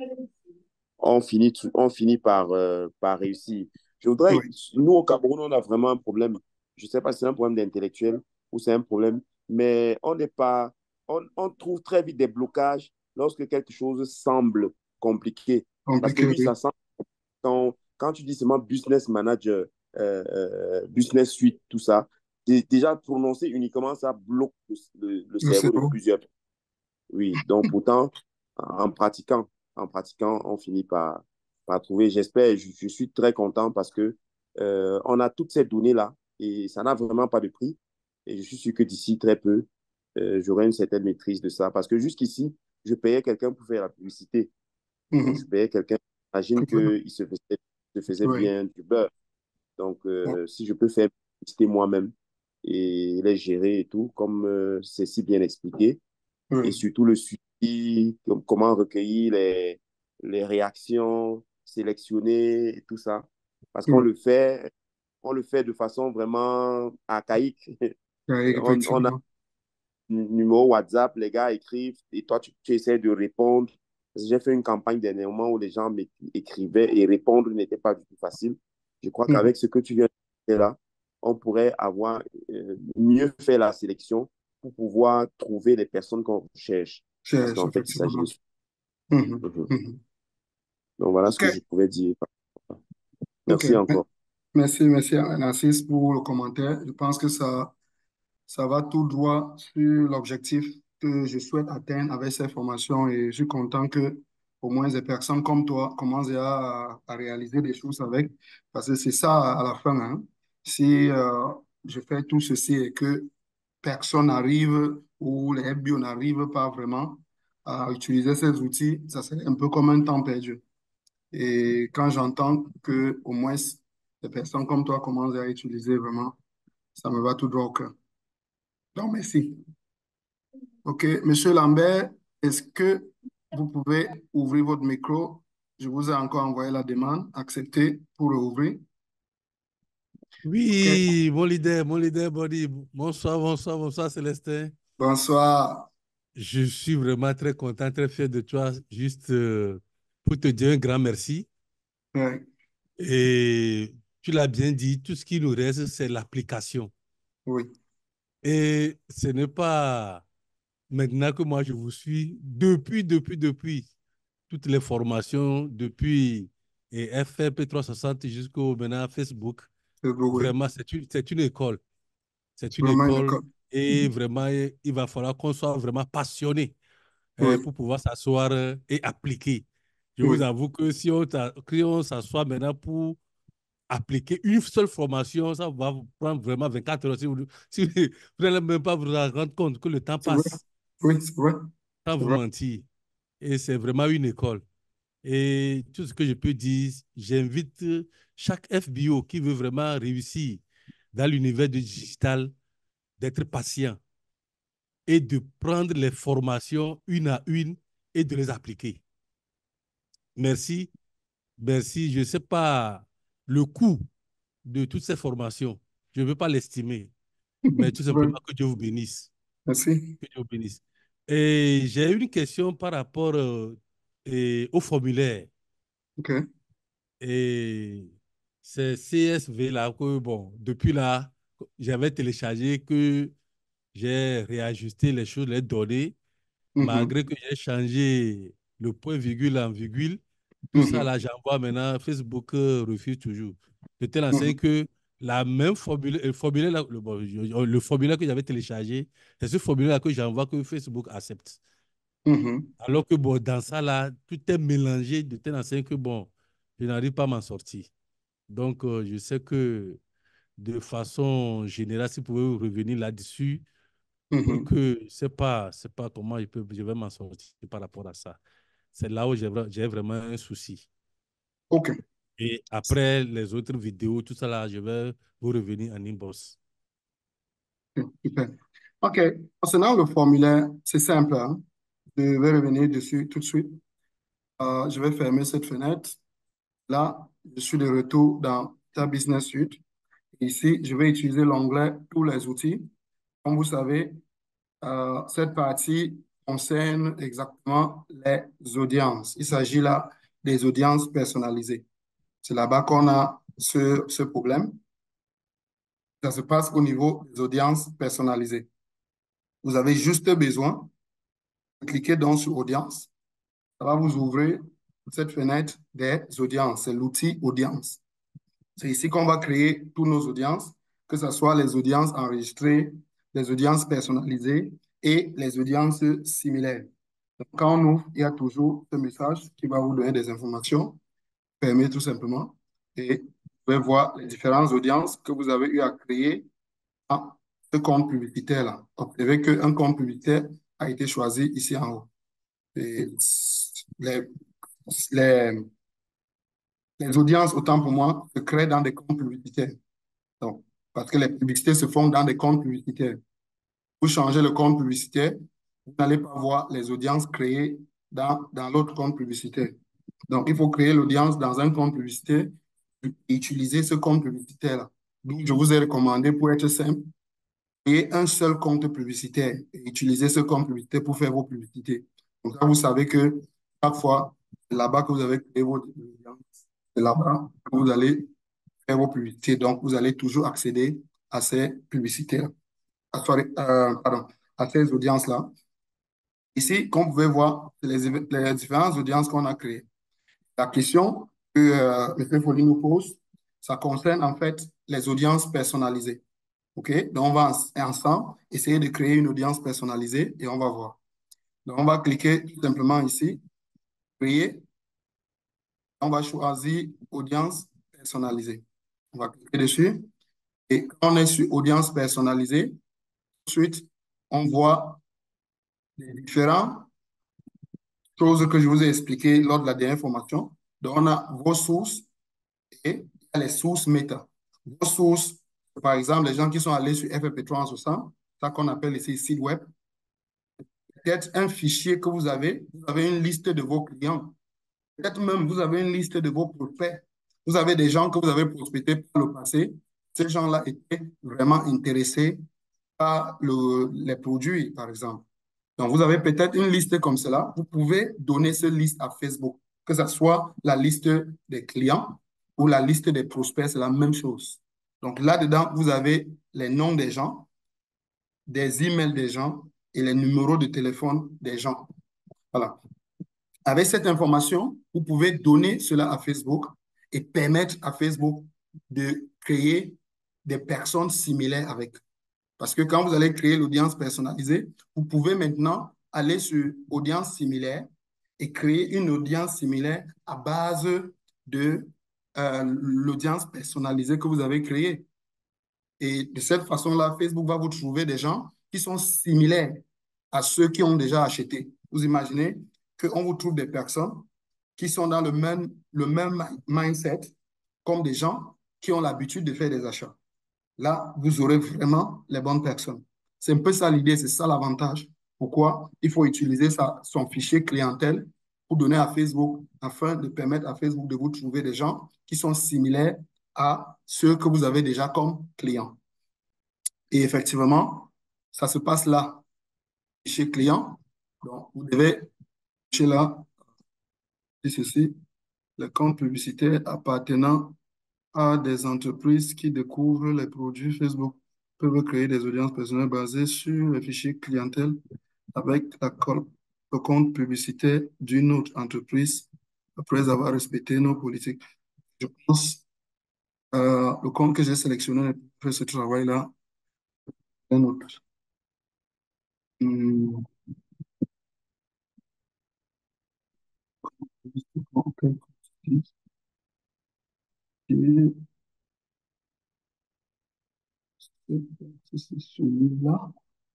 on finit, on finit par, euh, par réussir. Je voudrais, Oui, nous au Cameroun, on a vraiment un problème. Je ne sais pas si c'est un problème d'intellectuel ou c'est un problème, mais on n'est pas, on, on trouve très vite des blocages lorsque quelque chose semble compliqué. Parce que compliqué, oui, oui. ça semble, quand, quand tu dis seulement business manager, euh, euh, business suite, tout ça, déjà prononcer uniquement ça bloque le, le, le Le cerveau de cerveau. plusieurs. Oui, donc pourtant, en pratiquant, en pratiquant, on finit par, par trouver. J'espère, je, je suis très content parce que euh, on a toutes ces données-là et ça n'a vraiment pas de prix. Et je suis sûr que d'ici très peu, euh, j'aurai une certaine maîtrise de ça. Parce que jusqu'ici, je payais quelqu'un pour faire la publicité. Donc, je Mhm. payais quelqu'un. J'imagine Complètement. qu'il se faisait, se faisait Oui, bien du beurre. Donc, oui, euh, si je peux faire la publicité moi-même et les gérer et tout, comme euh, c'est si bien expliqué, et oui, surtout le suivi, com- comment recueillir les, les réactions, sélectionner et tout ça. Parce qu'on oui. le fait, on le fait de façon vraiment archaïque. Oui, On, on a effectivement. un numéro WhatsApp, les gars écrivent et toi, tu, tu essaies de répondre. Parce que j'ai fait une campagne dernièrement où les gens m'écrivaient et répondre n'était pas du tout facile. Je crois Mhm. qu'avec ce que tu viens de dire là, on pourrait avoir euh, mieux fait la sélection pour pouvoir trouver les personnes qu'on cherche. Parce Cherche, qu'en fait, il s'agit de effectivement. ça. Mhm. Mhm. Mhm. Donc voilà ce OK, que je pouvais dire. OK. Merci encore. Merci, merci, Narcisse, pour le commentaire. Je pense que ça, ça va tout droit sur l'objectif que je souhaite atteindre avec ces formations et je suis content que au moins des personnes comme toi commencent à, à réaliser des choses avec, parce que c'est ça à la fin, hein. Si euh, je fais tout ceci et que personne n'arrive ou les F B O n'arrivent pas vraiment à utiliser ces outils, ça serait un peu comme un temps perdu. Et quand j'entends que au moins des personnes comme toi commencent à utiliser vraiment, ça me va tout droit au cœur. Donc, merci. OK. Monsieur Lambert, est-ce que vous pouvez ouvrir votre micro? Je vous ai encore envoyé la demande. Acceptez pour ouvrir. OK. Oui, mon leader, mon leader, Body. Bonsoir, bonsoir, bonsoir, Célestin. Bonsoir. Je suis vraiment très content, très fier de toi. Juste euh, pour te dire un grand merci. Oui, Et tu l'as bien dit, tout ce qui nous reste, c'est l'application. oui, Et ce n'est pas maintenant que moi je vous suis. Depuis, depuis, depuis, toutes les formations, depuis et F R P trois cent soixante jusqu'au maintenant Facebook, c'est beau, oui. vraiment, c'est une, c'est une école. C'est C'est une vraiment une école école. et vraiment, il va falloir qu'on soit vraiment passionné euh, Oui, pour pouvoir s'asseoir euh, et appliquer. Je vous oui, avoue que si on, si on s'assoit maintenant pour appliquer une seule formation, ça va vous prendre vraiment vingt-quatre heures. Si vous, si vous n'allez même pas vous rendre compte que le temps c'est vrai. passe Oui, c'est vrai. sans C'est vous vrai. mentir. et c'est vraiment une école. Et tout ce que je peux dire, j'invite chaque F B O qui veut vraiment réussir dans l'univers du digital d'être patient et de prendre les formations une à une et de les appliquer. Merci. Merci. Je ne sais pas le coût de toutes ces formations. Je ne veux pas l'estimer, mais tout Oui, simplement que Dieu vous bénisse. merci. Que Dieu vous bénisse. Et j'ai une question par rapport euh, et au formulaire. OK. Et c'est C S V là que, bon, depuis là, j'avais téléchargé, que j'ai réajusté les choses, les données, Mhm, malgré que j'ai changé le point virgule en virgule. Tout ça mhm, là, j'envoie maintenant. Facebook euh, refuse toujours. De telle enseigne mhm, que la même formule, le formulaire, là, le, bon, je- le formulaire que j'avais téléchargé, c'est ce formulaire-là que j'envoie que Facebook accepte. mhm. Alors que bon, dans ça là, tout est mélangé de telle enseigne que bon, je n'arrive pas à m'en sortir. Donc, euh, je sais que de façon générale, si vous pouvez revenir là-dessus, pour Mhm. que je ne sais pas, c'est pas comment je, peux, je vais m'en sortir par rapport à ça. C'est là où j'ai vra- j'ai vraiment un souci. OK. Et après les autres vidéos, tout ça là, je vais vous revenir en inbox. Super. OK. Concernant le formulaire, c'est simple, hein. Je vais revenir dessus tout de suite. Euh, je vais fermer cette fenêtre. Là, je suis de retour dans ta Business Suite. Ici, je vais utiliser l'onglet Tous les outils. Comme vous savez, euh, cette partie concerne exactement les audiences. Il s'agit là des audiences personnalisées. C'est là-bas qu'on a ce, ce problème. Ça se passe au niveau des audiences personnalisées. Vous avez juste besoin de cliquer donc sur Audience. Ça va vous ouvrir cette fenêtre des audiences. C'est l'outil Audience. C'est ici qu'on va créer toutes nos audiences, que ce soit les audiences enregistrées, les audiences personnalisées et les audiences similaires. Donc, quand on ouvre, il y a toujours ce message qui va vous donner des informations, permet tout simplement, et vous pouvez voir les différentes audiences que vous avez eu à créer dans ce compte publicitaire-là. Observez qu'un compte publicitaire a été choisi ici en haut. Et les, les, les audiences, autant pour moi, se créent dans des comptes publicitaires. Donc, parce que les publicités se font dans des comptes publicitaires. Vous changez le compte publicitaire, vous n'allez pas voir les audiences créées dans, dans l'autre compte publicitaire. Donc, il faut créer l'audience dans un compte publicitaire et utiliser ce compte publicitaire-là. Donc, je vous ai recommandé, pour être simple, créer un seul compte publicitaire et utiliser ce compte publicitaire pour faire vos publicités. Donc, là, vous savez que chaque fois, c'est là-bas que vous avez créé votre audience. C'est là-bas que vous allez faire vos publicités. Donc, vous allez toujours accéder à ces publicités-là, à, euh, pardon, à ces audiences-là. Ici, comme vous pouvez voir, les, les différentes audiences qu'on a créées. La question que euh, M. Folly nous pose, ça concerne en fait les audiences personnalisées. OK? Donc, on va ensemble essayer de créer une audience personnalisée et on va voir. Donc, on va cliquer tout simplement ici, créer. On va choisir audience personnalisée. On va cliquer dessus. Et quand on est sur audience personnalisée, ensuite, on voit les différentes choses que je vous ai expliquées lors de la dernière formation. Donc, on a vos sources et les sources méta. Vos sources, par exemple, les gens qui sont allés sur F F P trois cent soixante, ça qu'on appelle ici site web, peut-être un fichier que vous avez, vous avez une liste de vos clients. Peut-être même vous avez une liste de vos prospects. Vous avez des gens que vous avez prospectés par le passé. Ces gens-là étaient vraiment intéressés par le, les produits, par exemple. Donc, vous avez peut-être une liste comme cela. Vous pouvez donner cette liste à Facebook, que ce soit la liste des clients ou la liste des prospects, c'est la même chose. Donc, là-dedans, vous avez les noms des gens, des emails des gens et les numéros de téléphone des gens. Voilà. Avec cette information, vous pouvez donner cela à Facebook et permettre à Facebook de créer des personnes similaires avec. Parce que quand vous allez créer l'audience personnalisée, vous pouvez maintenant aller sur audience similaire et créer une audience similaire à base de euh, l'audience personnalisée que vous avez créée. Et de cette façon-là, Facebook va vous trouver des gens qui sont similaires à ceux qui ont déjà acheté. Vous imaginez, qu'on vous trouve des personnes qui sont dans le même, le même mindset comme des gens qui ont l'habitude de faire des achats. Là, vous aurez vraiment les bonnes personnes. C'est un peu ça l'idée, c'est ça l'avantage. Pourquoi il faut utiliser sa, son fichier clientèle pour donner à Facebook afin de permettre à Facebook de vous trouver des gens qui sont similaires à ceux que vous avez déjà comme clients. Et effectivement, ça se passe là, fichier client. Donc, vous devez chez là, c'est ceci, les comptes publicitaires appartenant à des entreprises qui découvrent les produits Facebook peuvent créer des audiences personnelles basées sur les fichiers clientèle avec la col- le compte publicitaire d'une autre entreprise après avoir respecté nos politiques. Je pense euh, le compte que j'ai sélectionné pour ce travail-là, un autre. Hmm. Ok. Et c'est celui-là.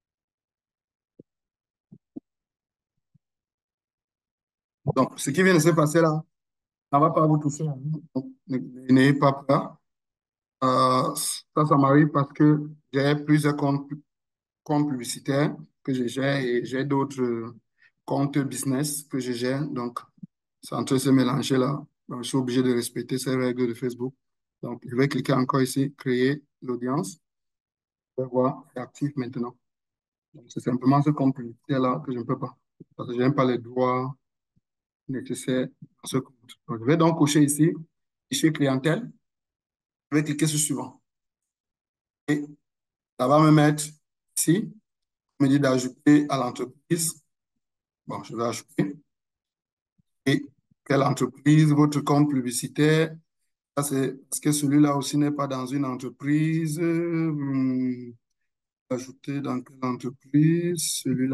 Donc, ce qui vient de se passer là, ça ne va pas vous toucher. Hein. Donc, n'ayez pas peur. Euh, ça, ça m'arrive parce que j'ai plusieurs comptes, comptes publicitaires que je gère et j'ai d'autres euh, comptes business que je gère. Donc, c'est en train de se mélanger là. Donc, je suis obligé de respecter ces règles de Facebook. Donc, je vais cliquer encore ici, créer l'audience. Je vais voir, c'est actif maintenant. Donc, c'est simplement ce compte publicitaire là que je ne peux pas. Parce que je n'aime pas les droits nécessaires à ce compte. Donc, je vais donc cocher ici, fichier clientèle. Je vais cliquer sur suivant. Et ça va me mettre ici, me dit d'ajouter à l'entreprise. Bon, je vais ajouter. Et quelle entreprise, votre compte publicitaire. Ça, c'est parce que celui-là aussi n'est pas dans une entreprise. Hum, ajouter dans quelle entreprise? Celui-là.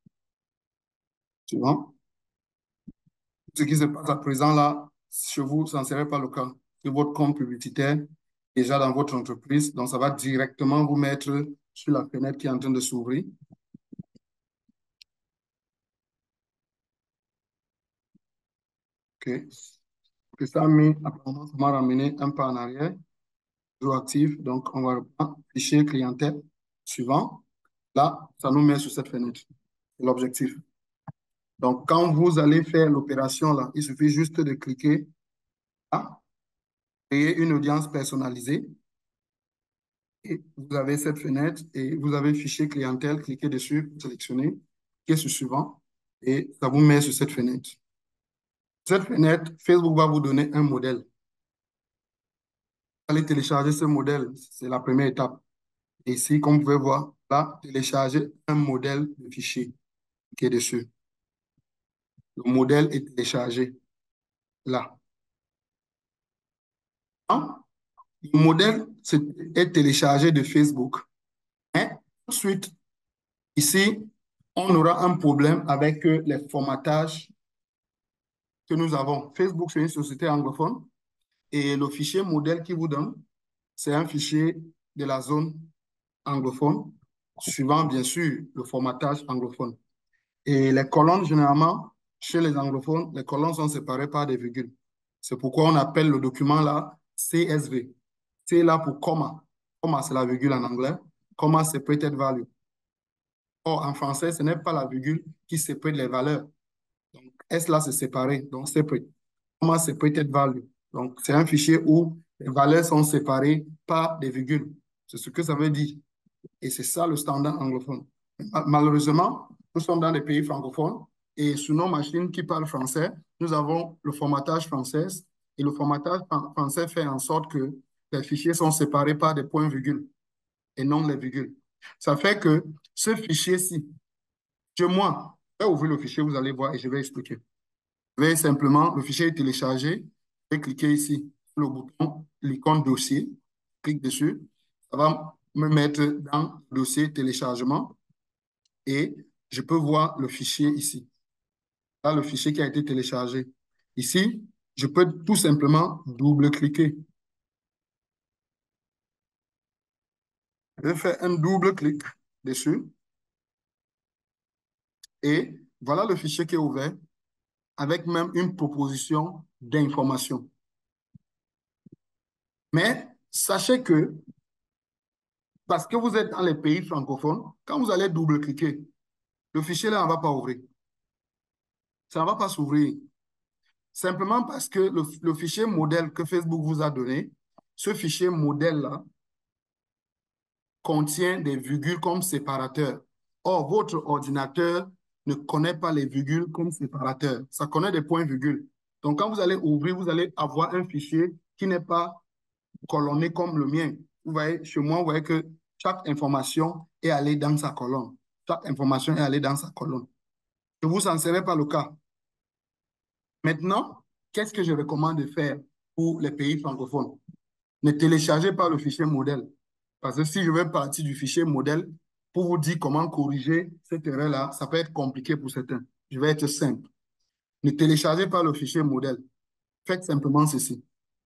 Tu vois? Ce qui se passe à présent là, chez vous, ça ne serait pas le cas. C'est votre compte publicitaire déjà dans votre entreprise. Donc, ça va directement vous mettre sur la fenêtre qui est en train de s'ouvrir. OK. Que ça m'a apparemment, ça m'a ramené un pas en arrière. Toujours actif. Donc, on va reprendre fichier clientèle suivant. Là, ça nous met sur cette fenêtre. C'est l'objectif. Donc, quand vous allez faire l'opération là, il suffit juste de cliquer là, créer une audience personnalisée. Et vous avez cette fenêtre et vous avez fichier clientèle, cliquez dessus, sélectionnez, cliquez sur suivant et ça vous met sur cette fenêtre. Cette fenêtre, Facebook va vous donner un modèle. Vous allez télécharger ce modèle, c'est la première étape. Et ici, comme vous pouvez voir, là, télécharger un modèle de fichier qui est dessus. Le modèle est téléchargé là. Hein? Le modèle est téléchargé de Facebook. Et ensuite, ici, on aura un problème avec les formatages que nous avons. Facebook, c'est une société anglophone et le fichier modèle qui vous donne, c'est un fichier de la zone anglophone, suivant bien sûr le formatage anglophone. Et les colonnes, généralement, chez les anglophones, les colonnes sont séparées par des virgules. C'est pourquoi on appelle le document là C S V. C'est là pour comma. Comma, c'est la virgule en anglais. Comma, c'est peut-être value. Or, en français, ce n'est pas la virgule qui sépare les valeurs. Donc, S là, c'est séparé. Donc, separate. Comma, c'est peut-être value. Donc, c'est un fichier où les valeurs sont séparées par des virgules. C'est ce que ça veut dire. Et c'est ça le standard anglophone. Malheureusement, nous sommes dans des pays francophones et sur nos machines qui parlent français, nous avons le formatage français et le formatage français fait en sorte que les fichiers sont séparés par des points-virgules et non les virgules. Ça fait que ce fichier-ci, je, moi, je vais ouvrir le fichier, vous allez voir et je vais expliquer. Je vais simplement, le fichier est téléchargé, je vais cliquer ici sur le bouton, l'icône dossier, clique dessus, ça va me mettre dans le dossier téléchargement et je peux voir le fichier ici. Là, le fichier qui a été téléchargé. Ici, je peux tout simplement double-cliquer. Je vais faire un double-clic dessus et voilà le fichier qui est ouvert. avec même une proposition d'information. Mais sachez que, parce que vous êtes dans les pays francophones, quand vous allez double-cliquer, le fichier là ne va pas ouvrir. Ça ne va pas s'ouvrir. Simplement parce que le, le fichier modèle que Facebook vous a donné, ce fichier modèle-là contient des virgules comme séparateurs. Or, votre ordinateur ne connaît pas les virgules comme séparateurs. Ça connaît des points-virgules. Donc, quand vous allez ouvrir, vous allez avoir un fichier qui n'est pas colonné comme le mien. Vous voyez, chez moi, vous voyez que chaque information est allée dans sa colonne. Chaque information est allée dans sa colonne. Chez vous, ça ne serait pas le cas. Maintenant, qu'est-ce que je recommande de faire pour les pays francophones? Ne téléchargez pas le fichier modèle. Parce que si je vais partir du fichier modèle pour vous dire comment corriger cette erreur-là, ça peut être compliqué pour certains. Je vais être simple. Ne téléchargez pas le fichier modèle. Faites simplement ceci.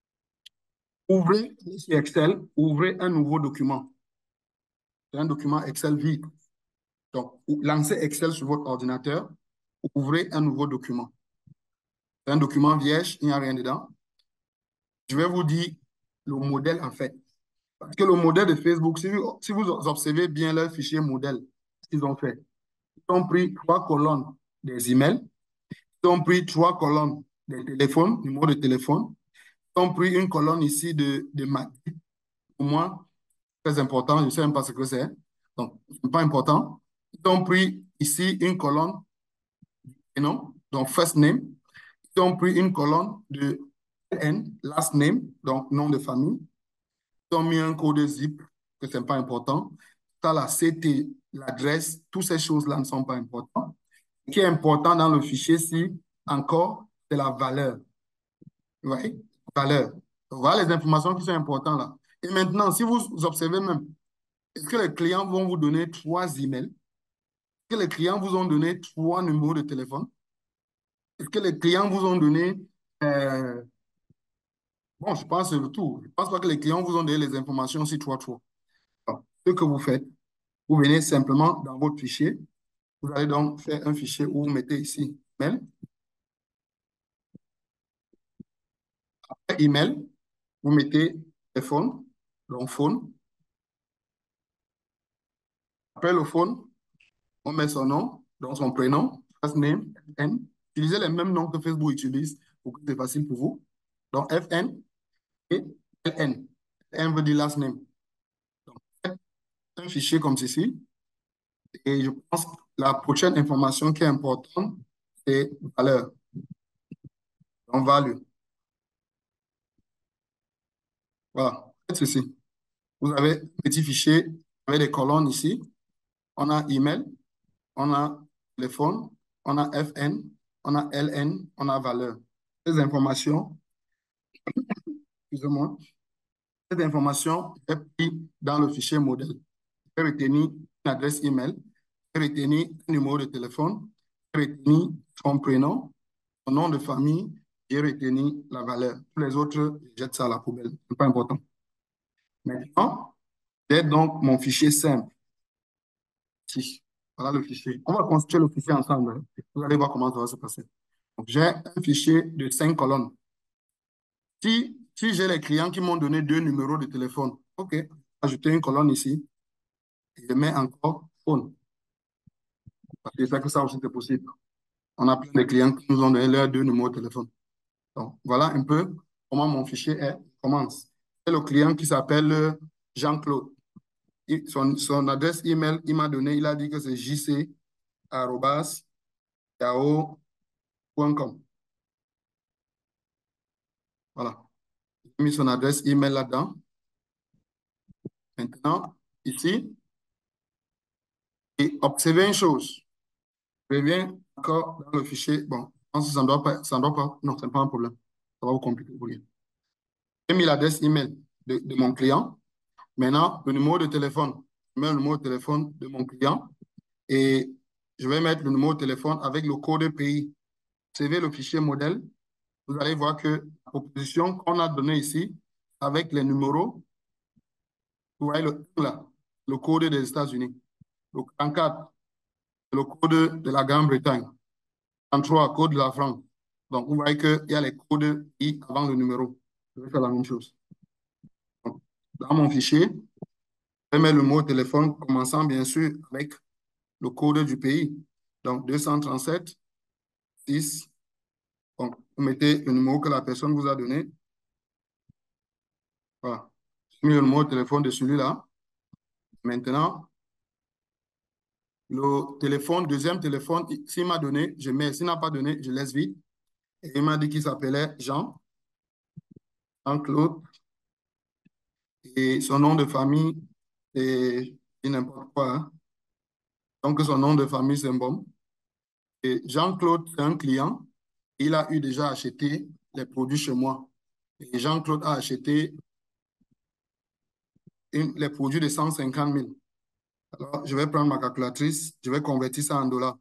Ouvrez sur Excel, ouvrez un nouveau document. C'est un document Excel vide. Donc, lancez Excel sur votre ordinateur, ouvrez un nouveau document. C'est un document vierge, il n'y a rien dedans. Je vais vous dire le modèle en fait. Parce que le modèle de Facebook, si vous, si vous observez bien leur fichier modèle, ce qu'ils ont fait, ils ont pris trois colonnes des emails, ils ont pris trois colonnes des téléphones, numéro de téléphone, ils ont pris une colonne ici de, de Mac. Pour moi, très important, je ne sais même pas ce que c'est, donc ce n'est pas important. Ils ont pris ici une colonne, non, donc first name, ils ont pris une colonne de N, last name, donc nom de famille. Ils ont mis un code zip, que ce n'est pas important. Ça, la C T, l'adresse, toutes ces choses-là ne sont pas importantes. Ce qui est important dans le fichier, c'est encore, c'est la valeur. Vous voyez? Valeur. Voilà les informations qui sont importantes là. Et maintenant, si vous observez même, est-ce que les clients vont vous donner trois emails? Est-ce que les clients vous ont donné trois numéros de téléphone? Est-ce que les clients vous ont donné... Euh, bon, je pense le tout. Je ne pense pas que les clients vous ont donné les informations sur trois trois. Alors, ce que vous faites, vous venez simplement dans votre fichier. Vous allez donc faire un fichier où vous mettez ici email. Après email, vous mettez téléphone, donc phone. Après le phone, on met son nom, donc son prénom, first name, F N. Utilisez les mêmes noms que Facebook utilise pour que c'est facile pour vous. Donc F N et L N. L N veut dire last name. Donc, un fichier comme ceci. Et je pense que la prochaine information qui est importante, c'est valeur. Donc value. Voilà, faites ceci. Vous avez un petit fichier avec des colonnes ici. On a email, on a téléphone, on a F N, on a L N, on a valeur. Ces informations, excusez-moi, cette information est prise dans le fichier modèle. Je vais retenir une adresse email, je vais retenir un numéro de téléphone, je vais retenir son prénom, son nom de famille, et retenir la valeur. Tous les autres, je jette ça à la poubelle. Ce n'est pas important. Maintenant, j'ai donc mon fichier simple. Ici. Voilà le fichier. On va construire le fichier ensemble. Vous allez voir comment ça va se passer. Donc, j'ai un fichier de cinq colonnes. Si, si j'ai les clients qui m'ont donné deux numéros de téléphone, OK, ajouter une colonne ici et je mets encore phone. Parce que c'est que ça aussi c'est possible. On a plein de clients qui nous ont donné leurs deux numéros de téléphone. Donc, voilà un peu comment mon fichier est, commence. C'est le client qui s'appelle Jean-Claude. Son, son adresse email, il m'a donné, il a dit que c'est j c arobase yahoo point com. Voilà. J'ai mis son adresse email là-dedans. Maintenant, ici, et observez une chose. Je reviens encore dans le fichier. Bon, je pense que ça ne doit pas, ça ne doit pas, non, ce n'est pas un problème. Ça va vous compliquer pour lui. J'ai mis l'adresse email de, de mon client. Maintenant, le numéro de téléphone. Je mets le numéro de téléphone de mon client et je vais mettre le numéro de téléphone avec le code pays. Observez le fichier modèle. Vous allez voir que la proposition qu'on a donnée ici, avec les numéros, vous voyez le là, le code des États-Unis. Le quarante-quatre, le code de la Grande-Bretagne. trente-trois, code de la France. Donc, vous voyez qu'il y a les codes I avant le numéro. Je vais faire la même chose. Donc, dans mon fichier, je vais mettre le mot téléphone commençant bien sûr avec le code du pays. Donc, deux cent trente-sept, six. Donc, vous mettez le numéro que la personne vous a donné. Voilà. J'ai mis le numéro de téléphone de celui-là. Maintenant, le téléphone, deuxième téléphone, s'il m'a donné, je mets. S'il n'a pas donné, je laisse vide. Et il m'a dit qu'il s'appelait Jean, Jean-Claude. Et son nom de famille, c'est n'importe quoi, hein. Donc, son nom de famille, c'est bon. Et Jean-Claude, c'est un client. Il a eu déjà acheté les produits chez moi. Et Jean-Claude a acheté une- les produits de cent cinquante mille. Alors, je vais prendre ma calculatrice, je vais convertir ça en dollars.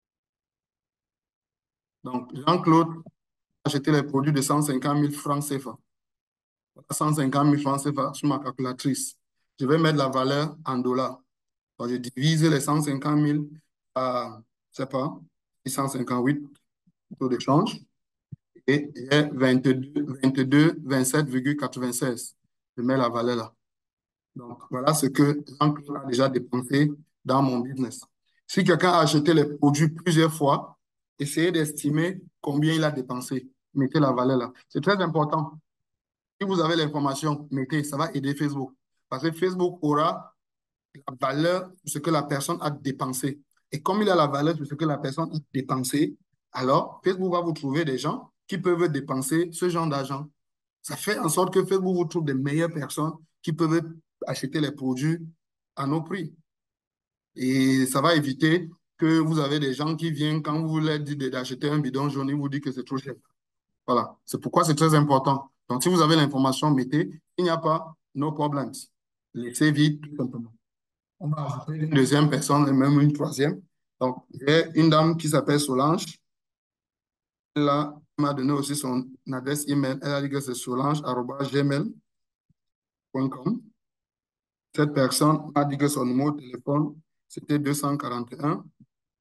Donc, Jean-Claude a acheté les produits de cent cinquante mille francs C F A. Voilà, cent cinquante mille francs C F A sur ma calculatrice. Je vais mettre la valeur en dollars. Donc, je divise les cent cinquante mille à, je ne sais pas, six cent cinquante-huit taux de change. Et j'ai vingt-deux, vingt-deux, vingt-sept virgule quatre-vingt-seize. Je mets la valeur là. Donc, voilà ce que Jean-Claude a déjà dépensé dans mon business. Si quelqu'un a acheté les produits plusieurs fois, essayez d'estimer combien il a dépensé. Mettez la valeur là. C'est très important. Si vous avez l'information, mettez, ça va aider Facebook. Parce que Facebook aura la valeur de ce que la personne a dépensé. Et comme il a la valeur de ce que la personne a dépensé, alors Facebook va vous trouver des gens qui peuvent dépenser ce genre d'argent. Ça fait en sorte que Facebook vous trouve des meilleures personnes qui peuvent acheter les produits à nos prix. Et ça va éviter que vous avez des gens qui viennent, quand vous leur dites d'acheter un bidon jaune, ils vous disent que c'est trop cher. Voilà. C'est pourquoi c'est très important. Donc, si vous avez l'information, mettez. Il n'y a pas, no problems. Laissez vide, tout simplement. On va ajouter une deuxième personne et même une troisième. Donc, j'ai une dame qui s'appelle Solange. Elle a- m'a donné aussi son adresse email. Elle a dit que c'est solange arobase gmail point com. Cette personne m'a dit que son numéro de téléphone, c'était deux cent quarante et un,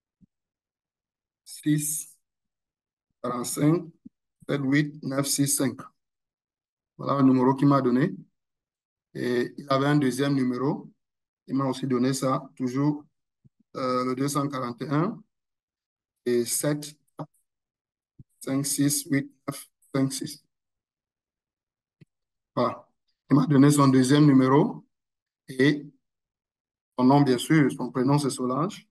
six quarante-cinq, soixante-huit, neuf cent soixante-cinq. Voilà le numéro qu'il m'a donné. Et il avait un deuxième numéro. Il m'a aussi donné ça, toujours euh, le deux cent quarante et un et sept, cinq, six, huit, neuf, cinq, six. Voilà. Il m'a donné son deuxième numéro et son nom, bien sûr, son prénom, c'est Solange.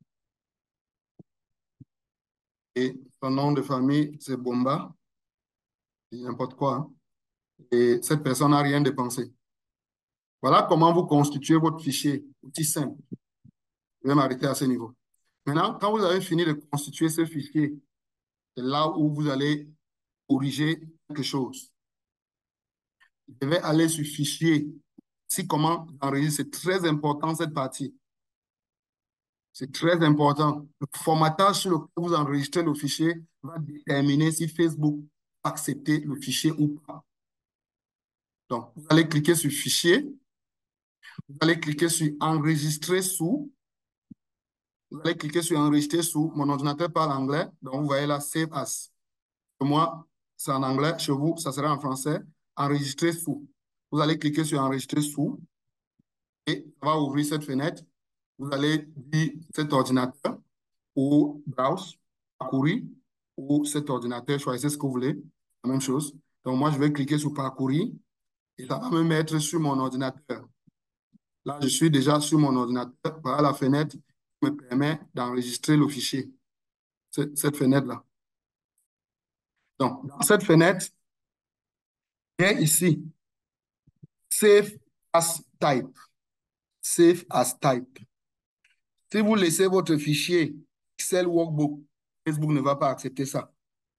Et son nom de famille, c'est Bomba. N'importe quoi, hein. Et cette personne n'a rien dépensé. Voilà comment vous constituez votre fichier, outil simple. Je vais m'arrêter à ce niveau. Maintenant, quand vous avez fini de constituer ce fichier, c'est là où vous allez corriger quelque chose. Je vais aller sur fichier. Si comment enregistrer, c'est très important cette partie. C'est très important. Le formatage sur lequel vous enregistrez le fichier va déterminer si Facebook accepte le fichier ou pas. Donc, vous allez cliquer sur fichier. Vous allez cliquer sur enregistrer sous. Vous allez cliquer sur enregistrer sous. Mon ordinateur parle anglais. Donc, vous voyez là, save as. Pour moi, c'est en anglais. Chez vous, ça sera en français. Enregistrer sous. Vous allez cliquer sur enregistrer sous. Et ça va ouvrir cette fenêtre. Vous allez dire cet ordinateur ou browse, parcourir, ou cet ordinateur, choisissez ce que vous voulez. La même chose. Donc, moi, je vais cliquer sur parcourir et ça va me mettre sur mon ordinateur. Là, je suis déjà sur mon ordinateur. Voilà la fenêtre qui me permet d'enregistrer le fichier. Cette, cette fenêtre-là. Donc, dans cette fenêtre, j'ai ici Save as type. Save as type. Si vous laissez votre fichier Excel Workbook, Facebook ne va pas accepter ça.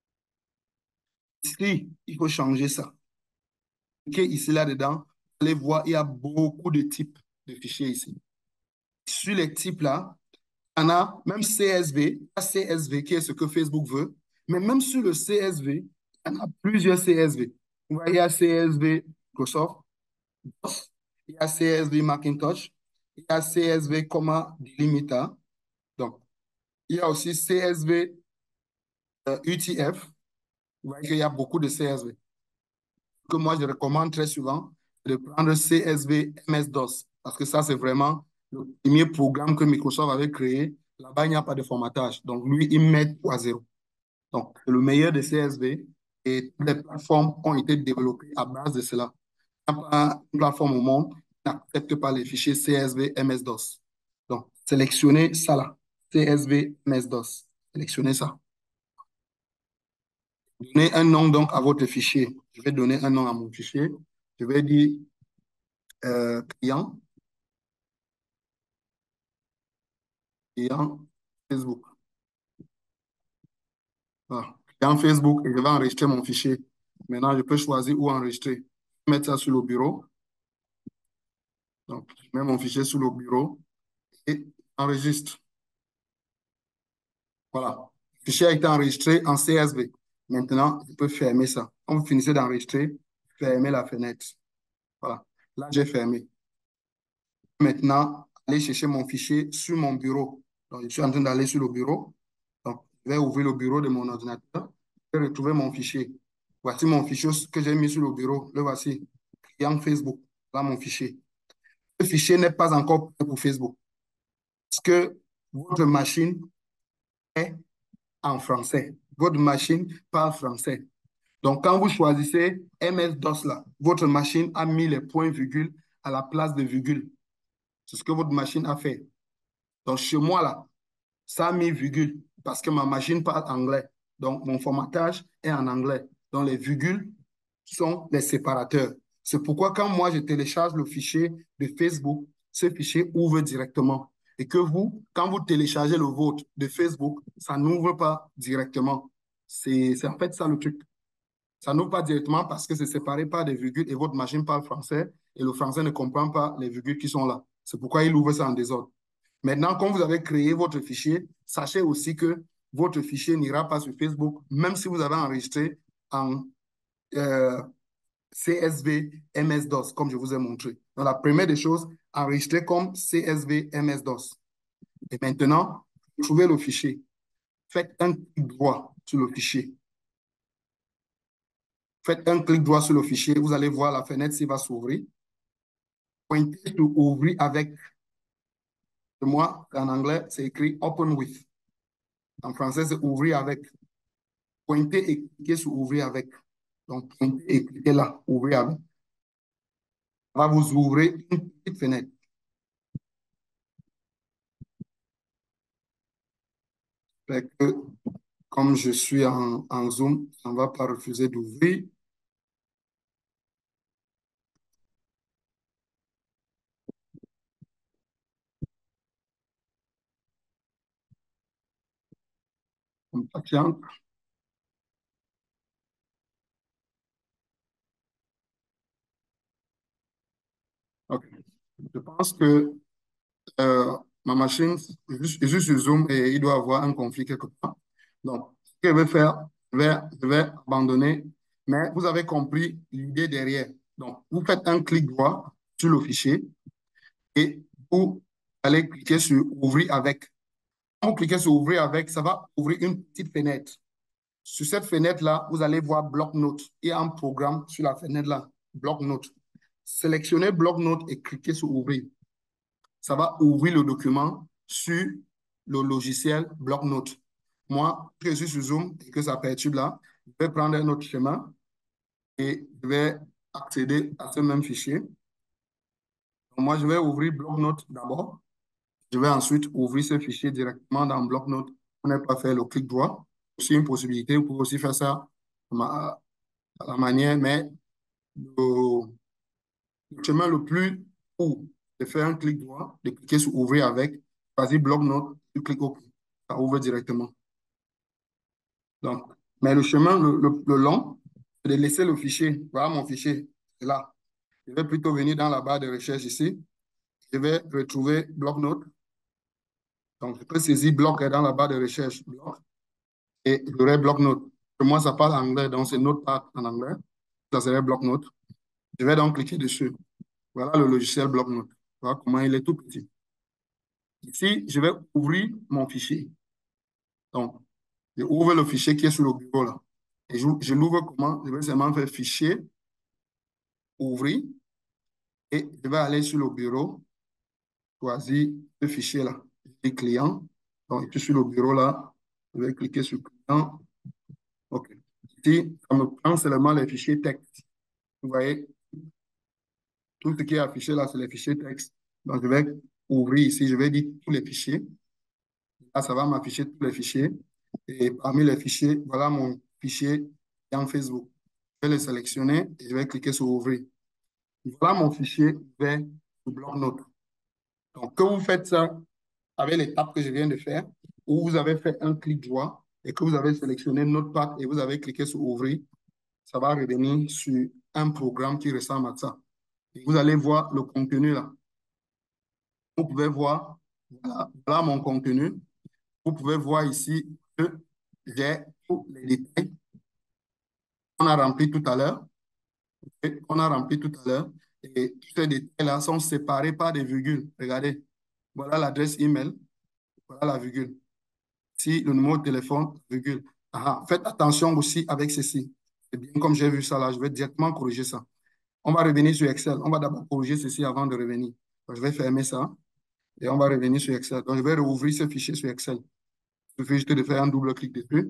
Ici, il faut changer ça. OK, ici, là-dedans, vous allez voir, il y a beaucoup de types de fichiers ici. Sur les types-là, il y en a même C S V, C S V qui est ce que Facebook veut, mais même sur le C S V, il y en a plusieurs C S V. Vous voyez, il y a C S V Microsoft, il y a C S V Macintosh, il y a C S V Comma Delimiter. Donc, il y a aussi C S V euh, U T F, vous voyez qu'il y a beaucoup de C S V. Ce que moi, je recommande très souvent, c'est de prendre C S V M S DOS, parce que ça, c'est vraiment le premier programme que Microsoft avait créé. Là-bas, il n'y a pas de formatage. Donc, lui, il met tout à zéro. Donc, c'est le meilleur des C S V et toutes les plateformes ont été développées à base de cela. Il n'y a pas une plateforme au monde qui n'accepte pas les fichiers C S V M S DOS. Donc, sélectionnez ça là, C S V M S DOS. Sélectionnez ça. Donnez un nom donc à votre fichier. Je vais donner un nom à mon fichier. Je vais dire euh, client, client Facebook. Voilà. Client Facebook et je vais enregistrer mon fichier. Maintenant, je peux choisir où enregistrer. Je vais mettre ça sur le bureau. Donc, je mets mon fichier sur le bureau et enregistre. Voilà. Le fichier a été enregistré en C S V. Maintenant, je peux fermer ça. Quand vous finissez d'enregistrer, fermez la fenêtre. Voilà. Là, j'ai fermé. Maintenant, aller chercher mon fichier sur mon bureau. Donc, je suis en train d'aller sur le bureau. Donc, je vais ouvrir le bureau de mon ordinateur. Je vais retrouver mon fichier. Voici mon fichier que j'ai mis sur le bureau. Le voici. Client Facebook. Là, mon fichier. Ce fichier n'est pas encore prêt pour Facebook. Parce que votre machine est en français. Votre machine parle français. Donc, quand vous choisissez M S DOS, là, votre machine a mis les points-virgules à la place de virgule. C'est ce que votre machine a fait. Donc, chez moi, là, ça a mis virgule parce que ma machine parle anglais. Donc, mon formatage est en anglais. Donc, les virgules sont les séparateurs. C'est pourquoi quand moi, je télécharge le fichier de Facebook, ce fichier ouvre directement. Et que vous, quand vous téléchargez le vôtre de Facebook, ça n'ouvre pas directement. C'est en fait ça le truc. Ça n'ouvre pas directement parce que c'est séparé par des virgules et votre machine parle français et le français ne comprend pas les virgules qui sont là. C'est pourquoi il ouvre ça en désordre. Maintenant, quand vous avez créé votre fichier, sachez aussi que votre fichier n'ira pas sur Facebook, même si vous avez enregistré en euh, C S V M S DOS, comme je vous ai montré. Donc, la première des choses, enregistrer comme C S V M S DOS. Et maintenant, trouvez le fichier. Faites un clic droit sur le fichier. Faites un clic droit sur le fichier. Vous allez voir la fenêtre s'il va s'ouvrir. Pointez sur ouvrir avec. Moi, en anglais, c'est écrit open with. En français, c'est ouvrir avec. Pointez et cliquez sur ouvrir avec. Donc, pointez et cliquez là, ouvrir avec. Ça va vous ouvrir une petite fenêtre. Fait que, comme je suis en, en Zoom, ça ne va pas refuser d'ouvrir. On patiente. OK. Je pense que euh, ma machine est juste sur Zoom et il doit avoir un conflit quelque part. Donc, ce que je vais faire, je vais, je vais abandonner. Mais vous avez compris l'idée derrière. Donc, vous faites un clic droit sur le fichier et vous allez cliquer sur ouvrir avec. Quand vous cliquez sur ouvrir avec, ça va ouvrir une petite fenêtre. Sur cette fenêtre-là, vous allez voir bloc-notes. Il y a un programme sur la fenêtre-là, bloc-notes. Sélectionnez bloc-notes et cliquez sur ouvrir. Ça va ouvrir le document sur le logiciel bloc-notes. Moi, je suis sur Zoom et que ça perturbe là, je vais prendre un autre chemin et je vais accéder à ce même fichier. Donc, moi, je vais ouvrir bloc-notes d'abord. Je vais ensuite ouvrir ce fichier directement dans bloc-notes. On n'a pas fait le clic droit. C'est une possibilité. Vous pouvez aussi faire ça à la manière, mais le, le chemin le plus court, de faire un clic droit, de cliquer sur ouvrir avec, choisir bloc-notes, tu cliques OK. Ça ouvre directement. Donc, mais le chemin, le, le, le long, c'est de laisser le fichier. Voilà mon fichier. C'est là. Je vais plutôt venir dans la barre de recherche ici. Je vais retrouver bloc-notes. Donc, je peux saisir bloc dans la barre de recherche. Bloc. Et j'aurai bloc-notes. Pour moi, ça parle anglais, donc c'est notepad en anglais. Ça serait bloc-notes. Je vais donc cliquer dessus. Voilà le logiciel bloc-notes. Voilà comment il est tout petit. Ici, je vais ouvrir mon fichier. Donc, je ouvre le fichier qui est sur le bureau là. Et je, je l'ouvre comment? Je vais seulement faire fichier, ouvrir, et je vais aller sur le bureau, choisir ce fichier-là. Les clients. Donc, je suis sur le bureau là. Je vais cliquer sur client. OK. Ici, ça me prend seulement les fichiers texte. Vous voyez, tout ce qui est affiché là, c'est les fichiers texte. Donc, je vais ouvrir ici. Je vais dire tous les fichiers. Là, ça va m'afficher tous les fichiers. Et parmi les fichiers, voilà mon fichier en Facebook. Je vais le sélectionner et je vais cliquer sur ouvrir. Voilà mon fichier ouvert sur bloc-notes. Donc, quand vous faites ça avec l'étape que je viens de faire, où vous avez fait un clic droit et que vous avez sélectionné Notepad et vous avez cliqué sur ouvrir, ça va revenir sur un programme qui ressemble à ça. Et vous allez voir le contenu là. Vous pouvez voir, voilà, voilà mon contenu. Vous pouvez voir ici que j'ai tous les détails qu'on a remplis tout à l'heure. On a rempli tout à l'heure. Et tous ces détails-là sont séparés par des virgules. Regardez, voilà l'adresse email, voilà la virgule. Ici, le numéro de téléphone, virgule. Ah, faites attention aussi avec ceci. C'est bien comme j'ai vu ça là, je vais directement corriger ça. On va revenir sur Excel. On va d'abord corriger ceci avant de revenir. Donc, je vais fermer ça et on va revenir sur Excel. Donc, je vais rouvrir ce fichier sur Excel. Il suffit juste de faire un double clic dessus.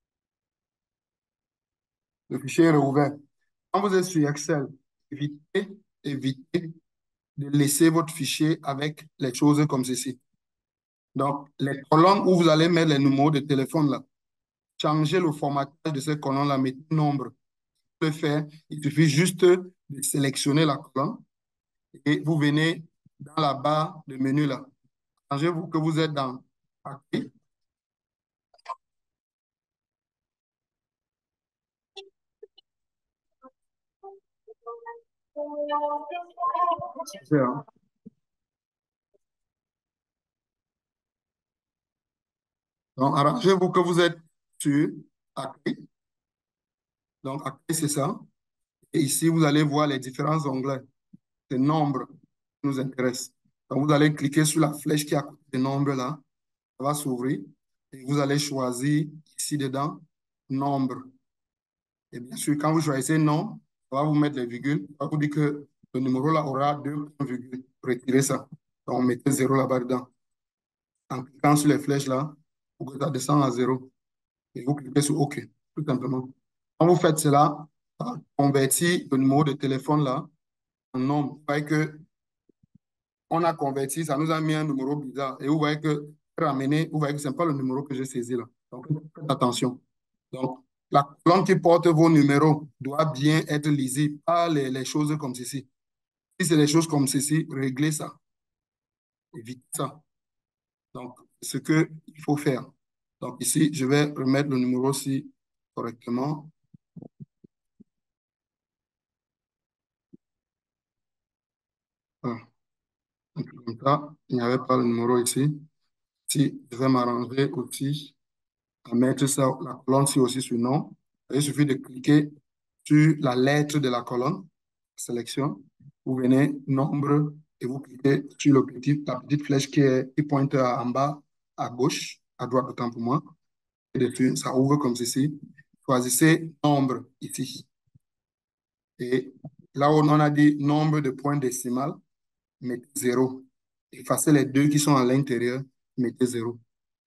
Le fichier est rouvert. Quand vous êtes sur Excel, évitez, évitez de laisser votre fichier avec les choses comme ceci. Donc, les colonnes où vous allez mettre les numéros de téléphone là, changez le formatage de ces colonnes-là, mettez nombre. Vous pouvez faire, il suffit juste de sélectionner la colonne et vous venez dans la barre de menu là. Changez-vous que vous êtes dans Paquet. Super. Donc, arrangez-vous que vous êtes sur Accueil. Donc, Accueil, c'est ça. Et ici, vous allez voir les différents onglets. C'est nombre qui nous intéresse. Donc, vous allez cliquer sur la flèche qui a côté des nombres là. Ça va s'ouvrir. Et vous allez choisir ici dedans, nombre. Et bien sûr, quand vous choisissez nom, ça va vous mettre les virgules. Ça va vous dire que le numéro là aura deux points virgules. Retirez ça. Donc, mettez zéro là-bas dedans. En cliquant sur les flèches là, pour que ça descende à zéro. Et vous cliquez sur OK, tout simplement. Quand vous faites cela, ça convertit le numéro de téléphone là en nombre. Vous voyez que on a converti, ça nous a mis un numéro bizarre. Et vous voyez que ramener, vous voyez que ce n'est pas le numéro que j'ai saisi là. Donc, faites attention. Donc, la colonne qui porte vos numéros doit bien être lisible, pas les, les choses comme ceci. Si c'est des choses comme ceci, réglez ça. Évitez ça. Donc, c'est ce qu'il faut faire. Donc, ici, je vais remettre le numéro-ci correctement. Voilà. Donc, comme ça, il n'y avait pas le numéro ici. Si je vais m'arranger aussi à mettre ça, la colonne-ci aussi sur nom. Il suffit de cliquer sur la lettre de la colonne, sélection. Vous venez, nombre, et vous cliquez sur le petit, la petite flèche qui, est, qui pointe en bas, à gauche, à droite, autant pour moi. Et dessus, ça ouvre comme ceci. Choisissez nombre ici. Et là où on a dit nombre de points décimales, mettez zéro. Effacez les deux qui sont à l'intérieur, mettez zéro.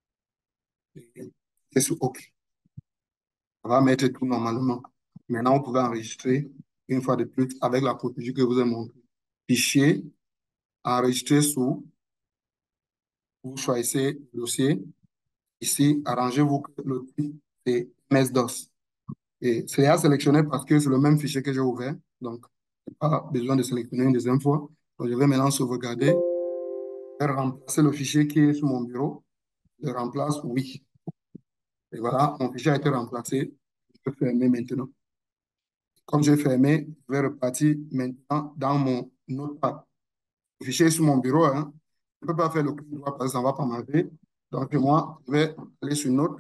C'est sur OK. On va mettre tout normalement. Maintenant, vous pouvez enregistrer une fois de plus avec la procédure que je vous ai montrée. Fichier, enregistrer sous, vous choisissez le dossier. Ici, arrangez-vous que le type c'est M S DOS. Et c'est à sélectionner parce que c'est le même fichier que j'ai ouvert. Donc, je n'ai pas besoin de sélectionner une deuxième fois. Donc, je vais maintenant sauvegarder. Je vais remplacer le fichier qui est sur mon bureau. Je remplace oui. Et voilà, mon fichier a été remplacé. Je peux fermer maintenant. Comme j'ai fermé, je vais repartir maintenant dans mon notepad. Le fichier est sur mon bureau. Hein. Je ne peux pas faire le clic droit parce que ça ne va pas m'arriver. Donc, moi, je vais aller sur Note.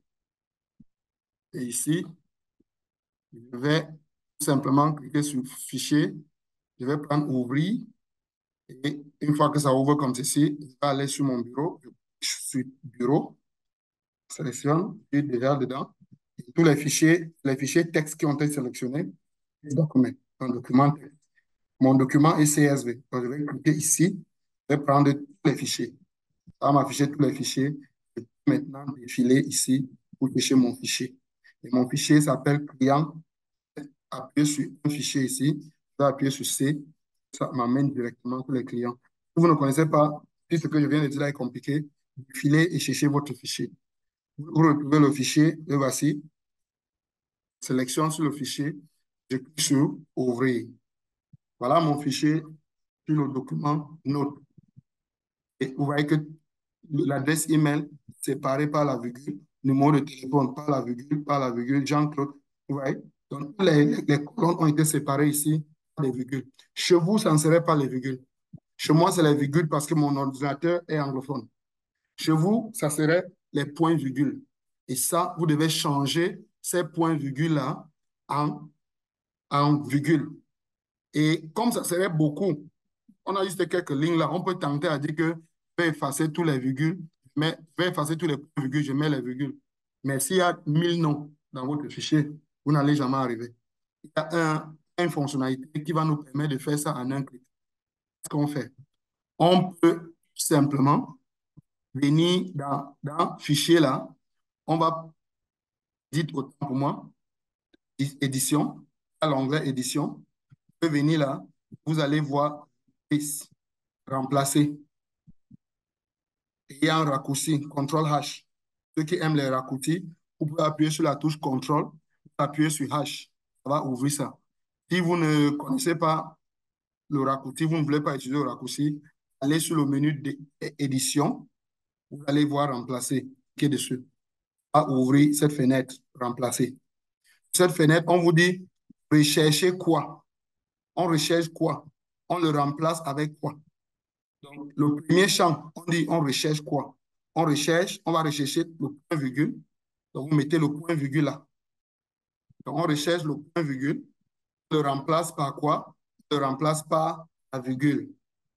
Et ici, je vais tout simplement cliquer sur Fichier. Je vais prendre Ouvrir. Et une fois que ça ouvre comme ceci, je vais aller sur mon bureau. Je clique sur Bureau. Sélectionne. Je suis déjà dedans. tous les fichiers, les fichiers texte qui ont été sélectionnés. Document, un document texte. Mon document est C S V. Donc, je vais cliquer ici. Je vais prendre tous les fichiers. Ça va m'afficher tous les fichiers. Je peux maintenant défiler ici pour chercher mon fichier. Et mon fichier s'appelle client. Appuyer sur un fichier ici. Je vais appuyer sur C. Ça m'amène directement sur les clients. Si vous ne connaissez pas, si ce que je viens de dire là est compliqué, défilez et cherchez votre fichier. Vous retrouvez le fichier, le voici. Sélectionne sur le fichier. Je clique sur Ouvrir. Voilà mon fichier sur le document Note. Et vous voyez que l'adresse email séparée par la virgule, numéro de téléphone par la virgule, par la virgule, Jean-Claude. Vous voyez? Donc, les, les, les colonnes ont été séparées ici par les virgules. Chez vous, ça ne serait pas les virgules. Chez moi, c'est les virgules parce que mon ordinateur est anglophone. Chez vous, ça serait les points-virgules. Et ça, vous devez changer ces points-virgules-là en, en virgules. Et comme ça serait beaucoup, on a juste quelques lignes là, on peut tenter à dire que je vais effacer tous les virgules, mais je vais effacer tous les points-virgules, je mets les virgules. Mais s'il y a mille noms dans votre fichier, vous n'allez jamais arriver. Il y a un, une fonctionnalité qui va nous permettre de faire ça en un clic. Qu'est-ce qu'on fait? On peut simplement venir dans, dans fichier là, on va, dites autant pour moi, édition, à l'onglet édition, vous pouvez venir là, vous allez voir ici, remplacer. Il y a un raccourci, contrôle H. Ceux qui aiment les raccourcis, vous pouvez appuyer sur la touche contrôle, appuyer sur H, ça va ouvrir ça. Si vous ne connaissez pas le raccourci, vous ne voulez pas utiliser le raccourci, allez sur le menu d'édition, vous allez voir remplacer, cliquez dessus, à ouvrir cette fenêtre, remplacer. Cette fenêtre, on vous dit rechercher quoi? On recherche quoi? On le remplace avec quoi? Donc, le premier champ, on dit on recherche quoi? On recherche, on va rechercher le point virgule. Donc, vous mettez le point virgule là. Donc, on recherche le point virgule. On le remplace par quoi? On le remplace par la virgule.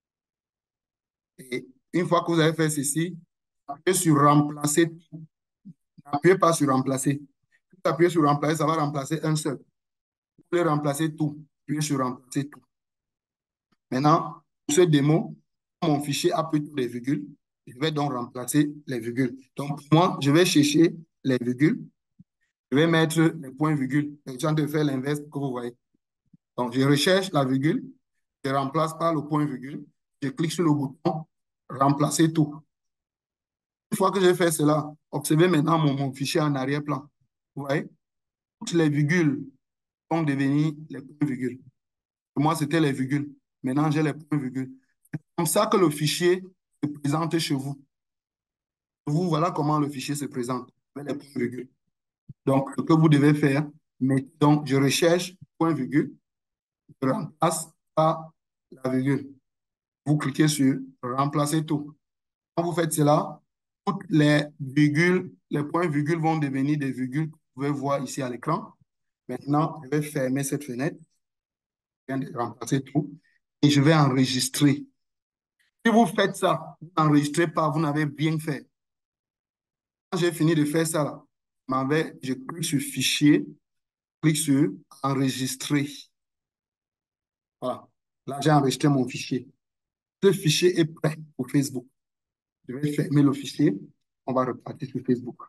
Et une fois que vous avez fait ceci, appuyez sur remplacer tout. N'appuyez pas sur remplacer. Si vous appuyez sur remplacer, ça va remplacer un seul. Vous voulez remplacer tout. Appuyez sur remplacer tout. Maintenant, pour ce démo, mon fichier a plutôt des virgules. Je vais donc remplacer les virgules. Donc, pour moi, je vais chercher les virgules. Je vais mettre les points-virgules. Je suis en train de faire l'inverse que vous voyez. Donc, je recherche la virgule. Je remplace par le point-virgule. Je clique sur le bouton « Remplacer tout ». Une fois que j'ai fait cela, observez maintenant mon, mon fichier en arrière-plan. Vous voyez? Toutes les virgules vont devenir les points-virgules. Pour moi, c'était les virgules. Maintenant, j'ai les points-virgules. C'est comme ça que le fichier se présente chez vous. Vous, voilà comment le fichier se présente avec les points-virgules. Donc, ce que vous devez faire, donc, je recherche point-virgule, je remplace par la virgule. Vous cliquez sur remplacer tout. Quand vous faites cela, toutes les virgules, les points-virgules vont devenir des virgules que vous pouvez voir ici à l'écran. Maintenant, je vais fermer cette fenêtre. Je viens de remplacer tout et je vais enregistrer. Si vous faites ça, vous n'enregistrez pas, vous n'avez rien fait. Quand j'ai fini de faire ça, là, je clique sur Fichier, clique sur Enregistrer. Voilà. Là, j'ai enregistré mon fichier. Ce fichier est prêt pour Facebook. Je vais fermer le fichier. On va repartir sur Facebook.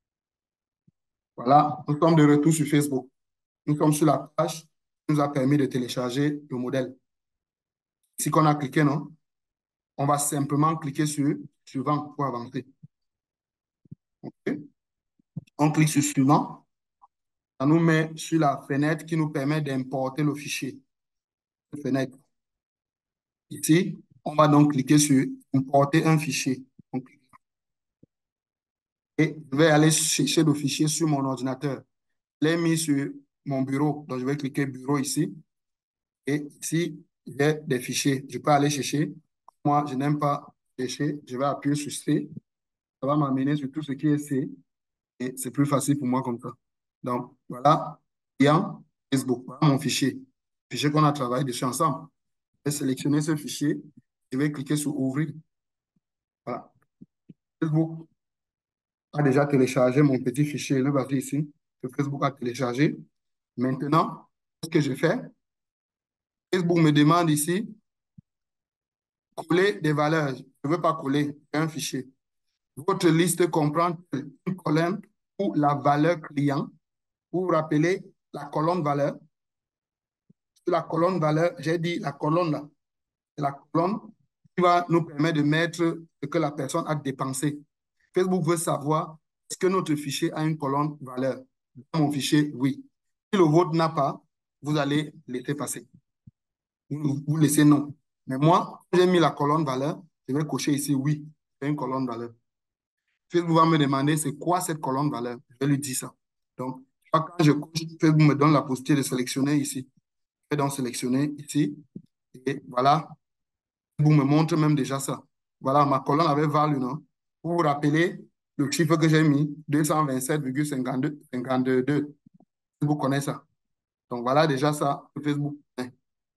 Voilà, nous sommes de retour sur Facebook. Nous sommes sur la page qui nous a permis de télécharger le modèle. Ici qu'on a cliqué, non? On va simplement cliquer sur Suivant pour avancer. Okay. On clique sur Suivant. Ça nous met sur la fenêtre qui nous permet d'importer le fichier. Fenêtre. Ici, on va donc cliquer sur Importer un fichier. Et je vais aller chercher le fichier sur mon ordinateur. Je l'ai mis sur mon bureau. Donc, je vais cliquer Bureau ici. Et ici, j'ai des fichiers. Je peux aller chercher. Moi, je n'aime pas chercher. Je vais appuyer sur C. Ça va m'amener sur tout ce qui est C. Et c'est plus facile pour moi comme ça. Donc, voilà. Client Facebook. Voilà mon fichier. Fichier qu'on a travaillé dessus ensemble. Je vais sélectionner ce fichier. Je vais cliquer sur Ouvrir. Voilà. Facebook a déjà téléchargé mon petit fichier. Le voici ici. que Facebook a téléchargé. Maintenant, ce que je fais, Facebook me demande ici, coller des valeurs. Je ne veux pas coller un fichier. Votre liste comprend une colonne ou la valeur client. Vous vous rappelez la colonne valeur. La colonne valeur, j'ai dit la colonne là. La colonne qui va nous permettre de mettre ce que la personne a dépensé. Facebook veut savoir est-ce que notre fichier a une colonne valeur. Dans mon fichier, oui. Si le vôtre n'a pas, vous allez laisser passer. Vous, vous laissez non. Mais moi, j'ai mis la colonne valeur, je vais cocher ici oui, c'est une colonne valeur. Facebook va me demander c'est quoi cette colonne valeur. Je vais lui dire ça. Donc, quand je coche, Facebook me donne la possibilité de sélectionner ici. Je vais donc sélectionner ici. Et voilà, vous me montre même déjà ça. Voilà, ma colonne avait value, non? Vous vous rappelez le chiffre que j'ai mis, deux cent vingt-sept virgule cinquante-deux. Facebook connaît ça. Donc voilà déjà ça que Facebook connaît.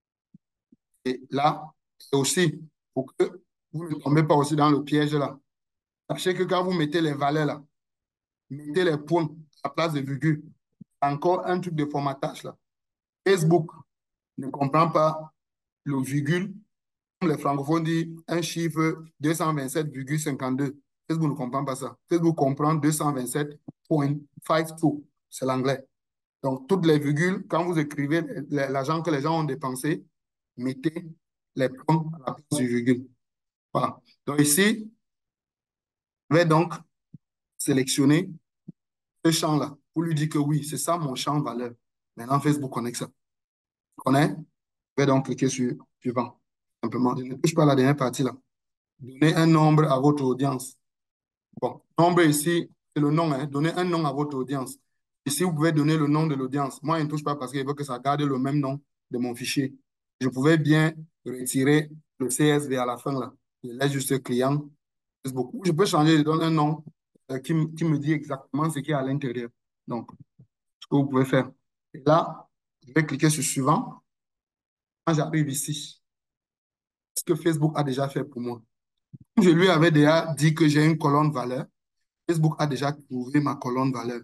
Et là, c'est aussi pour que vous ne tombez pas aussi dans le piège là. Sachez que quand vous mettez les valeurs là, mettez les points à la place de virgule. Encore un truc de formatage là. Facebook ne comprend pas le virgule. Comme les francophones disent un chiffre deux cent vingt-sept virgule cinquante-deux. Facebook ne comprend pas ça. Facebook comprend deux cent vingt-sept virgule cinquante-deux. C'est l'anglais. Donc, toutes les virgules, quand vous écrivez l'argent que les gens ont dépensé, mettez les points à la place du virgule. Voilà. Donc, ici, je vais donc sélectionner ce champ-là pour lui dire que oui, c'est ça mon champ valeur. Maintenant, Facebook connaît ça. Connaît? Je vais donc cliquer sur suivant. Simplement, je ne touche pas la dernière partie là. Donnez un nombre à votre audience. Bon, nombre ici, c'est le nom. Hein. Donnez un nom à votre audience. Ici, vous pouvez donner le nom de l'audience. Moi, je ne touche pas parce qu'il veut que ça garde le même nom de mon fichier. Je pouvais bien retirer le C S V à la fin là. Je laisse juste client. Facebook. Je peux changer, je donne un nom euh, qui, qui me dit exactement ce qu'il y a à l'intérieur. Donc, ce que vous pouvez faire. Et là, je vais cliquer sur suivant. Quand j'arrive ici, ce que Facebook a déjà fait pour moi. Je lui avais déjà dit que j'ai une colonne valeur. Facebook a déjà trouvé ma colonne valeur.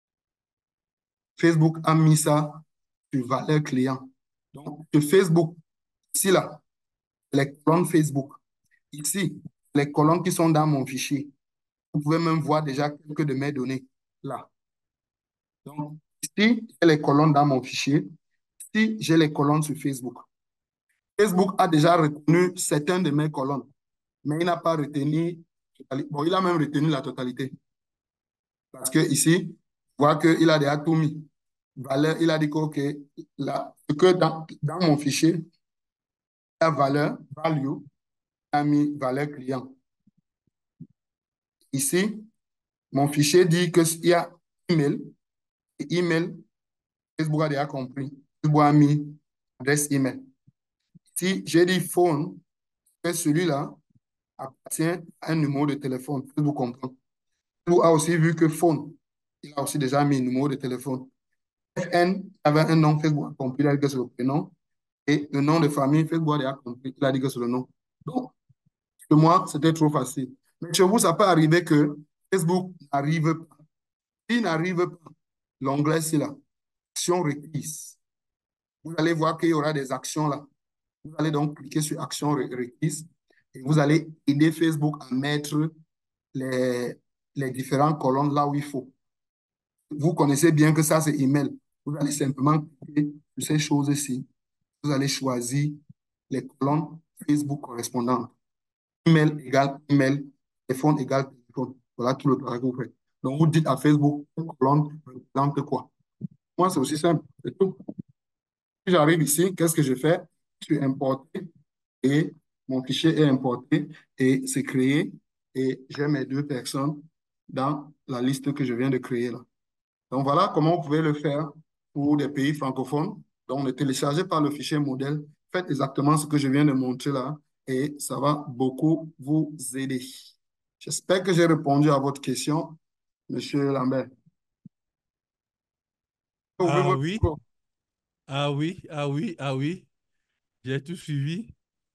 Facebook a mis ça sur valeur client. Donc, sur Facebook, ici, là, les colonnes Facebook. Ici, les colonnes qui sont dans mon fichier. Vous pouvez même voir déjà quelques de mes données là. Donc, ici, j'ai les colonnes dans mon fichier. Ici, j'ai les colonnes sur Facebook. Facebook a déjà retenu certaines de mes colonnes, mais il n'a pas retenu, bon, il a même retenu la totalité. Parce que ici, on voit qu'il a déjà tout mis. Valeur, il a dit que, OK, là, que dans, dans mon fichier, la valeur, value, il a mis valeur client. Ici, mon fichier dit qu'il y a email. Et email, Facebook a déjà compris. Facebook a mis adresse email. Si j'ai dit phone, celui-là appartient à un numéro de téléphone. Facebook comprend. Facebook a aussi vu que phone, il a aussi déjà mis un numéro de téléphone. F N avait un nom, Facebook a compris, il a dit que c'est le prénom. Et le nom de famille, Facebook a déjà compris, il a dit que c'est le nom. Donc, pour moi, c'était trop facile. Mais chez vous, ça peut arriver que Facebook n'arrive pas. S'il n'arrive pas, l'onglet, c'est là. Action requise. Vous allez voir qu'il y aura des actions là. Vous allez donc cliquer sur action requise et vous allez aider Facebook à mettre les, les différentes colonnes là où il faut. Vous connaissez bien que ça, c'est email. Vous allez simplement cliquer sur ces choses-ci. Vous allez choisir les colonnes Facebook correspondantes. Email égale email, téléphone égale téléphone. Voilà tout le travail que vous faites. Donc, vous dites à Facebook, cette colonne représente quoi? Moi, c'est aussi simple. C'est tout. Si j'arrive ici, qu'est-ce que je fais? Je suis importé et mon fichier est importé et c'est créé et j'ai mes deux personnes dans la liste que je viens de créer là. Donc, voilà comment vous pouvez le faire pour des pays francophones. Donc, ne téléchargez pas le fichier modèle. Faites exactement ce que je viens de montrer là et ça va beaucoup vous aider. J'espère que j'ai répondu à votre question, Monsieur Lambert. Ouvrez Ah votre oui, micro. ah oui, ah oui, ah oui. J'ai tout suivi.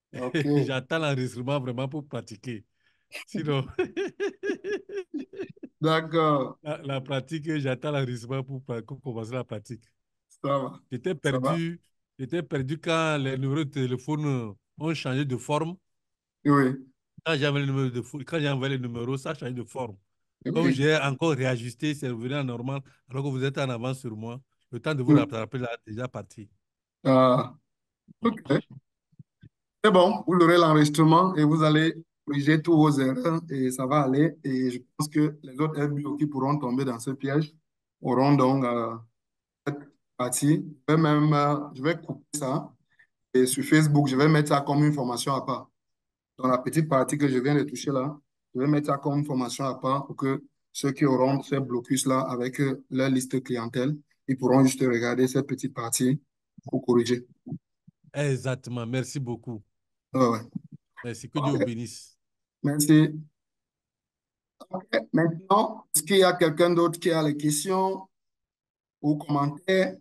OK. J'attends l'enregistrement vraiment pour pratiquer. Sinon, D'accord, La, la pratique, j'attends l'enregistrement pour, pour commencer la pratique. ça va, J'étais ça va. perdu, j'étais perdu quand les numéros de téléphone ont changé de forme. Oui, Quand j'ai envoyé le numéro de, fo- quand j'ai envoyé le numéro, ça a changé de forme. Comme oui, j'ai encore réajusté, c'est revenu à normal, alors que vous êtes en avance sur moi. Le temps de vous oui. rattraper là, déjà parti. Ah, ok. C'est bon, vous aurez l'enregistrement et vous allez corriger tous vos erreurs et ça va aller. Et je pense que les autres F B O qui pourront tomber dans ce piège auront donc euh, cette partie. Je vais même, euh, je vais couper ça et sur Facebook, je vais mettre ça comme une formation à part. Dans la petite partie que je viens de toucher là, je vais mettre ça comme une formation à part pour que ceux qui auront ces blocus-là avec euh, leur liste clientèle, ils pourront juste regarder cette petite partie pour corriger. Exactement. Merci beaucoup. Ouais, ouais. Merci. Que Dieu vous OK, bénisse. merci. OK, maintenant, est-ce qu'il y a quelqu'un d'autre qui a les questions ou commentaires?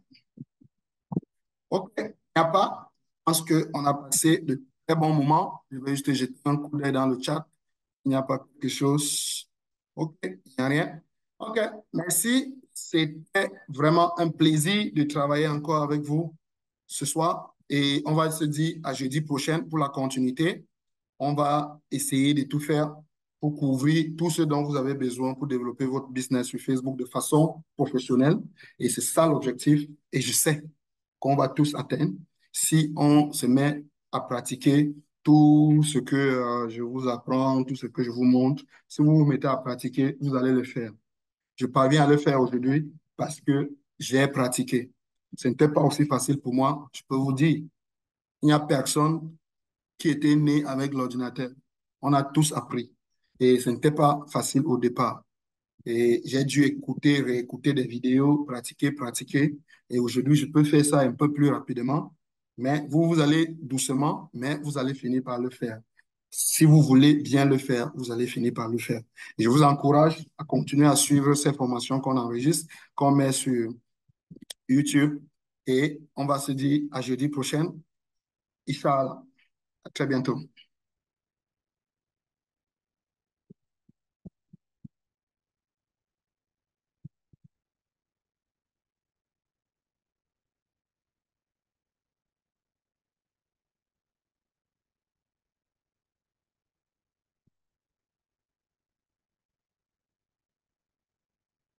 OK, il n'y a pas. Je pense qu'on a passé de très bons moments. Je vais juste jeter un coup d'œil dans le chat. Il n'y a pas quelque chose. OK, il n'y a rien. OK, merci. C'était vraiment un plaisir de travailler encore avec vous ce soir. Et on va se dire à jeudi prochain pour la continuité. On va essayer de tout faire pour couvrir tout ce dont vous avez besoin pour développer votre business sur Facebook de façon professionnelle. Et c'est ça l'objectif. Et je sais qu'on va tous atteindre si on se met à pratiquer tout ce que euh, je vous apprends, tout ce que je vous montre. Si vous vous mettez à pratiquer, vous allez le faire. Je parviens à le faire aujourd'hui parce que j'ai pratiqué. Ce n'était pas aussi facile pour moi. Je peux vous dire, il n'y a personne qui était né avec l'ordinateur. On a tous appris. Et ce n'était pas facile au départ. Et j'ai dû écouter, réécouter des vidéos, pratiquer, pratiquer. Et aujourd'hui, je peux faire ça un peu plus rapidement. Mais vous, vous allez doucement, mais vous allez finir par le faire. Si vous voulez bien le faire, vous allez finir par le faire. Et je vous encourage à continuer à suivre ces formations qu'on enregistre, qu'on met sur YouTube. Et on va se dire à jeudi prochain. Inch'Allah. À très bientôt.